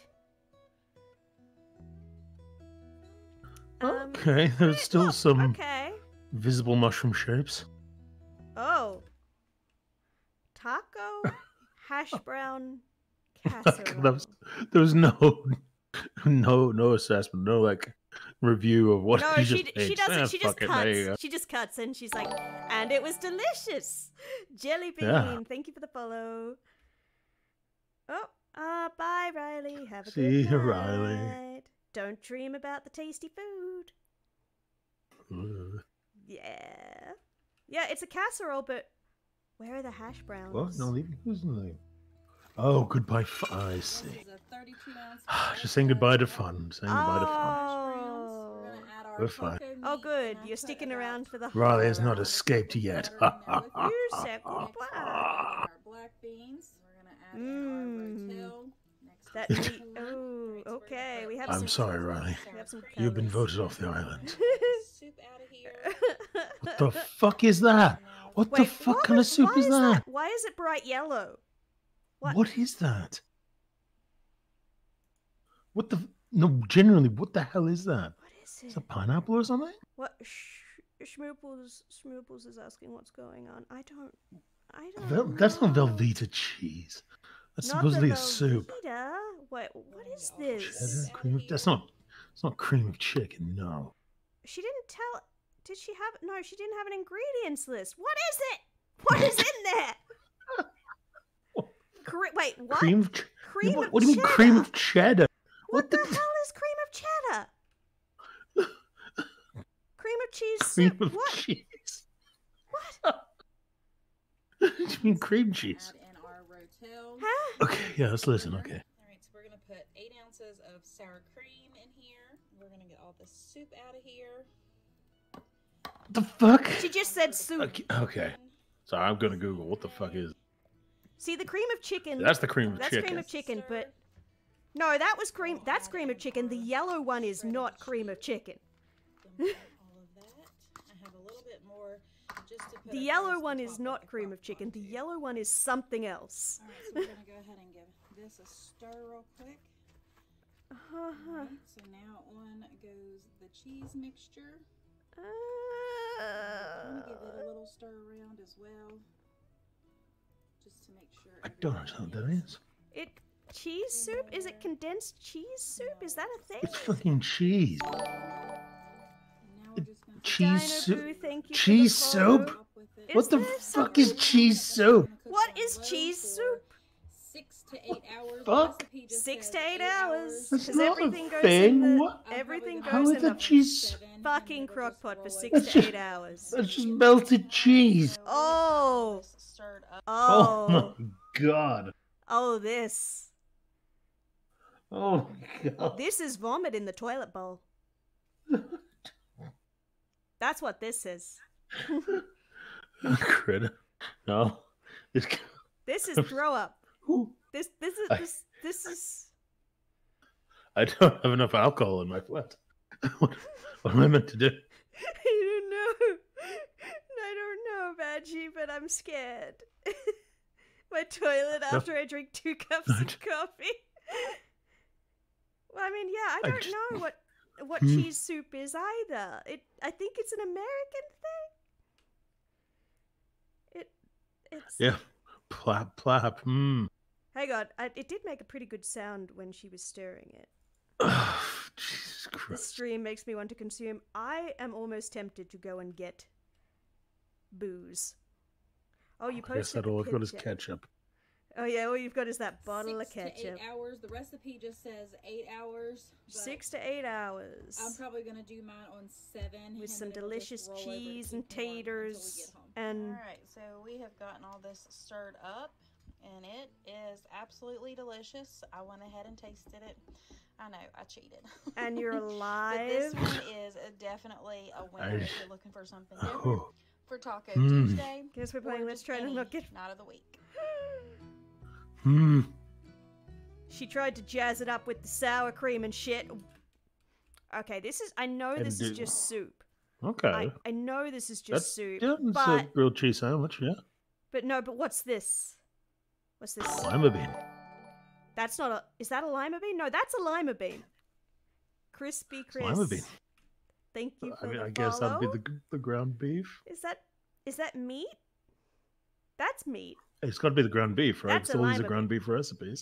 Speaker 2: Um,
Speaker 1: Okay, there's
Speaker 2: eh,
Speaker 1: still
Speaker 2: look,
Speaker 1: some
Speaker 2: Okay.
Speaker 1: visible mushroom shapes.
Speaker 2: Oh. Taco, hash brown, casserole.
Speaker 1: There was, there was no, no, no assessment, no like review of what
Speaker 2: No,
Speaker 1: you
Speaker 2: she
Speaker 1: just
Speaker 2: d- she
Speaker 1: ate.
Speaker 2: doesn't.
Speaker 1: Ah,
Speaker 2: She just
Speaker 1: fuck it, there you go.
Speaker 2: cuts. She just cuts, and she's like, and it was delicious. Jelly bean.
Speaker 1: Yeah.
Speaker 2: Thank you for the follow. Oh, uh, bye, Riley. Have a
Speaker 1: See
Speaker 2: good
Speaker 1: you,
Speaker 2: night.
Speaker 1: Riley.
Speaker 2: Don't dream about the tasty food.
Speaker 1: Ugh.
Speaker 2: Yeah, yeah. It's a casserole, but where are the hash browns?
Speaker 1: What? No, leave who's in the Oh, goodbye. F- I
Speaker 5: This
Speaker 1: see.
Speaker 5: is a thirty-two ounce
Speaker 1: Just saying goodbye to fun. Saying goodbye to fun.
Speaker 2: Oh.
Speaker 5: We're gonna add our
Speaker 1: We're fine.
Speaker 5: cocoa
Speaker 2: Oh,
Speaker 5: meat,
Speaker 2: good.
Speaker 5: and I
Speaker 2: You're
Speaker 5: put
Speaker 2: sticking
Speaker 5: about
Speaker 2: around for the
Speaker 1: Riley has
Speaker 2: whole-
Speaker 1: not escaped yet.
Speaker 2: You said
Speaker 5: Next,
Speaker 2: goodbye.
Speaker 5: we're gonna add our black beans. We're gonna add in
Speaker 2: Mm.
Speaker 5: our rotel. Next,
Speaker 2: That
Speaker 5: we're
Speaker 2: meat.
Speaker 5: gonna-
Speaker 2: Oh,
Speaker 5: Alright, so we're
Speaker 2: okay.
Speaker 5: gonna
Speaker 2: We
Speaker 5: put
Speaker 2: have
Speaker 1: I'm
Speaker 2: some.
Speaker 1: sorry, Riley.
Speaker 2: We have some
Speaker 1: You've been
Speaker 2: calories.
Speaker 1: voted off the island.
Speaker 5: soup out of here.
Speaker 1: What the fuck is that? What the
Speaker 2: Wait,
Speaker 1: fuck
Speaker 2: what
Speaker 1: kind of
Speaker 2: was-
Speaker 1: soup
Speaker 2: why
Speaker 1: is that?
Speaker 2: Why is it bright yellow? What?
Speaker 1: What is that? What the? No, genuinely, what the hell is that?
Speaker 2: What is
Speaker 1: Is
Speaker 2: it?
Speaker 1: that pineapple or something?
Speaker 2: What? Sh- Schmooples. Schmooples is asking what's going on. I don't. I don't.
Speaker 1: Vel- that's not
Speaker 2: know.
Speaker 1: Velveeta cheese. That's
Speaker 2: Not
Speaker 1: supposedly
Speaker 2: the
Speaker 1: a soup.
Speaker 2: Velveeta. Wait, what is
Speaker 1: Cheddar
Speaker 2: this?
Speaker 1: cream. That's not. It's not cream of chicken. No.
Speaker 2: She didn't tell. Did she have? No, she didn't have an ingredients list. What is it? What is in there? Cre- wait, what?
Speaker 1: Cream of. Ch-
Speaker 2: Cream
Speaker 1: what,
Speaker 2: of
Speaker 1: what do you mean
Speaker 2: cheddar.
Speaker 1: cream of cheddar?
Speaker 2: What,
Speaker 1: What
Speaker 2: the,
Speaker 1: the-
Speaker 2: hell is cream of cheddar?
Speaker 1: cream
Speaker 2: soup.
Speaker 1: of
Speaker 2: What?
Speaker 1: cheese.
Speaker 2: What?
Speaker 1: What do you mean cream cheese?
Speaker 5: Add in our rotel.
Speaker 2: Huh?
Speaker 1: Okay, yeah, let's listen. Okay.
Speaker 5: All right, so we're gonna put eight ounces of sour cream in here. We're gonna get all the soup out of here.
Speaker 1: What the fuck?
Speaker 2: She just said soup.
Speaker 1: Okay, okay. So I'm gonna Google what the fuck is.
Speaker 2: See, the cream of chicken.
Speaker 1: That's the cream of
Speaker 2: That's
Speaker 1: chicken.
Speaker 2: cream of chicken, but no, that was cream. That's cream of chicken. The yellow one is not cream of chicken.
Speaker 5: Dump out all of that. I have a little bit more just to put
Speaker 2: The
Speaker 5: across
Speaker 2: yellow
Speaker 5: the
Speaker 2: one
Speaker 5: top
Speaker 2: is
Speaker 5: of
Speaker 2: not
Speaker 5: the
Speaker 2: cream
Speaker 5: crock
Speaker 2: of chicken.
Speaker 5: pot,
Speaker 2: The
Speaker 5: too.
Speaker 2: yellow one is something else.
Speaker 5: All right, so we're gonna go ahead and give this a stir real quick.
Speaker 2: Uh-huh.
Speaker 5: Alright, so now on goes the cheese mixture. I'm gonna give it a
Speaker 2: Uh,
Speaker 5: little stir around as well, just to make sure.
Speaker 1: I don't
Speaker 5: everything
Speaker 1: understand what that is.
Speaker 2: it cheese soup? Is it condensed cheese soup? Is that a thing?
Speaker 1: It's fucking cheese.
Speaker 5: And now we're just gonna
Speaker 1: Cheese
Speaker 2: Dino
Speaker 1: soup.
Speaker 2: Boo, thank you for
Speaker 1: Cheese
Speaker 2: the follow.
Speaker 1: soup?
Speaker 5: top with it.
Speaker 2: Is
Speaker 1: What the
Speaker 2: there
Speaker 1: fuck is
Speaker 2: something-
Speaker 1: cheese soup?
Speaker 2: What is cheese soup?
Speaker 5: Six to eight hours.
Speaker 1: Fuck?
Speaker 5: The recipe just
Speaker 2: Six
Speaker 5: says
Speaker 2: to eight hours.
Speaker 1: That's
Speaker 2: Because
Speaker 1: not a
Speaker 2: everything goes
Speaker 1: thing.
Speaker 2: in the
Speaker 1: What?
Speaker 5: I'm
Speaker 2: everything
Speaker 5: probably
Speaker 1: How
Speaker 2: goes
Speaker 1: is
Speaker 2: in
Speaker 1: that
Speaker 2: the
Speaker 1: cheese?
Speaker 5: seven, and
Speaker 2: fucking
Speaker 5: then it'll
Speaker 2: crock
Speaker 5: just
Speaker 2: pot for
Speaker 5: roll
Speaker 2: six
Speaker 5: over.
Speaker 1: That's
Speaker 2: to
Speaker 1: just-
Speaker 2: eight hours.
Speaker 1: That's just melted cheese.
Speaker 7: So we have got all
Speaker 2: Oh.
Speaker 7: this stirred up.
Speaker 1: Oh
Speaker 2: Oh,
Speaker 1: my god.
Speaker 2: oh, this.
Speaker 1: Oh my god.
Speaker 2: This is vomit in the toilet bowl. That's what this is.
Speaker 1: Critter. No. It's.
Speaker 2: This is throw up.
Speaker 1: Ooh.
Speaker 2: This this is
Speaker 1: I-
Speaker 2: this this is
Speaker 1: I don't have enough alcohol in my flat. what, what am I meant to do?
Speaker 2: I don't know. I don't know, Badgie, but I'm scared. My toilet
Speaker 1: No.
Speaker 2: after I drink two cups
Speaker 1: No,
Speaker 2: of coffee. Well, I mean, yeah, I
Speaker 1: I
Speaker 2: don't
Speaker 1: just-
Speaker 2: know what what
Speaker 1: Hmm.
Speaker 2: cheese soup is either. It I think it's an American thing. It it's
Speaker 1: Yeah. Plap, plap. Mmm.
Speaker 2: Hang on, I, it did make a pretty good sound when she was stirring it.
Speaker 1: Jesus
Speaker 2: This
Speaker 1: Christ.
Speaker 2: stream makes me want to consume. I am almost tempted to go and get booze. Oh, you
Speaker 1: I guess
Speaker 2: posted
Speaker 1: that all
Speaker 2: the
Speaker 1: I've got is
Speaker 2: picture.
Speaker 1: ketchup.
Speaker 2: Oh yeah, all you've got is that bottle
Speaker 5: Six
Speaker 2: of ketchup.
Speaker 5: To eight hours. The recipe just says eight hours. but
Speaker 2: Six to eight hours.
Speaker 5: I'm probably gonna do mine on seven
Speaker 2: with
Speaker 5: and
Speaker 2: some
Speaker 5: then it'll just
Speaker 2: delicious
Speaker 5: roll over to
Speaker 2: cheese
Speaker 5: keep
Speaker 2: and
Speaker 5: warm until we
Speaker 2: taters
Speaker 5: get home.
Speaker 2: and
Speaker 7: Alright, so we have gotten all this stirred up and it is absolutely delicious. I went ahead and tasted it. I know, I cheated.
Speaker 2: and you're
Speaker 7: But this
Speaker 2: alive.
Speaker 7: one is definitely a winner
Speaker 1: I-
Speaker 7: if you're looking for something different
Speaker 1: Oh.
Speaker 7: for Taco
Speaker 1: Mm.
Speaker 7: Tuesday.
Speaker 2: Guess we're
Speaker 7: or
Speaker 2: playing Let's
Speaker 7: just
Speaker 2: Try to
Speaker 7: any
Speaker 2: Not Get.
Speaker 7: night of the week.
Speaker 1: Hmm.
Speaker 2: She tried to jazz it up with the sour cream and shit. Okay, this is. I know
Speaker 1: And
Speaker 2: this is
Speaker 1: do-
Speaker 2: just soup.
Speaker 1: Okay.
Speaker 2: I, I know this is just
Speaker 1: That's
Speaker 2: soup.
Speaker 1: yeah, it's
Speaker 2: but
Speaker 1: a grilled cheese sandwich, yeah.
Speaker 2: but no. But what's this? What's this?
Speaker 1: Lima bean.
Speaker 2: That's not a. Is that a lima bean? No, that's a lima bean. Crispy
Speaker 1: It's
Speaker 2: Chris.
Speaker 1: lima bean.
Speaker 2: Thank you
Speaker 1: I
Speaker 2: for
Speaker 1: mean,
Speaker 2: the
Speaker 1: I guess that'd be
Speaker 2: follow.
Speaker 1: the the ground beef.
Speaker 2: Is that is that meat? That's meat.
Speaker 1: It's got to be the ground beef, right?
Speaker 2: That's
Speaker 1: It's
Speaker 2: a
Speaker 1: all these are
Speaker 2: lima
Speaker 1: ground beef recipes.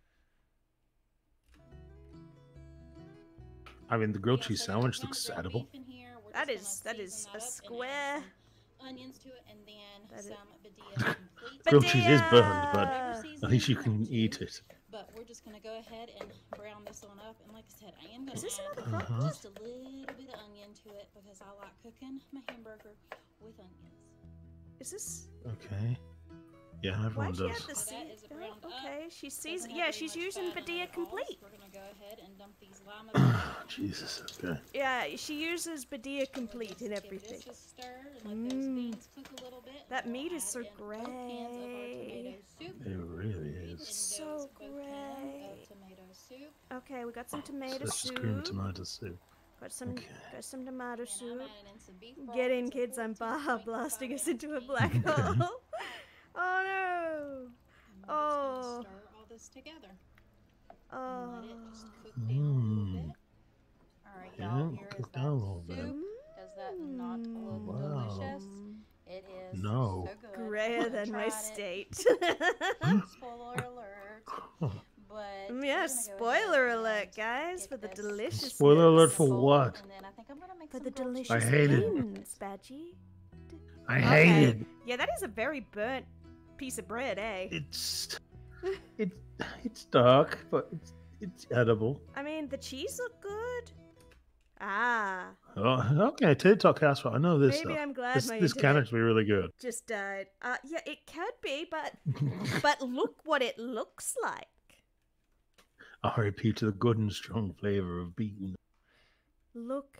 Speaker 1: I mean, the grilled
Speaker 5: Yeah,
Speaker 1: cheese
Speaker 5: so
Speaker 1: sandwich
Speaker 5: there's
Speaker 1: looks
Speaker 5: ground
Speaker 1: edible.
Speaker 5: beef in here. We're
Speaker 2: That
Speaker 5: just
Speaker 2: is-
Speaker 5: gonna
Speaker 2: that is
Speaker 5: season
Speaker 2: a
Speaker 5: that up and add
Speaker 2: square.
Speaker 5: some onions to it, and then
Speaker 2: That is-
Speaker 5: some Badjhur complete.
Speaker 1: Grilled cheese is burned, but
Speaker 2: Badjhur!
Speaker 5: Whatever
Speaker 1: at least you
Speaker 5: seasoning
Speaker 1: can
Speaker 5: want
Speaker 1: eat
Speaker 5: to.
Speaker 1: it.
Speaker 5: But we're just gonna go ahead and brown this one up. And like I said, I am gonna
Speaker 2: Is this
Speaker 5: add
Speaker 2: another
Speaker 1: crock pot?
Speaker 5: just a little bit of onion to it because I like cooking my hamburger with onions.
Speaker 2: Is this?
Speaker 1: Okay. Yeah, everyone
Speaker 2: Why'd she add
Speaker 1: does.
Speaker 2: the
Speaker 5: So that
Speaker 2: seed?
Speaker 5: is
Speaker 2: Oh,
Speaker 5: browned up.
Speaker 2: okay, she sees.
Speaker 5: Doesn't have
Speaker 2: Yeah,
Speaker 5: very
Speaker 2: she's
Speaker 5: much
Speaker 2: using
Speaker 5: fat in it
Speaker 2: Badjhur
Speaker 5: at all, so
Speaker 2: complete.
Speaker 5: We're gonna go ahead and dump these lima beans.
Speaker 1: Jesus. Okay.
Speaker 2: Yeah, she uses Badjhur
Speaker 5: We'll
Speaker 2: complete
Speaker 5: just
Speaker 2: in
Speaker 5: give
Speaker 2: everything.
Speaker 5: this a stir and let those
Speaker 2: Mm.
Speaker 5: beans cook a little bit.
Speaker 2: That
Speaker 5: and we'll
Speaker 2: meat is
Speaker 5: add
Speaker 2: so
Speaker 5: in both cans of our tomato soup.
Speaker 1: It really
Speaker 5: And
Speaker 1: is.
Speaker 2: So
Speaker 5: goes both cans
Speaker 2: great.
Speaker 5: of tomato soup.
Speaker 2: Okay, we got some tomato
Speaker 1: So it's just cream and
Speaker 2: soup.
Speaker 1: tomato soup.
Speaker 2: Got some.
Speaker 1: Okay.
Speaker 2: Got some tomato
Speaker 5: And I'm
Speaker 2: soup.
Speaker 5: adding in some beef broth.
Speaker 2: Get in,
Speaker 5: It's a
Speaker 2: kids! I'm
Speaker 5: fourteen
Speaker 2: bar
Speaker 5: point
Speaker 2: blasting
Speaker 5: five
Speaker 2: us into a
Speaker 5: ounce
Speaker 2: black
Speaker 5: beef.
Speaker 1: Okay.
Speaker 2: hole. Oh no!
Speaker 5: And we're just
Speaker 2: Oh.
Speaker 5: gonna stir all this together. And
Speaker 2: Oh.
Speaker 5: let it just cook down a little
Speaker 1: Mm.
Speaker 5: bit.
Speaker 7: Alright,
Speaker 1: Yeah,
Speaker 7: y'all, here is
Speaker 1: cook
Speaker 7: that
Speaker 1: down a little bit.
Speaker 7: soup. Does that not look
Speaker 1: Wow.
Speaker 7: delicious? It is
Speaker 1: No.
Speaker 7: so good.
Speaker 2: Grayer
Speaker 7: I
Speaker 2: than my
Speaker 7: tried it.
Speaker 2: state.
Speaker 7: Spoiler alert. But
Speaker 2: Mm,
Speaker 7: we're
Speaker 2: yeah,
Speaker 7: gonna go
Speaker 2: spoiler
Speaker 7: ahead
Speaker 2: alert,
Speaker 7: and
Speaker 2: guys,
Speaker 7: get
Speaker 2: for the
Speaker 7: this
Speaker 2: delicious.
Speaker 1: Spoiler alert for
Speaker 7: in a bowl,
Speaker 1: what?
Speaker 7: And then I think I'm gonna make
Speaker 2: For
Speaker 7: some
Speaker 2: the
Speaker 7: grilled cheese
Speaker 2: delicious
Speaker 1: I hate it.
Speaker 2: beans, Badgie.
Speaker 1: I
Speaker 2: Okay.
Speaker 1: hate it.
Speaker 2: Yeah, that is a very burnt piece of bread, eh?
Speaker 1: It's it's it's dark, but it's it's edible.
Speaker 2: I mean, the cheese looked good. Ah.
Speaker 1: Oh, okay, tater tot casserole. I know this.
Speaker 2: Maybe
Speaker 1: stuff.
Speaker 2: I'm glad
Speaker 1: this,
Speaker 2: my
Speaker 1: this can
Speaker 2: internet
Speaker 1: actually be really good.
Speaker 2: just died. Uh, yeah, it could be, but but look what it looks like.
Speaker 1: R I P to the good and strong flavor of bean.
Speaker 2: Look.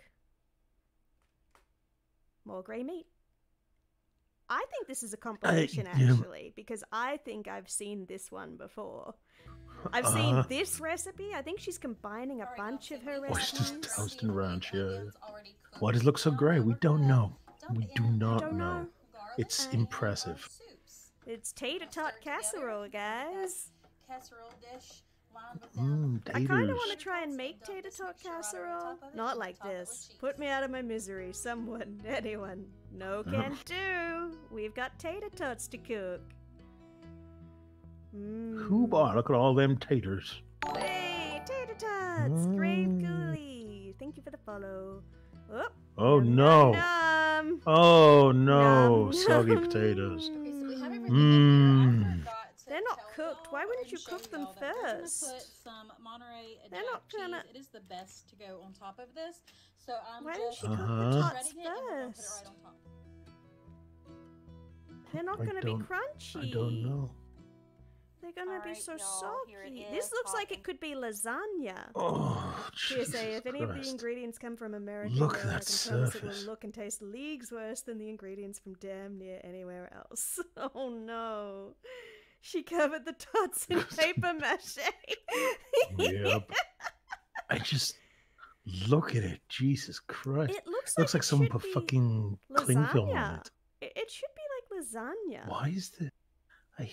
Speaker 2: More grey meat. I think this is a compilation,
Speaker 1: I, yeah.
Speaker 2: actually, because I think I've seen this one before. I've
Speaker 1: Uh,
Speaker 2: seen this recipe. I think she's combining a bunch of her
Speaker 1: Oh, she's
Speaker 2: recipes.
Speaker 1: just toasting around here. Why does it look so grey? We don't know. We do not
Speaker 2: don't
Speaker 1: know.
Speaker 2: know.
Speaker 1: It's
Speaker 2: Uh,
Speaker 1: impressive.
Speaker 2: It's tater tot casserole, guys.
Speaker 7: Casserole dish lined with
Speaker 1: Mmm,
Speaker 2: I kind of
Speaker 1: taters.
Speaker 2: want to try and make tater tot casserole. Not like this. Put me out of my misery. Someone, anyone. No can do. We've got tater tots to cook. Mmm.
Speaker 1: Hoo-bar, look at all them taters.
Speaker 2: Hey, tater tots. Grave Ghoulie. Thank you for the follow. Oh,
Speaker 1: Oh
Speaker 2: num,
Speaker 1: no.
Speaker 2: Num, num.
Speaker 1: Oh no.
Speaker 2: Num,
Speaker 1: Soggy
Speaker 2: num.
Speaker 1: potatoes.
Speaker 7: Okay, so we have everything in here. I
Speaker 1: Mmm.
Speaker 7: forgot to
Speaker 2: They're not
Speaker 7: tell
Speaker 2: cooked.
Speaker 7: y'all
Speaker 2: Why
Speaker 7: or
Speaker 2: wouldn't you
Speaker 7: show
Speaker 2: cook them
Speaker 7: y'all that we're gonna
Speaker 2: first?
Speaker 7: put some Monterey
Speaker 2: They're
Speaker 7: Jack
Speaker 2: not gonna-
Speaker 7: cheese. It is the best to go on top of this. So I'm
Speaker 2: Why didn't
Speaker 7: just
Speaker 2: she cook the
Speaker 1: Uh-huh.
Speaker 2: tots
Speaker 7: shredding it and we're gonna put it
Speaker 2: first?
Speaker 7: right on top.
Speaker 2: They're not
Speaker 1: I
Speaker 2: going to be
Speaker 1: don't-
Speaker 2: crunchy.
Speaker 1: I don't know.
Speaker 2: They're going to be
Speaker 4: Alright,
Speaker 2: so
Speaker 4: y'all, here it
Speaker 2: soggy.
Speaker 4: is,
Speaker 2: This looks
Speaker 4: hot
Speaker 2: like it
Speaker 4: and-
Speaker 2: could be lasagna.
Speaker 1: Oh,
Speaker 2: P S
Speaker 1: Jesus
Speaker 2: A, if any of the
Speaker 1: Christ.
Speaker 2: ingredients come from America,
Speaker 1: Look
Speaker 2: I
Speaker 1: at
Speaker 2: can
Speaker 1: that
Speaker 2: promise it
Speaker 1: surface.
Speaker 2: will look and taste leagues worse than the ingredients from damn near anywhere else. Oh no. She covered the tots in paper mache.
Speaker 1: Yep. I just look at it. Jesus Christ.
Speaker 2: It looks,
Speaker 1: Looks like
Speaker 2: it
Speaker 1: someone
Speaker 2: should
Speaker 1: put
Speaker 2: be
Speaker 1: fucking cling film on
Speaker 2: lasagna.
Speaker 1: it.
Speaker 2: It, it should be like lasagna.
Speaker 1: Why is the I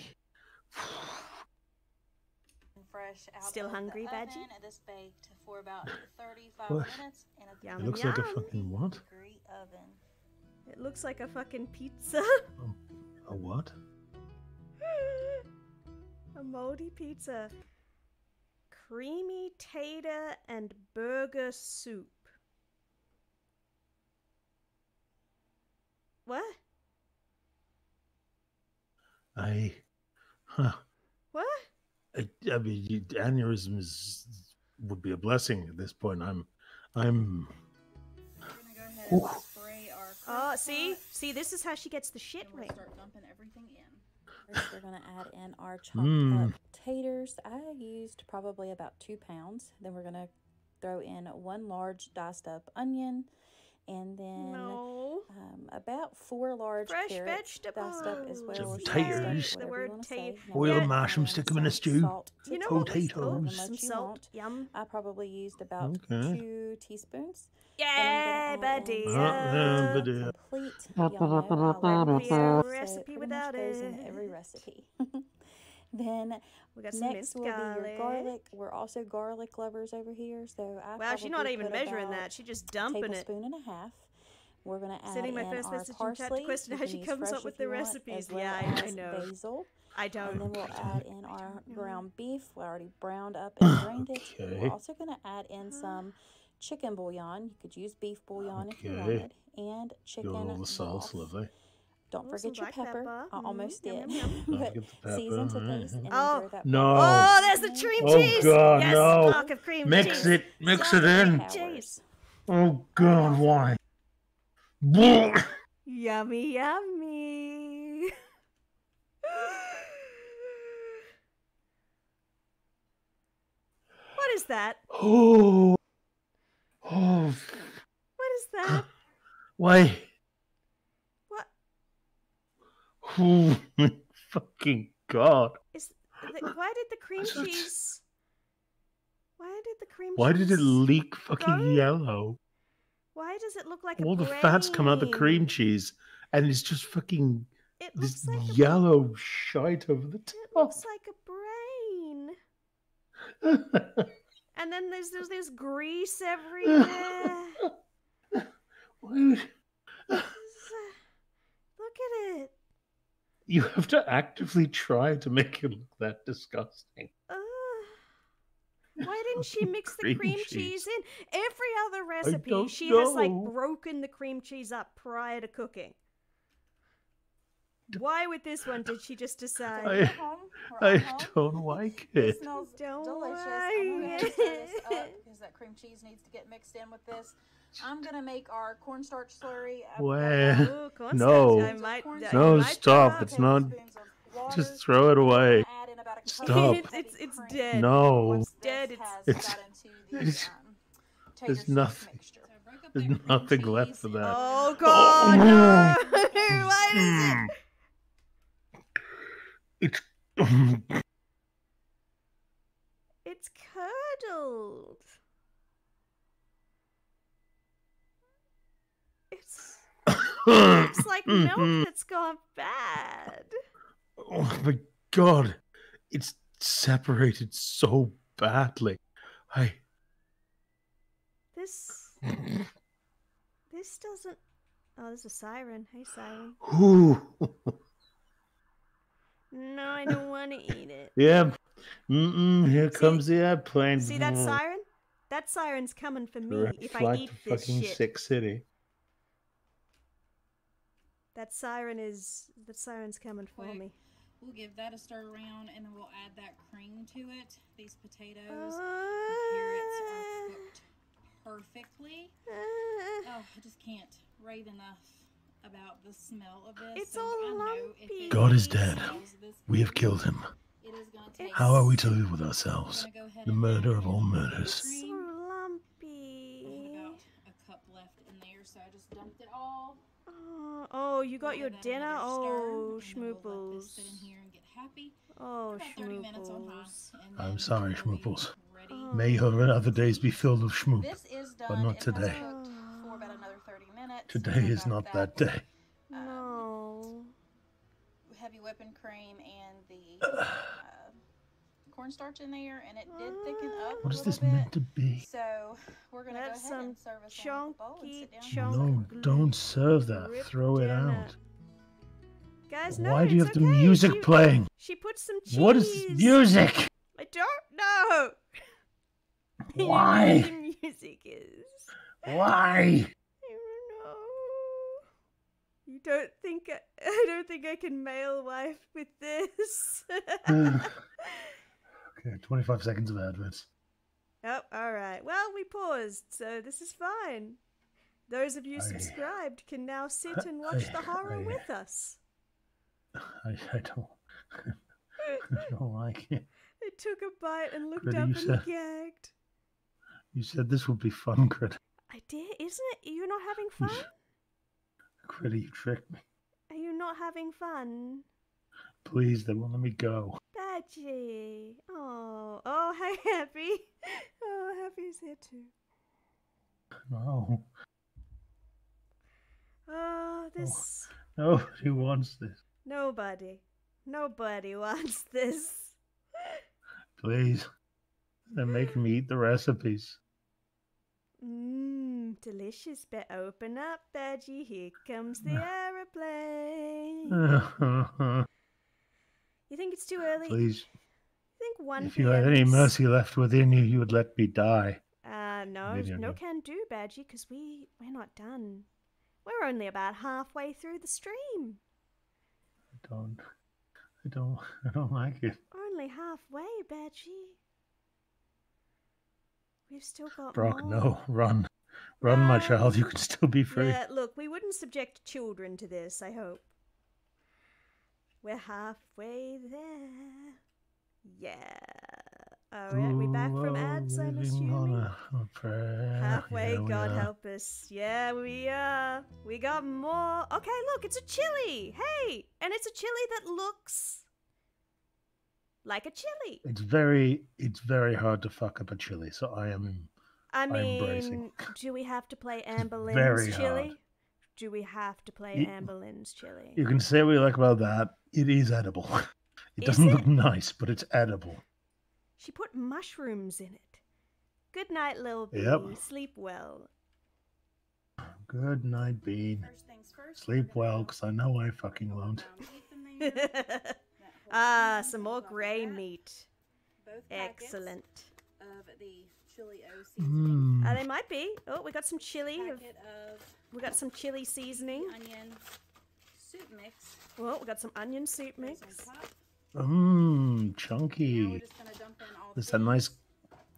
Speaker 7: Fresh out
Speaker 2: Still
Speaker 7: of
Speaker 2: hungry,
Speaker 7: the
Speaker 2: Badgie?
Speaker 7: oven. It is baked for about thirty-five
Speaker 1: What?
Speaker 7: minutes in a
Speaker 2: Yum,
Speaker 1: It looks like a
Speaker 2: yum.
Speaker 1: fucking what?
Speaker 7: degree oven.
Speaker 2: It looks like a fucking pizza.
Speaker 1: A what?
Speaker 2: A moldy pizza. Creamy tater and burger soup. What?
Speaker 1: I huh.
Speaker 2: What?
Speaker 1: I, I mean, you, aneurysm is, would be a blessing at this point. I'm, I'm.
Speaker 7: We're gonna go ahead
Speaker 1: Ooh.
Speaker 7: and spray our
Speaker 2: Oh,
Speaker 7: crock
Speaker 2: see?
Speaker 7: pot,
Speaker 2: See, this is how she gets the shit
Speaker 7: and we'll
Speaker 2: ring.
Speaker 7: start dumping everything in.
Speaker 8: First, we're gonna add in our chopped
Speaker 1: Mm.
Speaker 8: up taters. I used probably about two pounds. Then we're gonna throw in one large diced up onion, and then
Speaker 2: No.
Speaker 8: um, about four large
Speaker 2: Fresh
Speaker 8: carrots diced up as well.
Speaker 1: Some
Speaker 8: or
Speaker 1: taters.
Speaker 8: sliced up,
Speaker 2: The
Speaker 8: whatever
Speaker 2: word
Speaker 8: you wanna say.
Speaker 2: tat-
Speaker 8: Now
Speaker 1: Boil
Speaker 8: we're
Speaker 2: Yeah.
Speaker 8: gonna
Speaker 1: mash 'em,
Speaker 8: add in
Speaker 1: stick 'em in a
Speaker 8: some
Speaker 1: stew.
Speaker 8: salt to
Speaker 2: You know
Speaker 8: taste,
Speaker 2: what?
Speaker 1: Potatoes.
Speaker 8: however
Speaker 2: Oh,
Speaker 8: much
Speaker 2: some
Speaker 8: you
Speaker 2: salt.
Speaker 8: want.
Speaker 2: Yum.
Speaker 8: I probably used about
Speaker 1: Okay.
Speaker 8: two teaspoons.
Speaker 2: Yeah,
Speaker 8: Then I'm gonna
Speaker 2: buddy.
Speaker 8: add in
Speaker 1: Uh,
Speaker 8: some
Speaker 1: buddy.
Speaker 8: complete. Y'all know I love
Speaker 2: Wouldn't be a
Speaker 8: pizza, so
Speaker 2: recipe
Speaker 8: pretty
Speaker 2: without
Speaker 8: much goes in
Speaker 2: it.
Speaker 8: every recipe. Then
Speaker 2: We got some
Speaker 8: next
Speaker 2: minced
Speaker 8: will be
Speaker 2: garlic.
Speaker 8: your garlic. We're also garlic lovers over here, so I
Speaker 2: Wow, she's not
Speaker 8: probably
Speaker 2: even
Speaker 8: put
Speaker 2: measuring
Speaker 8: about
Speaker 2: that. She's just
Speaker 8: a
Speaker 2: dumping it.
Speaker 8: tablespoon and a half. We're gonna add
Speaker 2: Sending my
Speaker 8: in
Speaker 2: first
Speaker 8: our
Speaker 2: message in chat to
Speaker 8: parsley.
Speaker 2: question
Speaker 8: You
Speaker 2: how
Speaker 8: can
Speaker 2: she
Speaker 8: use
Speaker 2: comes
Speaker 8: fresh
Speaker 2: up with
Speaker 8: if
Speaker 2: the
Speaker 8: you want,
Speaker 2: recipes.
Speaker 8: as well
Speaker 2: Yeah, I, I
Speaker 8: as
Speaker 2: know.
Speaker 8: basil.
Speaker 2: I
Speaker 8: And
Speaker 2: don't.
Speaker 8: then we'll
Speaker 1: Okay.
Speaker 8: add in our
Speaker 2: know.
Speaker 8: ground beef. We already browned up and drained it. And
Speaker 1: Okay.
Speaker 8: we're also gonna add in some chicken bouillon. You could use beef bouillon if you
Speaker 1: Okay.
Speaker 8: wanted, and chicken
Speaker 1: Got all the sauce,
Speaker 8: broth.
Speaker 1: lovely.
Speaker 8: Don't
Speaker 2: Oh, some
Speaker 8: forget your
Speaker 2: black
Speaker 8: pepper.
Speaker 2: pepper.
Speaker 8: I
Speaker 2: Mm,
Speaker 8: almost
Speaker 2: yum,
Speaker 8: did.
Speaker 2: yum, yum.
Speaker 1: Don't
Speaker 8: But
Speaker 1: forget the
Speaker 8: season to
Speaker 1: pepper.
Speaker 8: taste and
Speaker 2: Oh.
Speaker 8: then throw that
Speaker 1: No.
Speaker 8: broth
Speaker 2: Oh,
Speaker 8: in
Speaker 2: there's the
Speaker 8: there.
Speaker 2: cream
Speaker 1: Oh,
Speaker 2: cheese.
Speaker 1: God,
Speaker 2: yes,
Speaker 1: no.
Speaker 2: block of cream
Speaker 1: Mix
Speaker 2: cheese.
Speaker 1: it. Mix
Speaker 2: Block
Speaker 1: it
Speaker 2: of
Speaker 1: in.
Speaker 2: cream cheese.
Speaker 1: Oh God, why?
Speaker 2: Yummy, yummy. What is that?
Speaker 1: Oh. Oh.
Speaker 2: What is that?
Speaker 1: Why?
Speaker 2: What
Speaker 1: Oh my fucking God.
Speaker 2: is? The, why did the cream
Speaker 1: That's-
Speaker 2: cheese? Why did the cream
Speaker 1: Why
Speaker 2: cheese?
Speaker 1: did it leak fucking
Speaker 2: Go-
Speaker 1: yellow?
Speaker 2: Why does it look like a
Speaker 1: All the
Speaker 2: brain?
Speaker 1: fats come out the cream cheese, and it's just fucking
Speaker 2: It
Speaker 1: this
Speaker 2: looks like a,
Speaker 1: yellow shite over the
Speaker 2: it
Speaker 1: top.
Speaker 2: looks like a brain. And then there's there's this grease everywhere.
Speaker 1: Why would-
Speaker 2: Look at it.
Speaker 1: You have to actively try to make it look that disgusting.
Speaker 2: Ugh. Why didn't she mix the
Speaker 1: Cream
Speaker 2: cream
Speaker 1: cheese.
Speaker 2: cheese in? Every other recipe,
Speaker 1: don't
Speaker 2: she has like
Speaker 1: know.
Speaker 2: broken the cream cheese up prior to cooking. Why with this one did she just decide?
Speaker 1: I-
Speaker 7: We're home. We're
Speaker 1: I
Speaker 7: on home.
Speaker 1: don't like
Speaker 7: It
Speaker 1: it.
Speaker 7: smells
Speaker 2: Don't
Speaker 7: delicious.
Speaker 2: like
Speaker 7: I'm going to stir this
Speaker 2: it.
Speaker 7: up because that cream cheese needs to get mixed in with this.
Speaker 4: I'm gonna make our cornstarch slurry. I've
Speaker 1: Where?
Speaker 4: got
Speaker 2: Ooh, cornstarch.
Speaker 1: No.
Speaker 2: I might. I
Speaker 1: No,
Speaker 2: might
Speaker 1: stop.
Speaker 2: throw up.
Speaker 1: It's not.
Speaker 4: tablespoons of water.
Speaker 1: Just throw it
Speaker 4: We're gonna
Speaker 1: away.
Speaker 4: add in about a cup
Speaker 1: Stop.
Speaker 4: of
Speaker 2: it's
Speaker 4: heavy
Speaker 2: it's it's
Speaker 4: cream.
Speaker 2: dead.
Speaker 1: No.
Speaker 4: Once this
Speaker 2: Dead, it's-
Speaker 4: has
Speaker 1: It's-
Speaker 4: got into the
Speaker 1: it's-
Speaker 4: um, tater
Speaker 1: there's
Speaker 4: sauce
Speaker 1: nothing.
Speaker 4: mixture.
Speaker 7: So I broke up
Speaker 1: There's
Speaker 7: that cream
Speaker 1: nothing
Speaker 7: cheese.
Speaker 1: left for that.
Speaker 2: Oh God, no! Why is it?
Speaker 1: It's.
Speaker 2: It's curdled. It's it's like milk that's gone bad.
Speaker 1: Oh my God! It's separated so badly. I.
Speaker 2: This this doesn't. Oh, there's a siren. Hey, siren.
Speaker 1: Ooh.
Speaker 2: No, I don't want to eat it.
Speaker 1: Yep. Mm-mm, here
Speaker 2: See-
Speaker 1: comes the airplane.
Speaker 2: See that siren? That siren's coming for me
Speaker 1: Direct
Speaker 2: if I
Speaker 1: flight
Speaker 2: eat
Speaker 1: to
Speaker 2: this
Speaker 1: fucking
Speaker 2: shit.
Speaker 1: Sick City.
Speaker 2: That siren is. That siren's coming for
Speaker 7: Quick.
Speaker 2: me.
Speaker 7: We'll give that a stir around, and then we'll add that cream to it. These potatoes and
Speaker 2: Uh,
Speaker 7: carrots are cooked perfectly.
Speaker 2: uh,
Speaker 7: Oh, I just can't rave enough about the smell of this.
Speaker 2: It's
Speaker 7: so
Speaker 2: all
Speaker 7: I know if
Speaker 2: lumpy.
Speaker 7: it
Speaker 1: God is
Speaker 7: really
Speaker 1: dead.
Speaker 7: smells this
Speaker 1: We have
Speaker 7: good,
Speaker 1: killed him.
Speaker 7: it is gonna taste-
Speaker 1: How are we to live with
Speaker 7: I'm
Speaker 1: ourselves?
Speaker 7: gonna go ahead
Speaker 1: The
Speaker 7: and
Speaker 1: murder
Speaker 7: add
Speaker 1: of all
Speaker 7: in the
Speaker 1: murders.
Speaker 2: so
Speaker 7: cream. I had
Speaker 2: lumpy.
Speaker 7: about a cup left in there, so I just dumped it all.
Speaker 2: Oh, oh, you got
Speaker 7: We'll
Speaker 2: your
Speaker 7: give that
Speaker 2: dinner?
Speaker 7: another
Speaker 2: Oh,
Speaker 7: stir, and then we'll let this sit in
Speaker 2: schmooples.
Speaker 7: here and get happy.
Speaker 2: Oh,
Speaker 7: About thirty minutes on high,
Speaker 2: schmooples.
Speaker 7: and
Speaker 1: I'm
Speaker 7: then
Speaker 1: sorry,
Speaker 7: it'll be
Speaker 1: schmooples.
Speaker 7: ready.
Speaker 2: Oh.
Speaker 1: May your other days be filled with schmoop.
Speaker 4: This is done.
Speaker 1: But not
Speaker 4: It
Speaker 1: today.
Speaker 4: has cooked for about another thirty minutes.
Speaker 1: Today
Speaker 4: and I
Speaker 1: is
Speaker 4: got
Speaker 1: not that day.
Speaker 4: um,
Speaker 2: No.
Speaker 4: heavy whipping cream and the uh, cornstarch in there, and it did thicken up
Speaker 1: What
Speaker 4: a
Speaker 1: is
Speaker 4: little
Speaker 1: this
Speaker 4: bit.
Speaker 1: meant to be?
Speaker 4: So we're gonna
Speaker 2: That's
Speaker 4: go ahead
Speaker 2: some
Speaker 4: and serve us on the bowl and sit
Speaker 2: chunky
Speaker 4: down.
Speaker 2: chunk.
Speaker 1: No, don't serve that.
Speaker 2: Rip
Speaker 1: Throw it
Speaker 2: dinner.
Speaker 1: out.
Speaker 2: Guys, no,
Speaker 1: Why do you
Speaker 2: it's
Speaker 1: have the
Speaker 2: okay.
Speaker 1: music
Speaker 2: she,
Speaker 1: playing?
Speaker 2: She put some cheese.
Speaker 1: What is this music?
Speaker 2: I don't know. You know
Speaker 1: Why?
Speaker 2: what the music is.
Speaker 1: Why?
Speaker 2: I don't know. You don't think I, I don't think I can male wife with this.
Speaker 1: Okay, twenty-five seconds of adverts.
Speaker 2: Oh, all right. Well, we paused, so this is fine. Those of you
Speaker 1: I-
Speaker 2: subscribed can now sit and watch
Speaker 1: I-
Speaker 2: the horror
Speaker 1: I-
Speaker 2: with us.
Speaker 1: I, I don't. I don't like it.
Speaker 2: I took a bite and looked
Speaker 1: Critter,
Speaker 2: up
Speaker 1: you
Speaker 2: and
Speaker 1: said-
Speaker 2: gagged.
Speaker 1: You said this would be fun, Critter.
Speaker 2: I did, isn't it? You're not having fun?
Speaker 1: Critter, you tricked me.
Speaker 2: Are you not having fun?
Speaker 1: Please, they won't let me go.
Speaker 2: Badgie. Oh, oh, hey, Happy. Oh, Happy's here too.
Speaker 1: No.
Speaker 2: Oh, this.
Speaker 1: Nobody wants this.
Speaker 2: Nobody. Nobody wants this.
Speaker 1: Please. They're making me eat the recipes.
Speaker 2: Mmm, delicious. But open up, Badgie. Here comes the aeroplane. You think it's too early?
Speaker 1: Please.
Speaker 2: I think one
Speaker 1: If you had any
Speaker 2: p m 's-
Speaker 1: mercy left within you, you would let me die.
Speaker 2: Uh, no,
Speaker 1: Maybe I'm
Speaker 2: no
Speaker 1: not.
Speaker 2: can do, Badgie, because we, we're not done. We're only about halfway through the stream.
Speaker 1: I don't. I don't. I don't like it.
Speaker 2: Only halfway, Badgie. We've still got
Speaker 1: Brock,
Speaker 2: more.
Speaker 1: no. Run. Run, my
Speaker 2: No.
Speaker 1: child. You can still be free.
Speaker 2: Yeah, look, we wouldn't subject children to this, I hope. We're halfway there. Yeah. Alright, we back from ads, I'm
Speaker 1: Living on
Speaker 2: assuming?
Speaker 1: a- a prayer.
Speaker 2: Halfway,
Speaker 1: Yeah, we
Speaker 2: God
Speaker 1: are.
Speaker 2: help us. Yeah, we are. We got more. Okay, look, it's a chili. Hey, and it's a chili that looks like a chili.
Speaker 1: It's very, it's very hard to fuck up a chili. So I am.
Speaker 2: I
Speaker 1: I'm
Speaker 2: mean,
Speaker 1: bracing.
Speaker 2: do we have to play Amber Lynn's
Speaker 1: very
Speaker 2: chili?
Speaker 1: hard.
Speaker 2: Do we have to play
Speaker 1: You-
Speaker 2: Amber Lynn's chili?
Speaker 1: You can say what you like about that. It is edible. It
Speaker 2: Is
Speaker 1: doesn't
Speaker 2: it?
Speaker 1: look nice, but it's edible.
Speaker 2: She put mushrooms in it. Good night, Lil B.
Speaker 1: Yep.
Speaker 2: Sleep well.
Speaker 1: Good night, Bean.
Speaker 7: First things first,
Speaker 1: Sleep
Speaker 7: we're gonna
Speaker 1: well, because I know I fucking
Speaker 7: put
Speaker 1: won't.
Speaker 7: ground beef in there. That whole
Speaker 2: ah,
Speaker 7: thing
Speaker 2: some more
Speaker 7: goes on
Speaker 2: grey
Speaker 7: that.
Speaker 2: meat.
Speaker 7: Both packets
Speaker 2: Excellent.
Speaker 7: of the chili o seasoning.
Speaker 1: Mm.
Speaker 2: Uh, they might be. Oh, we got some chili.
Speaker 7: Packet of
Speaker 2: We got some chili seasoning.
Speaker 7: onion soup mix.
Speaker 2: Well, we got some onion soup
Speaker 7: goes
Speaker 2: mix.
Speaker 7: on top.
Speaker 1: Mmm,
Speaker 7: Now we're
Speaker 1: chunky.
Speaker 7: just gonna dump in all the
Speaker 1: There's that
Speaker 7: beans.
Speaker 1: nice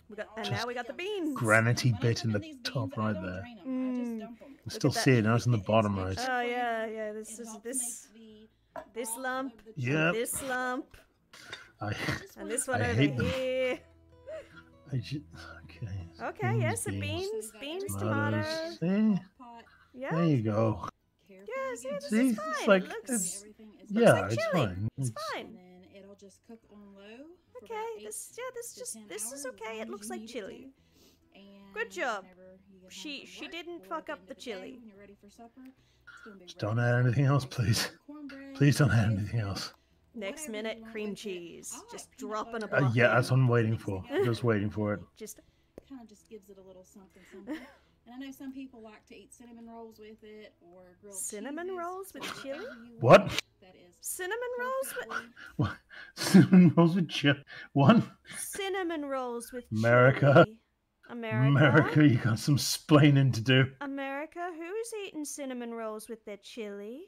Speaker 2: We got, and now we got the beans.
Speaker 1: Granity
Speaker 7: When I
Speaker 1: bit
Speaker 7: put
Speaker 1: in the
Speaker 7: these beans,
Speaker 1: top
Speaker 7: I
Speaker 1: right
Speaker 7: don't
Speaker 1: there.
Speaker 7: drain 'em, I just
Speaker 2: Mm.
Speaker 7: dump 'em.
Speaker 1: I
Speaker 2: Look
Speaker 1: still
Speaker 2: at that.
Speaker 1: see it now. It's in the
Speaker 7: It-
Speaker 1: bottom
Speaker 7: it's
Speaker 1: right.
Speaker 7: extra
Speaker 2: Oh
Speaker 7: for you.
Speaker 2: yeah, yeah. This
Speaker 7: It
Speaker 2: is
Speaker 7: helps
Speaker 2: this
Speaker 7: make the
Speaker 2: this
Speaker 7: broth
Speaker 2: lump
Speaker 7: of the
Speaker 1: Yep.
Speaker 2: and this lump
Speaker 1: I,
Speaker 7: Just
Speaker 2: and
Speaker 7: one
Speaker 2: this
Speaker 7: scoop.
Speaker 2: one
Speaker 1: I
Speaker 2: over
Speaker 1: hate them.
Speaker 2: here.
Speaker 1: I just, okay.
Speaker 2: Okay,
Speaker 1: Beans,
Speaker 2: yes, the
Speaker 1: beans,
Speaker 2: beans, beans,
Speaker 1: tomatoes.
Speaker 2: tomatoes.
Speaker 1: See?
Speaker 7: Pot.
Speaker 2: Yeah.
Speaker 1: There you go.
Speaker 7: Carefully
Speaker 2: Yeah, see,
Speaker 7: give
Speaker 2: this
Speaker 1: See?
Speaker 2: is
Speaker 1: It's
Speaker 2: fine.
Speaker 1: like-
Speaker 2: It looks,
Speaker 1: it's-
Speaker 7: everything is
Speaker 2: looks
Speaker 1: Yeah,
Speaker 2: like
Speaker 1: it's
Speaker 2: chili.
Speaker 1: fine.
Speaker 2: It's
Speaker 1: It's-
Speaker 2: fine.
Speaker 7: And then it'll just cook on low. for
Speaker 2: Okay,
Speaker 7: about eight
Speaker 2: this yeah, this
Speaker 7: to
Speaker 2: just
Speaker 7: ten
Speaker 2: this is
Speaker 7: hours, as
Speaker 2: okay.
Speaker 7: long
Speaker 2: It
Speaker 7: as
Speaker 2: looks
Speaker 7: you
Speaker 2: like
Speaker 7: need it
Speaker 2: chili.
Speaker 7: to. And
Speaker 2: Good job.
Speaker 7: whenever you get
Speaker 2: She-
Speaker 7: home from
Speaker 2: she
Speaker 7: work
Speaker 2: didn't
Speaker 7: or
Speaker 2: fuck
Speaker 7: at the
Speaker 2: up
Speaker 7: end
Speaker 2: the
Speaker 7: of day
Speaker 2: chili.
Speaker 7: when you're ready for supper, it's gonna be
Speaker 1: Just don't
Speaker 7: ready.
Speaker 1: add anything else,
Speaker 7: Nice
Speaker 1: please.
Speaker 7: little cornbread,
Speaker 1: Please don't add
Speaker 7: with
Speaker 1: anything
Speaker 7: it,
Speaker 1: else.
Speaker 2: Next
Speaker 7: whatever
Speaker 2: minute,
Speaker 7: you want
Speaker 2: cream
Speaker 7: with it.
Speaker 2: cheese.
Speaker 7: I like
Speaker 2: Just
Speaker 7: peanut
Speaker 2: dropping a
Speaker 7: butter
Speaker 2: block
Speaker 1: Uh, yeah,
Speaker 2: in.
Speaker 1: that's what I'm waiting
Speaker 7: mixed
Speaker 1: for.
Speaker 7: together.
Speaker 1: Just waiting for it.
Speaker 2: Just
Speaker 7: Kind of just gives it a little something, something. And I know some people like to eat cinnamon rolls with it or grilled
Speaker 2: Cinnamon
Speaker 7: cheeses,
Speaker 2: rolls with
Speaker 7: so
Speaker 2: chili?
Speaker 7: whatever you
Speaker 1: What?
Speaker 7: want, that is
Speaker 2: cinnamon rolls with
Speaker 7: perfectly
Speaker 1: What? Cinnamon rolls with chili. One?
Speaker 2: cinnamon rolls with
Speaker 1: America.
Speaker 2: chili. America.
Speaker 1: America, you got some splaining to do.
Speaker 2: America, who's eating cinnamon rolls with their chili?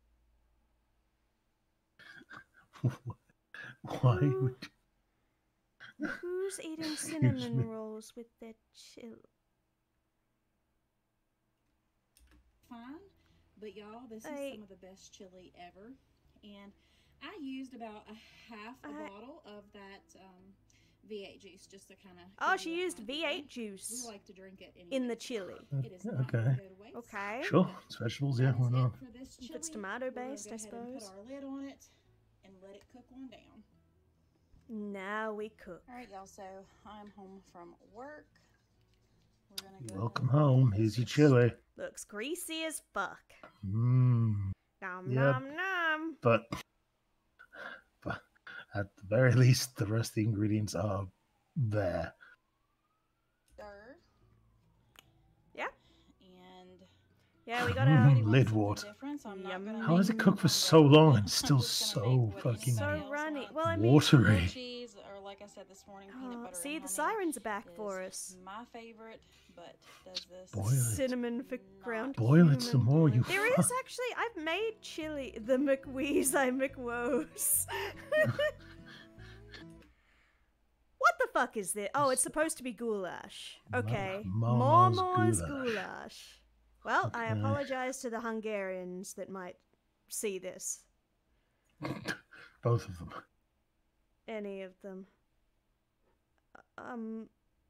Speaker 1: Why would
Speaker 2: Who's eating
Speaker 1: Excuse
Speaker 2: cinnamon
Speaker 1: me.
Speaker 2: rolls with their chili?
Speaker 7: fine. But y'all, this
Speaker 2: I-
Speaker 7: is some of the best chili ever. And I used about a half a
Speaker 2: I-
Speaker 7: bottle of that um, V eight juice just to kind of.
Speaker 2: Oh, she used V eight juice
Speaker 7: We like to drink it
Speaker 2: in the
Speaker 7: anyway.
Speaker 2: chili.
Speaker 7: It is not
Speaker 1: Okay.
Speaker 7: gonna go to waste.
Speaker 2: Okay.
Speaker 1: Sure, it's vegetables, yeah,
Speaker 7: That
Speaker 1: why
Speaker 7: is
Speaker 1: not?
Speaker 7: it for this
Speaker 2: If it's
Speaker 7: chili.
Speaker 2: tomato
Speaker 7: We're gonna
Speaker 2: based,
Speaker 7: go
Speaker 2: I
Speaker 7: ahead and
Speaker 2: suppose.
Speaker 7: Put our lid on it and let it cook on down.
Speaker 2: Now we cook.
Speaker 7: All right, y'all. So I'm home from work. We're gonna go
Speaker 1: Welcome
Speaker 7: ahead and
Speaker 1: home.
Speaker 7: put
Speaker 1: Here's your
Speaker 7: this-
Speaker 1: chili.
Speaker 2: Looks greasy as fuck.
Speaker 1: Mmm.
Speaker 2: Nom
Speaker 1: Yep.
Speaker 2: nom nom.
Speaker 1: But, but at the very least, the rest of the ingredients are there.
Speaker 7: Stir.
Speaker 2: Yeah.
Speaker 7: And
Speaker 2: Yeah, we got
Speaker 1: Mm,
Speaker 2: our
Speaker 7: Everybody wants
Speaker 1: lid
Speaker 7: something
Speaker 1: water.
Speaker 7: different, so I'm not
Speaker 2: Yum.
Speaker 7: gonna
Speaker 1: How does
Speaker 7: make
Speaker 1: it cook for
Speaker 7: cornbread
Speaker 1: so long and
Speaker 7: today.
Speaker 1: still
Speaker 7: I'm just
Speaker 1: so
Speaker 7: gonna make what
Speaker 1: fucking-
Speaker 7: anybody
Speaker 2: so
Speaker 7: else
Speaker 2: runny?
Speaker 7: wants.
Speaker 2: Well, I mean,
Speaker 1: Watery.
Speaker 7: Grilled cheese, or like I said this morning, peanut
Speaker 2: Oh,
Speaker 7: butter
Speaker 2: see,
Speaker 7: and
Speaker 2: the
Speaker 7: honey
Speaker 2: siren's back
Speaker 7: is
Speaker 2: for us.
Speaker 7: my favorite, but does this
Speaker 1: Boil it.
Speaker 2: Cinnamon for ground.
Speaker 1: Boil it some
Speaker 2: human.
Speaker 1: more, you
Speaker 2: There
Speaker 1: fuck.
Speaker 2: is actually. I've made chili. The McWees, I McWoes. What the fuck is this? Oh, it's supposed to be goulash. Okay.
Speaker 1: Ma- Mama's
Speaker 2: Mama's
Speaker 1: goulash.
Speaker 2: goulash. Well, I
Speaker 1: Okay.
Speaker 2: apologize to the Hungarians that might see this.
Speaker 1: Both of them.
Speaker 2: Any of them. Um,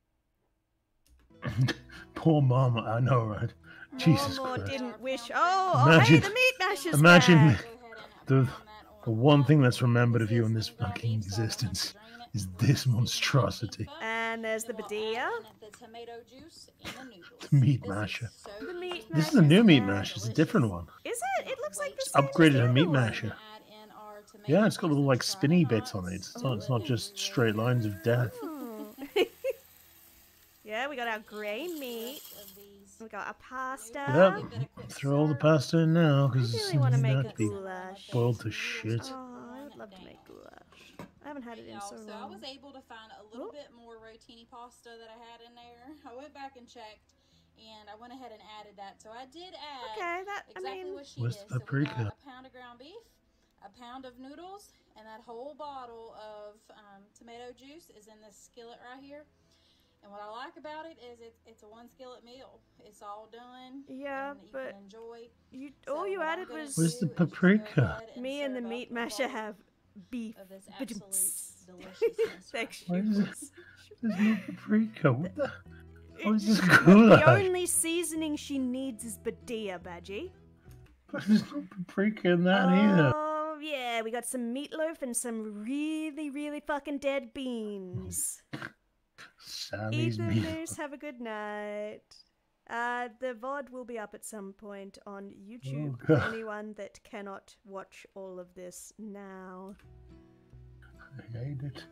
Speaker 1: Poor mama, I know, right? Jesus
Speaker 2: Mama
Speaker 1: Christ.
Speaker 2: didn't wish. Oh, oh, hey,
Speaker 1: Imagine-
Speaker 2: the meat masher's
Speaker 1: imagine
Speaker 2: back.
Speaker 7: Go ahead and
Speaker 1: The-
Speaker 7: pound that on
Speaker 1: The one thing that's
Speaker 7: top.
Speaker 1: remembered of you in
Speaker 7: This
Speaker 1: this
Speaker 7: is lean ground
Speaker 1: fucking
Speaker 7: beef, so I don't have to
Speaker 1: existence
Speaker 7: drain it.
Speaker 1: is
Speaker 7: We're
Speaker 1: this
Speaker 7: gonna season it with
Speaker 1: monstrosity.
Speaker 7: beef up.
Speaker 2: And there's the
Speaker 7: Then we'll add
Speaker 2: badilla.
Speaker 7: in the tomato juice and the noodles.
Speaker 1: The meat
Speaker 7: This is
Speaker 1: masher.
Speaker 7: so
Speaker 2: The meat
Speaker 7: easy.
Speaker 1: This is a new meat
Speaker 2: Masher's
Speaker 1: mash. It's a different one.
Speaker 2: Is it? It looks like the
Speaker 1: It's
Speaker 2: same as
Speaker 1: upgraded
Speaker 2: the
Speaker 1: to
Speaker 2: other
Speaker 1: meat
Speaker 2: one.
Speaker 1: masher.
Speaker 7: Add in our tomato
Speaker 1: Yeah, it's got
Speaker 7: juice
Speaker 1: little
Speaker 7: and
Speaker 1: like
Speaker 7: fry
Speaker 1: spinny
Speaker 7: the
Speaker 1: bits on it.
Speaker 7: knots.
Speaker 1: It's not, it's not
Speaker 7: Ooh.
Speaker 1: just straight lines of death.
Speaker 2: Oh. Yeah, we got our grey meat.
Speaker 7: Of these.
Speaker 2: We got our pasta.
Speaker 1: Yep. Throw all the pasta in now
Speaker 2: I
Speaker 1: because
Speaker 2: really want to make a
Speaker 1: that be
Speaker 2: goulash.
Speaker 1: boiled to shit.
Speaker 2: Oh, I would love to make goulash. I haven't had it in
Speaker 7: Y'all,
Speaker 2: so
Speaker 7: so I
Speaker 2: long.
Speaker 7: was able to find a little
Speaker 2: Oh.
Speaker 7: bit more rotini pasta that I had in there. I went back and checked, and I went ahead and added that. So I did add
Speaker 2: Okay, that I
Speaker 7: exactly
Speaker 2: mean,
Speaker 7: what she
Speaker 1: Where's
Speaker 7: did.
Speaker 1: the
Speaker 7: So we
Speaker 1: paprika?
Speaker 7: got a pound of ground beef, a pound of noodles, and that whole bottle of um, tomato juice is in this skillet right here. And what I like about it is it's it's a one skillet meal. It's all done.
Speaker 2: Yeah,
Speaker 7: and you
Speaker 2: but
Speaker 7: can enjoy.
Speaker 2: you
Speaker 7: So
Speaker 2: all you
Speaker 7: what I'm
Speaker 2: added
Speaker 7: gonna
Speaker 2: was
Speaker 1: Where's the
Speaker 7: do is just go
Speaker 1: paprika?
Speaker 7: ahead and
Speaker 2: me and the
Speaker 7: serve
Speaker 2: meat
Speaker 7: up a
Speaker 2: masher
Speaker 7: bowl
Speaker 2: have beef.
Speaker 7: of this
Speaker 2: Ba-dum.
Speaker 7: absolute deliciousness.
Speaker 2: Thanks,
Speaker 1: Why is it-
Speaker 2: Shugars.
Speaker 1: There's no paprika. What the? How is this
Speaker 2: The
Speaker 1: goulash?
Speaker 2: only seasoning she needs is badilla, Badgie.
Speaker 1: There's no paprika in that either.
Speaker 2: Oh, yeah, we got some meatloaf and some really, really fucking dead beans.
Speaker 1: Sally's
Speaker 2: Eat the
Speaker 1: meat.
Speaker 2: moose, have a good night. Uh, the V O D will be up at some point on YouTube
Speaker 1: Oh,
Speaker 2: for
Speaker 1: God.
Speaker 2: anyone that cannot watch all of this now.
Speaker 1: I hate it.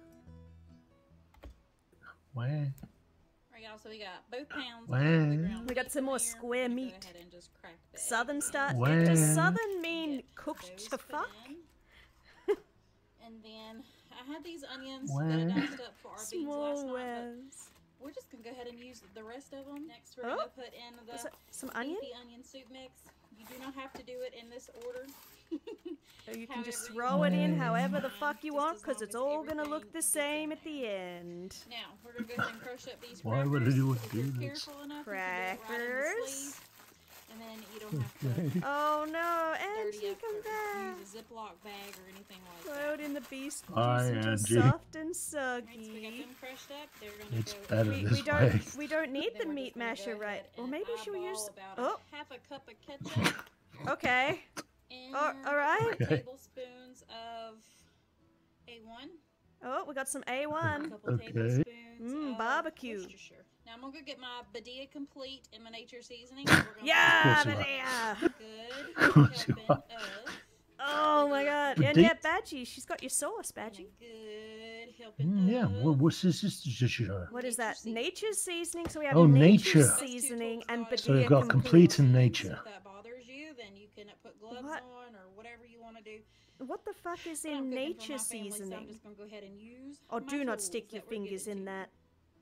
Speaker 1: Where?
Speaker 7: Alright, y'all, so we got both pounds
Speaker 1: Wow.
Speaker 7: of the ground
Speaker 2: We got
Speaker 7: beef
Speaker 2: some
Speaker 7: in
Speaker 2: more
Speaker 7: there.
Speaker 2: square
Speaker 7: We're gonna
Speaker 2: meat.
Speaker 7: Go ahead and just crack the eggs
Speaker 2: Southern
Speaker 7: in.
Speaker 2: style.
Speaker 1: Wow.
Speaker 2: Does southern mean
Speaker 7: Get
Speaker 2: cooked
Speaker 7: those
Speaker 2: to
Speaker 7: put
Speaker 2: fuck?
Speaker 7: in. And then I had these onions
Speaker 1: Wow.
Speaker 7: that I diced up for our beans last
Speaker 2: Small
Speaker 7: night. But
Speaker 2: wares.
Speaker 7: we're just gonna go ahead and use the rest of them. Next, we're
Speaker 2: Oh.
Speaker 7: gonna put in the
Speaker 2: Is that some onion?
Speaker 7: beefy onion soup mix. You do not have to do it in this order.
Speaker 2: So you can just
Speaker 7: However you
Speaker 2: throw
Speaker 7: want
Speaker 2: it in
Speaker 7: it,
Speaker 2: however
Speaker 7: it's
Speaker 2: the
Speaker 7: fine,
Speaker 2: fuck you
Speaker 7: just
Speaker 2: want,
Speaker 7: as
Speaker 2: because
Speaker 7: long
Speaker 2: it's
Speaker 7: as
Speaker 2: all gonna
Speaker 7: everything
Speaker 2: look the
Speaker 7: gets
Speaker 2: same
Speaker 7: in
Speaker 2: at the
Speaker 7: there.
Speaker 2: end.
Speaker 7: Now, we're going to go ahead and crochet up these
Speaker 1: Why
Speaker 7: crackers.
Speaker 1: would anyone
Speaker 7: If
Speaker 1: do
Speaker 7: you're
Speaker 1: this?
Speaker 7: careful enough, you can get it right in the
Speaker 2: Crackers.
Speaker 7: sleeve. And then you don't have to
Speaker 1: Okay.
Speaker 2: Oh no,
Speaker 7: dirty
Speaker 2: Angie,
Speaker 7: up
Speaker 2: come
Speaker 7: or
Speaker 2: back.
Speaker 7: use a Ziploc bag or anything like
Speaker 2: Throw
Speaker 7: that.
Speaker 2: it in the beast
Speaker 1: Hi,
Speaker 2: juice until
Speaker 1: Angie.
Speaker 2: soft and
Speaker 7: Alright, so we got
Speaker 2: soggy.
Speaker 7: them crushed up. They're going
Speaker 1: It's
Speaker 7: to go
Speaker 1: better
Speaker 2: We,
Speaker 1: this
Speaker 2: we don't
Speaker 1: way.
Speaker 2: we don't need
Speaker 7: Then
Speaker 2: the
Speaker 7: we're
Speaker 2: meat
Speaker 7: just gonna
Speaker 2: masher,
Speaker 7: go
Speaker 2: right?
Speaker 7: ahead
Speaker 2: Or
Speaker 7: and
Speaker 2: maybe she'll
Speaker 7: eyeball
Speaker 2: use.
Speaker 7: about
Speaker 2: Oh,
Speaker 7: a half a cup of ketchup
Speaker 2: okay.
Speaker 7: and
Speaker 2: Oh, all right.
Speaker 7: four
Speaker 1: Okay.
Speaker 7: tablespoons of A one.
Speaker 2: Oh, we got some A
Speaker 7: A
Speaker 2: one.
Speaker 7: couple
Speaker 1: Okay.
Speaker 7: tablespoons
Speaker 2: Mmm,
Speaker 7: of
Speaker 2: barbecue.
Speaker 7: Worcestershire. Now I'm gonna go get my Badjhur Complete in my nature seasoning. We're gonna
Speaker 2: Yeah,
Speaker 1: Of course you
Speaker 2: Badia.
Speaker 7: put a
Speaker 1: Of
Speaker 7: good
Speaker 1: course you
Speaker 7: helping
Speaker 1: are.
Speaker 7: of
Speaker 2: Oh my god. And
Speaker 1: Badie-
Speaker 2: yeah, Badgie, she's got your sauce,
Speaker 7: and a
Speaker 2: Badgie.
Speaker 7: good helping
Speaker 1: Mm, yeah.
Speaker 7: of
Speaker 1: What, what's this? This is just your.
Speaker 2: What is
Speaker 7: nature
Speaker 2: that?
Speaker 7: seasoning.
Speaker 2: Nature's seasoning. So we have
Speaker 1: Oh,
Speaker 2: nature's
Speaker 1: nature.
Speaker 7: Best two
Speaker 2: seasoning
Speaker 7: tools
Speaker 2: and
Speaker 7: got it.
Speaker 1: So we've
Speaker 2: Badia
Speaker 1: got
Speaker 2: complete.
Speaker 1: complete and
Speaker 7: If
Speaker 1: nature.
Speaker 7: that bothers you, then you can put gloves
Speaker 2: What?
Speaker 7: on or whatever you want to do.
Speaker 2: What the fuck is
Speaker 7: But I'm
Speaker 2: in
Speaker 7: cooking for my
Speaker 2: nature
Speaker 7: family, so I'm
Speaker 2: seasoning?
Speaker 7: just gonna go ahead and use
Speaker 2: Oh,
Speaker 7: my
Speaker 2: do not
Speaker 7: tools
Speaker 2: stick your
Speaker 7: that were given
Speaker 2: fingers
Speaker 7: to
Speaker 2: in
Speaker 7: me.
Speaker 2: that.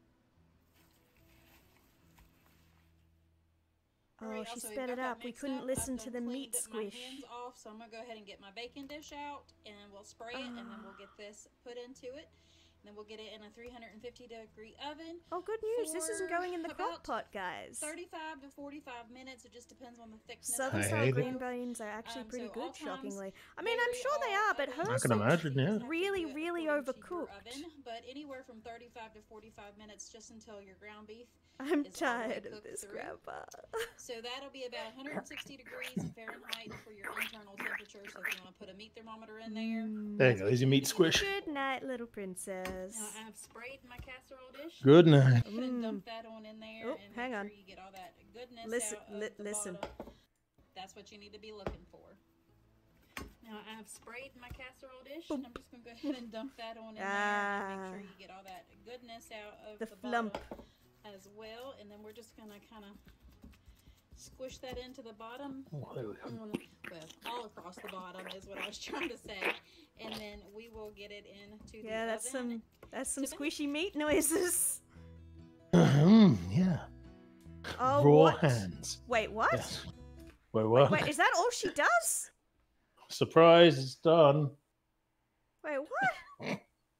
Speaker 2: Oh,
Speaker 7: Alright,
Speaker 2: she
Speaker 7: also, we've
Speaker 2: sped
Speaker 7: got
Speaker 2: it
Speaker 7: that
Speaker 2: up. We
Speaker 7: mixed
Speaker 2: couldn't
Speaker 7: up.
Speaker 2: listen
Speaker 7: I've
Speaker 2: to
Speaker 7: done
Speaker 2: the
Speaker 7: cleaned
Speaker 2: meat
Speaker 7: up my
Speaker 2: squish.
Speaker 7: hands off, so I'm gonna go ahead and get my baking dish out, and we'll spray it, and then we'll get this put into it. And then we'll get it in a three hundred fifty degree oven.
Speaker 2: Oh, good news. This isn't
Speaker 7: for
Speaker 2: going in the crock
Speaker 7: about
Speaker 2: pot, guys.
Speaker 7: thirty-five to forty-five minutes. It just depends on the thickness.
Speaker 2: Southern
Speaker 7: of
Speaker 1: I
Speaker 2: style
Speaker 1: hate
Speaker 2: green
Speaker 1: it.
Speaker 2: beans are actually
Speaker 7: Um,
Speaker 2: pretty
Speaker 7: so
Speaker 2: good,
Speaker 7: all times
Speaker 2: shockingly. I mean, I'm
Speaker 7: vary
Speaker 2: sure they
Speaker 7: all
Speaker 2: are, but
Speaker 7: ovens.
Speaker 2: hers
Speaker 1: I can
Speaker 2: are
Speaker 1: imagine, yeah.
Speaker 7: You just have to
Speaker 2: really,
Speaker 7: do it
Speaker 2: really
Speaker 7: according to your
Speaker 2: overcooked.
Speaker 7: oven, but anywhere from thirty-five to forty-five minutes, just until your ground beef.
Speaker 2: I'm
Speaker 7: is all the way
Speaker 2: tired of
Speaker 7: cooked
Speaker 2: this,
Speaker 7: through.
Speaker 2: Grandpa.
Speaker 7: So that'll be about one hundred sixty degrees Fahrenheit for your internal temperature. So if you want to put a meat thermometer in there.
Speaker 1: There you go. There's your meat squish.
Speaker 2: Good night, little princess.
Speaker 7: Now I have sprayed my casserole dish.
Speaker 1: Good night.
Speaker 7: Go ahead and
Speaker 2: Mm.
Speaker 7: dump that on in there
Speaker 2: Oh,
Speaker 7: and
Speaker 2: hang
Speaker 7: make
Speaker 2: on.
Speaker 7: sure you get all that goodness
Speaker 2: Listen,
Speaker 7: out of
Speaker 2: li-
Speaker 7: the
Speaker 2: listen.
Speaker 7: bottom. That's what you need to be looking for. Now I have sprayed my casserole dish, and I'm just gonna go ahead and dump that on in there and make sure you get all that goodness out of
Speaker 2: The
Speaker 7: the,
Speaker 2: flump.
Speaker 7: bottom as well. And then we're just gonna kind of squish that into the bottom.
Speaker 1: Oh, there we go.
Speaker 7: On- well, all across the bottom is what I was trying to say. And then we will get it into the
Speaker 2: Yeah, that's
Speaker 7: oven.
Speaker 2: some that's some
Speaker 7: to bake.
Speaker 2: squishy meat noises.
Speaker 1: Mm, yeah.
Speaker 2: Oh,
Speaker 1: Raw
Speaker 2: what?
Speaker 1: hands.
Speaker 2: Wait, what?
Speaker 1: Yes. Wait, what?
Speaker 2: Wait, is that all she does?
Speaker 1: Surprise! It's done.
Speaker 2: Wait, what?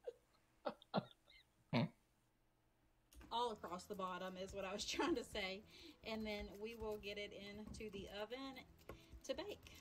Speaker 7: All across the bottom is what I was trying to say. And then we will get it into the oven to bake.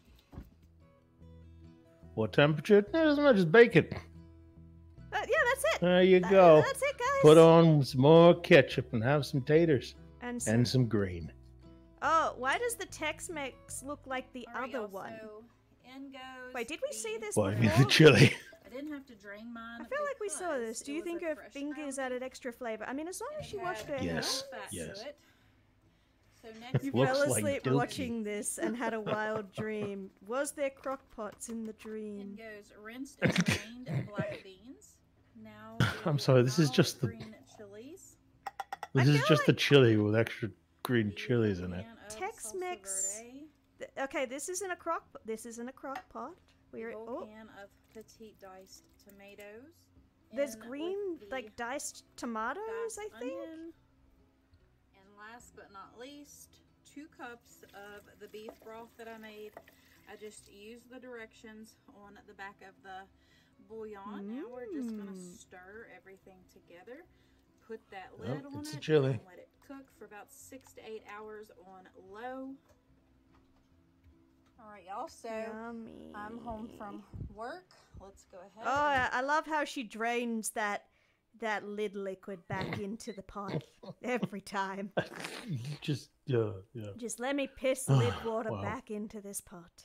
Speaker 1: What temperature? No, it doesn't matter. Just bake it.
Speaker 2: Uh, yeah, that's it.
Speaker 1: There you
Speaker 2: That-
Speaker 1: go.
Speaker 2: That's it, guys.
Speaker 1: Put on some more ketchup and have some taters
Speaker 2: And, some,
Speaker 1: and some green.
Speaker 2: oh, why does the Tex-Mex look like the
Speaker 7: All right,
Speaker 2: other
Speaker 7: y'all,
Speaker 2: one?
Speaker 7: so in goes
Speaker 2: Wait, did we
Speaker 7: the-
Speaker 2: see this
Speaker 1: Boy, I mean
Speaker 2: before?
Speaker 1: the chili.
Speaker 7: I didn't have to drain mine.
Speaker 2: I feel like we saw
Speaker 7: because
Speaker 2: this. Do
Speaker 7: it
Speaker 2: you
Speaker 7: was
Speaker 2: think
Speaker 7: a
Speaker 2: her
Speaker 7: fresh
Speaker 2: fingers
Speaker 7: ground
Speaker 2: added extra flavor? I mean, as long
Speaker 7: and
Speaker 2: as
Speaker 7: it
Speaker 2: she
Speaker 7: had
Speaker 2: washed her
Speaker 1: Yes,
Speaker 7: no fat to
Speaker 1: yes.
Speaker 7: it. So next
Speaker 2: You
Speaker 1: Looks
Speaker 2: fell
Speaker 1: like
Speaker 2: asleep
Speaker 1: Dookie.
Speaker 2: watching this and had a wild dream. Was there crock pots in the
Speaker 7: in
Speaker 2: dream?
Speaker 7: goes rinsed and drained black beans. Now
Speaker 1: I'm
Speaker 7: the
Speaker 1: sorry, this is
Speaker 7: mild
Speaker 1: just the-
Speaker 7: green chilies.
Speaker 1: This
Speaker 2: I
Speaker 1: is
Speaker 2: feel
Speaker 1: just the
Speaker 2: like-
Speaker 1: chili with extra green
Speaker 7: the
Speaker 1: chilies in it.
Speaker 7: can of
Speaker 2: Tex-Mex.
Speaker 7: salsa verde,
Speaker 2: Th- Okay, this isn't a crock. This isn't a crock pot.
Speaker 7: the
Speaker 2: We're
Speaker 7: whole
Speaker 2: oh,
Speaker 7: can of petite diced tomatoes.
Speaker 2: there's
Speaker 7: in with
Speaker 2: green
Speaker 7: the
Speaker 2: like diced tomatoes.
Speaker 7: diced
Speaker 2: I think.
Speaker 7: onion. And last but not least, two cups of the beef broth that I made. I just used the directions on the back of the bouillon. Now we're just gonna
Speaker 2: Mm.
Speaker 7: stir everything together. Put that
Speaker 1: Oh,
Speaker 7: lid on
Speaker 1: it's a
Speaker 7: it
Speaker 1: chili.
Speaker 7: and let it cook for about six to eight hours on low. All right, y'all. So
Speaker 2: Yummy.
Speaker 7: I'm home from work. Let's go ahead.
Speaker 2: Oh, I I love how she drains that that lid liquid back into the pot every time.
Speaker 1: Just yeah, yeah.
Speaker 2: Just let me piss lid water
Speaker 1: Wow.
Speaker 2: back into this pot.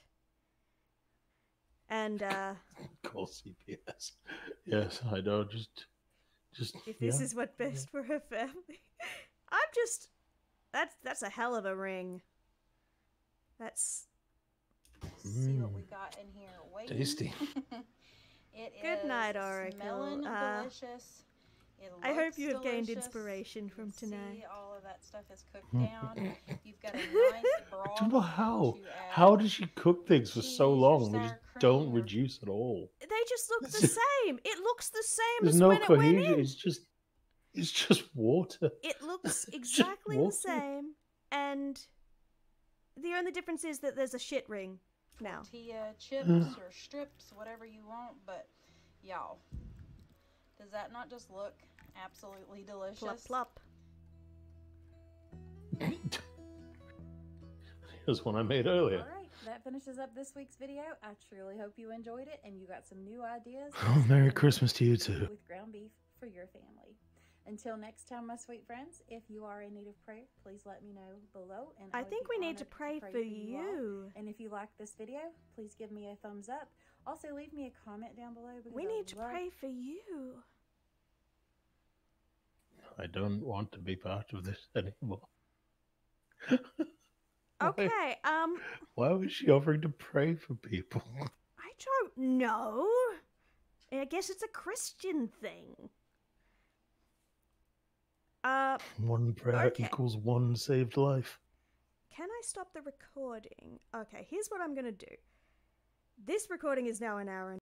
Speaker 2: And uh,
Speaker 1: Call C P S. Yes, I know. Just, just.
Speaker 2: if this
Speaker 1: yeah.
Speaker 2: is what best for her family, I'm just that's that's a hell of a ring. That's
Speaker 7: See what
Speaker 1: Mm.
Speaker 7: we got in here. Waiting.
Speaker 1: Tasty.
Speaker 7: It
Speaker 2: Good
Speaker 7: is
Speaker 2: Night, Oracle.
Speaker 7: smelling
Speaker 2: Uh,
Speaker 7: delicious. It
Speaker 2: I hope
Speaker 7: looks
Speaker 2: you have gained
Speaker 7: delicious.
Speaker 2: inspiration
Speaker 7: You
Speaker 2: from
Speaker 7: can
Speaker 2: tonight.
Speaker 7: See all of that stuff is cooked down. You've got a nice broth.
Speaker 1: Don't know how.
Speaker 7: to add.
Speaker 1: How does she cook things for so
Speaker 7: cheese,
Speaker 1: long?
Speaker 7: your
Speaker 1: They just
Speaker 7: sour
Speaker 1: don't
Speaker 7: cream, or-
Speaker 1: reduce at all.
Speaker 2: They just look the
Speaker 1: It's just-
Speaker 2: same. It looks the same
Speaker 1: There's
Speaker 2: as
Speaker 1: no
Speaker 2: when it went
Speaker 1: cohesion.
Speaker 2: in.
Speaker 1: It's just, it's just water.
Speaker 2: It looks
Speaker 1: Just
Speaker 2: exactly the
Speaker 1: water.
Speaker 2: same, and the only difference is that there's a shit ring. now.
Speaker 7: tortilla chips or strips, whatever you want. But y'all, does that not just look absolutely delicious?
Speaker 2: Plop plop.
Speaker 1: Here's one I made earlier.
Speaker 8: All right, that finishes up this week's video. I truly hope you enjoyed it and you got some new ideas.
Speaker 1: Oh, Merry Christmas to you too.
Speaker 8: With ground beef for your family. Until next time, my sweet friends, if you are in need of prayer, please let me know below. And
Speaker 2: I
Speaker 8: would
Speaker 2: think
Speaker 8: be
Speaker 2: we need to
Speaker 8: honored
Speaker 2: pray, for
Speaker 8: all.
Speaker 2: you.
Speaker 8: And if you like this video, please give me a thumbs up. Also, leave me a comment down below. Because
Speaker 2: We
Speaker 8: I
Speaker 2: need to
Speaker 8: love
Speaker 2: pray for you.
Speaker 1: I don't want to be part of this anymore.
Speaker 2: Okay, um,
Speaker 1: Why was she offering to pray for people?
Speaker 2: I don't know. I guess it's a Christian thing. Uh,
Speaker 1: One prayer
Speaker 2: Okay.
Speaker 1: equals one saved life.
Speaker 2: can I stop the recording? Okay, here's what I'm gonna do. This recording is now an hour and